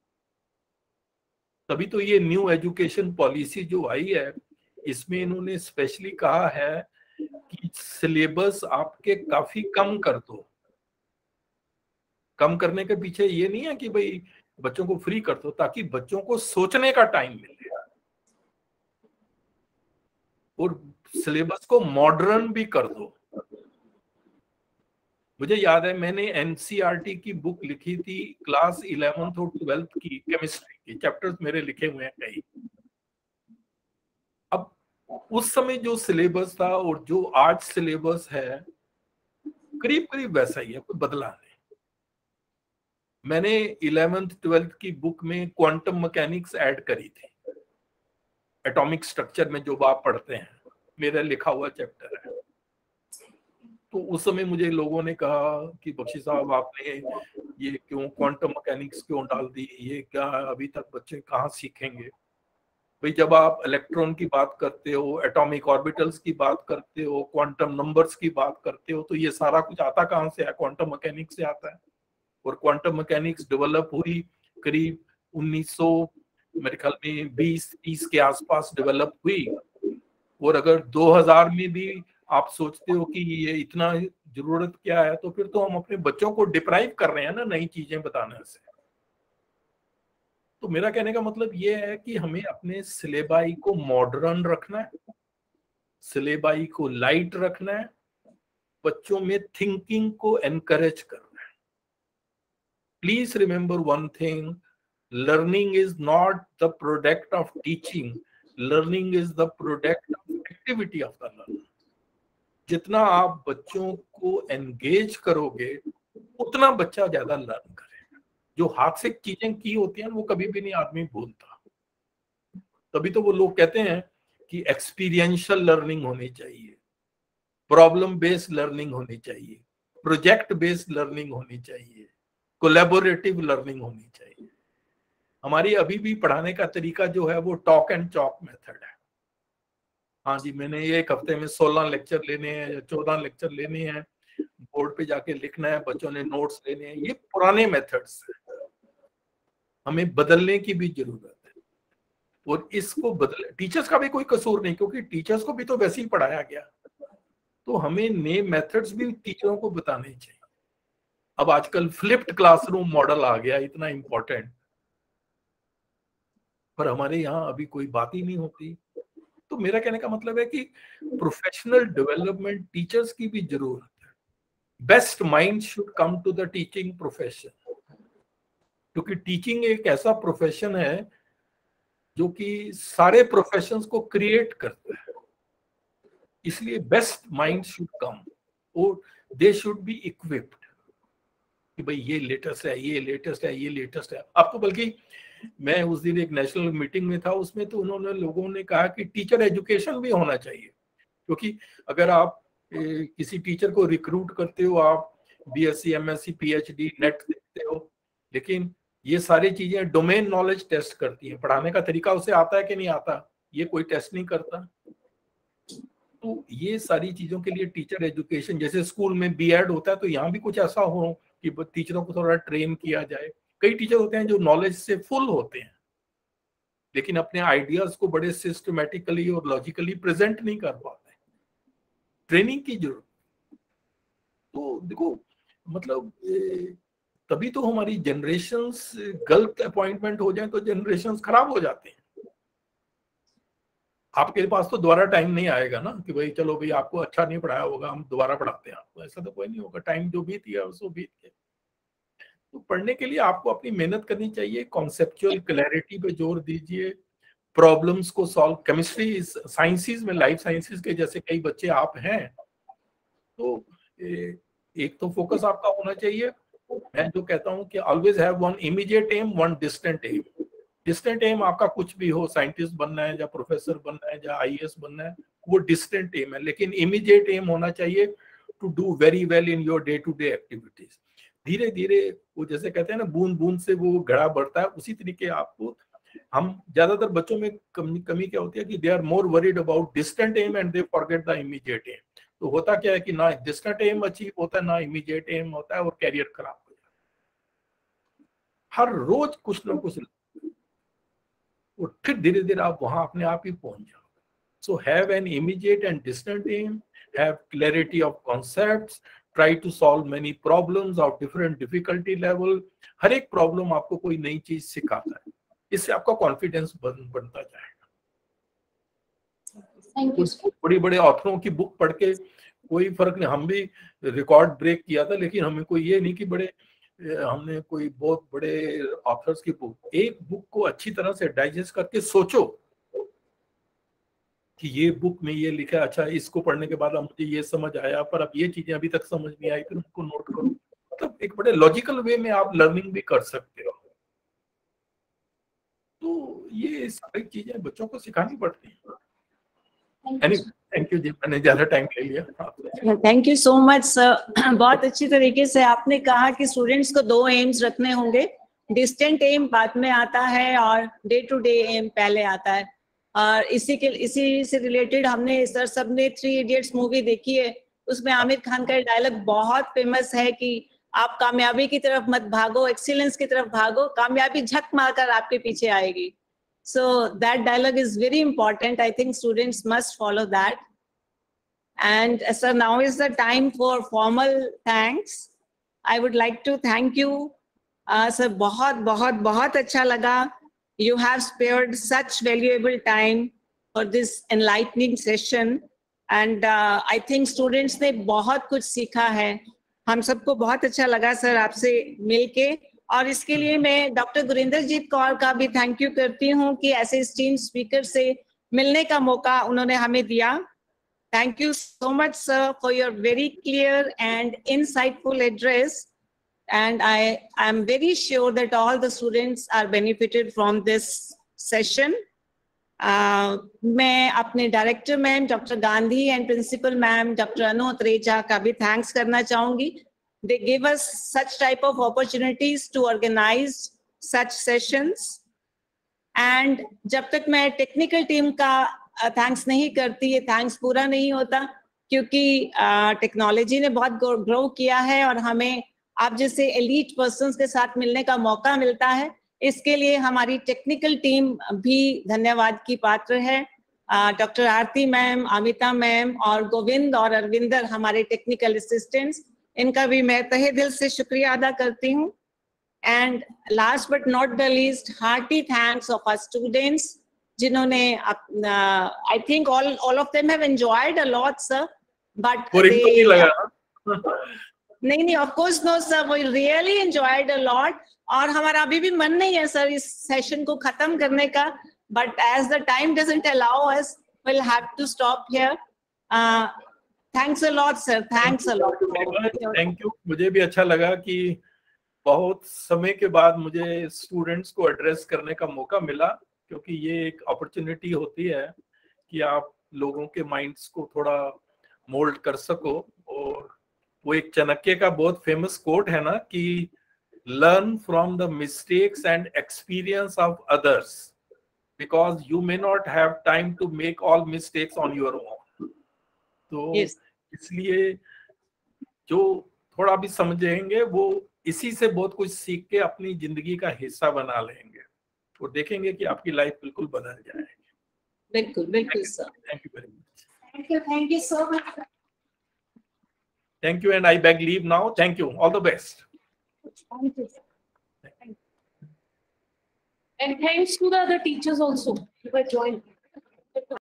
तभी तो ये न्यू एजुकेशन पॉलिसी जो आई है, इसमें इन्होंने स्पेशली कहा है कि सिलेबस आपके काफी कम कर दो। कम करने के पीछे ये नहीं है कि भाई बच्चों को फ्री कर दो, ताकि बच्चों को सोचने का टाइम मिले, और सिलेबस को मॉडर्न भी कर दो। मुझे याद है मैंने एनसीईआरटी की बुक लिखी थी क्लास इलेवेंथ और ट्वेल्थ की, केमिस्ट्री की चैप्टर्स मेरे लिखे हुए हैं कई। अब उस समय जो सिलेबस था और जो आज सिलेबस है करीब करीब वैसा ही है, कोई बदला नहीं। मैंने इलेवेंथ ट्वेल्थ की बुक में क्वांटम मैकेनिक्स ऐड करी थी, एटॉमिक स्ट्रक्चर में जो आप पढ़ते हैं, मेरा लिखा हुआ चैप्टर है। तो उस समय मुझे लोगों ने कहा कि बख्शी साहब आपने ये क्यों क्वांटम मैकेनिक्स क्यों डाल दी, ये क्या अभी तक बच्चे कहाँ सीखेंगे। भाई जब आप इलेक्ट्रॉन की बात करते हो, एटॉमिक ऑर्बिटल्स की बात करते हो, क्वांटम नंबर्स की बात करते हो, तो ये सारा कुछ आता कहाँ से है? क्वांटम मैकेनिक्स से आता है। और क्वांटम मैकेनिक्स डेवलप हुई करीब उन्नीस सौ मेरे ख्याल में बीस तीस के आसपास डेवलप हुई। और अगर दो हज़ार में भी आप सोचते हो कि ये इतना जरूरत क्या है, तो फिर तो हम अपने बच्चों को डिप्राइव कर रहे हैं ना नई चीजें बताने से। तो मेरा कहने का मतलब ये है कि हमें अपने सिलेबाई को मॉडर्न रखना है, सिलेबाई को लाइट रखना है, बच्चों में थिंकिंग को एनकरेज करना है। Please remember one thing, learning is not the product of teaching, learning is the product of activity of the learner. जितना आप बच्चों को एंगेज करोगे उतना बच्चा ज्यादा लर्न करेगा। जो हाथ से चीजें की होती हैं वो कभी भी नहीं आदमी भूलता। तभी तो वो लोग कहते हैं कि एक्सपीरियंशियल लर्निंग होनी चाहिए, प्रॉब्लम बेस्ड लर्निंग होनी चाहिए, प्रोजेक्ट बेस्ड लर्निंग होनी चाहिए, कोलैबोरेटिव लर्निंग होनी चाहिए। हमारी अभी भी पढ़ाने का तरीका जो है वो टॉक एंड चॉक मेथड है। हाँ जी, मैंने ये एक हफ्ते में सोलह लेक्चर लेने हैं या चौदह लेक्चर लेने हैं, बोर्ड पे जाके लिखना है, बच्चों ने नोट्स लेने हैं, ये पुराने मेथड्स हैं। हमें बदलने की भी जरूरत है और इसको बदल, टीचर्स का भी कोई कसूर नहीं, क्योंकि टीचर्स को भी तो वैसे ही पढ़ाया गया, तो हमें नए मेथड्स भी टीचरों को बताने चाहिए। अब आजकल फ्लिप्ड क्लासरूम मॉडल आ गया, इतना इंपॉर्टेंट, पर हमारे यहाँ अभी कोई बात ही नहीं होती। तो मेरा कहने का मतलब है कि प्रोफेशनल डेवलपमेंट टीचर्स की भी जरूरत है। Best mind should come to the teaching profession, क्योंकि टीचिंग एक ऐसा प्रोफेशन है जो कि सारे प्रोफेशंस को क्रिएट करता है, इसलिए बेस्ट माइंड शुड कम और दे शुड बी इक्विप्ड कि भाई ये लेटेस्ट है, ये लेटेस्ट है, ये लेटेस्ट है। अब तो बल्कि मैं उस दिन एक नेशनल मीटिंग में था, उसमें तो उन्होंने लोगों ने कहा कि टीचर एजुकेशन भी होना चाहिए, क्योंकि अगर आप ए, किसी टीचर को रिक्रूट करते हो, आप बीएससी, एमएससी, पीएचडी, नेट देखते हो, लेकिन ये सारी चीजें डोमेन नॉलेज टेस्ट करती है। पढ़ाने का तरीका उसे आता है कि नहीं आता, ये कोई टेस्ट नहीं करता। तो ये सारी चीजों के लिए टीचर एजुकेशन, जैसे स्कूल में बीएड होता है, तो यहाँ भी कुछ ऐसा हो कि टीचरों को थोड़ा ट्रेन किया जाए। कई टीचर होते हैं जो नॉलेज से फुल होते हैं, लेकिन अपने आइडियाज को बड़े सिस्टमेटिकली और लॉजिकली प्रेजेंट नहीं कर पाते, ट्रेनिंग की जरूरत। तो देखो मतलब तभी तो हमारी जनरेशंस, गलत अपॉइंटमेंट हो जाए तो जनरेशंस खराब हो जाते हैं। आपके पास तो दोबारा टाइम नहीं आएगा ना कि भाई चलो भाई आपको अच्छा नहीं पढ़ाया होगा, हम दोबारा पढ़ाते हैं आपको, ऐसा तो कोई नहीं होगा। टाइम जो बीत गया उसको बीत गया। तो पढ़ने के लिए आपको अपनी मेहनत करनी चाहिए, कॉन्सेप्चुअल क्लैरिटी पे जोर दीजिए, प्रॉब्लम्स को सॉल्व। केमिस्ट्री, साइंसेस में, लाइफ साइंसेस के जैसे कई बच्चे आप हैं, तो एक तो फोकस आपका होना चाहिए। मैं जो कहता हूँ कि always have one immediate aim, one distant aim. Distant aim आपका कुछ भी हो, साइंटिस्ट बनना है या प्रोफेसर बनना है या आईएएस बनना है, वो डिस्टेंट एम है। लेकिन इमीडिएट एम होना चाहिए to do very well in your day to day activities. धीरे धीरे वो जैसे कहते हैं ना, बूंद बूंद से वो घड़ा बढ़ता है, उसी तरीके आपको, हम ज्यादातर बच्चों में कमी कमी क्या होती है कि they are more worried about distant aim and they forget the immediate aim. तो होता क्या है कि ना डिस्टेंट एम अचीव होता है, ना इमीडिएट एम होता है, और कैरियर खराब हो जाता है। हर रोज कुछ ना कुछ, और फिर धीरे धीरे आप वहां अपने आप ही पहुंच जाओ। So have an immediate and distant aim, have clarity of concepts, try to solve many problems of different difficulty level। हर एक प्रॉब्लम आपको कोई नई चीज सिखाता है, इससे आपका कॉन्फिडेंस बन, बनता जाएगा। Thank you, sir. बड़ी बड़े ऑथरों की बुक पढ़ के कोई फर्क नहीं। हम भी रिकॉर्ड ब्रेक किया था, लेकिन हमें कोई ये नहीं कि बड़े हमने कोई बहुत बड़े ऑथर्स की बुक, एक बुक को अच्छी तरह से डाइजेस्ट करके सोचो कि ये बुक में ये लिखा है, अच्छा इसको पढ़ने के बाद मुझे ये समझ आया, पर अब ये चीजें अभी तक समझ नहीं आई, फिर उनको नोट करो। मतलब एक बड़े लॉजिकल वे में आप लर्निंग भी कर सकते हो। तो ये सारी चीजें बच्चों को सिखानी पड़ती हैं। थैंक यू जी, मैंने ज्यादा टाइम ले लिया। Thank you so much sir. बहुत अच्छी तरीके से आपने कहा कि स्टूडेंट्स को दो एम्स रखने होंगे, डिस्टेंट एम बाद में आता है और डे टू डे एम पहले आता है। और इसी के इसी से रिलेटेड हमने सर सबने थ्री इडियट्स मूवी देखी है, उसमें आमिर खान का डायलॉग बहुत फेमस है कि आप कामयाबी की तरफ मत भागो, एक्सीलेंस की तरफ भागो, कामयाबी झक मारकर आपके पीछे आएगी। So that dialogue is very important. I think students must follow that. And uh, sir, now is the time for formal thanks. I would like to thank you. Uh, sir, बहुत बहुत बहुत अच्छा लगा. You have spared such valuable time for this enlightening session. And uh, I think students ने बहुत कुछ सीखा है. हम सबको बहुत अच्छा लगा सर आपसे मिलके, और इसके लिए मैं डॉक्टर गुरिंदरजीत कौर का भी थैंक यू करती हूँ कि ऐसे स्टीम स्पीकर से मिलने का मौका उन्होंने हमें दिया। Thank you so much sir for your very clear and insightful address, and I I am very sure that all the students are benefited from this session. मैं अपने director ma'am doctor Gandhi and principal ma'am doctor Anu Atreja का भी थैंक्स करना चाहूंगी। They give us such type of opportunities to organize such sessions. And जब तक मैं टेक्निकल टीम का थैंक्स नहीं करती, ये थैंक्स पूरा नहीं होता, क्योंकि टेक्नोलॉजी ने बहुत ग्रो किया है और हमें आप जैसे एलीट पर्सन्स के साथ मिलने का मौका मिलता है। इसके लिए हमारी टेक्निकल टीम भी धन्यवाद की पात्र है। Doctor Aarti ma'am, Amita ma'am और गोविंद और अरविंदर हमारे टेक्निकल असिस्टेंट्स, इनका भी मैं तहे दिल से शुक्रिया अदा करती हूँ। And last but not the least, hearty thanks of our students जिन्होंने I think all all of them have enjoyed a lot sir, but नहीं लगा नहीं नहीं of course no sir, we really enjoyed a lot. और हमारा अभी भी मन नहीं है सर इस सेशन को खत्म करने का, but as the time doesn't allow us, we'll have to stop here. Uh, thanks a lot sir, thanks a lot. Thank you. मुझे भी अच्छा लगा कि बहुत समय के बाद मुझे स्टूडेंट्स को एड्रेस करने का मौका मिला, क्योंकि ये एक अपॉर्चुनिटी होती है कि आप लोगों के माइंड्स को थोड़ा मोल्ड कर सको। और वो एक चाणक्य का बहुत फेमस कोट है ना कि learn from the mistakes and experience of others, because you may not have time to make all mistakes on your own. तो yes. इसलिए जो थोड़ा भी समझेंगे वो इसी से बहुत कुछ सीख के अपनी जिंदगी का हिस्सा बना लेंगे और देखेंगे कि आपकी लाइफ बिल्कुल बदल जाएगी। बिल्कुल बिल्कुल sir. Thank you very much. Thank you, thank you so much. Thank you and I beg leave now. Thank you, all the best. Thank you. And thanks to the other teachers also who were joined.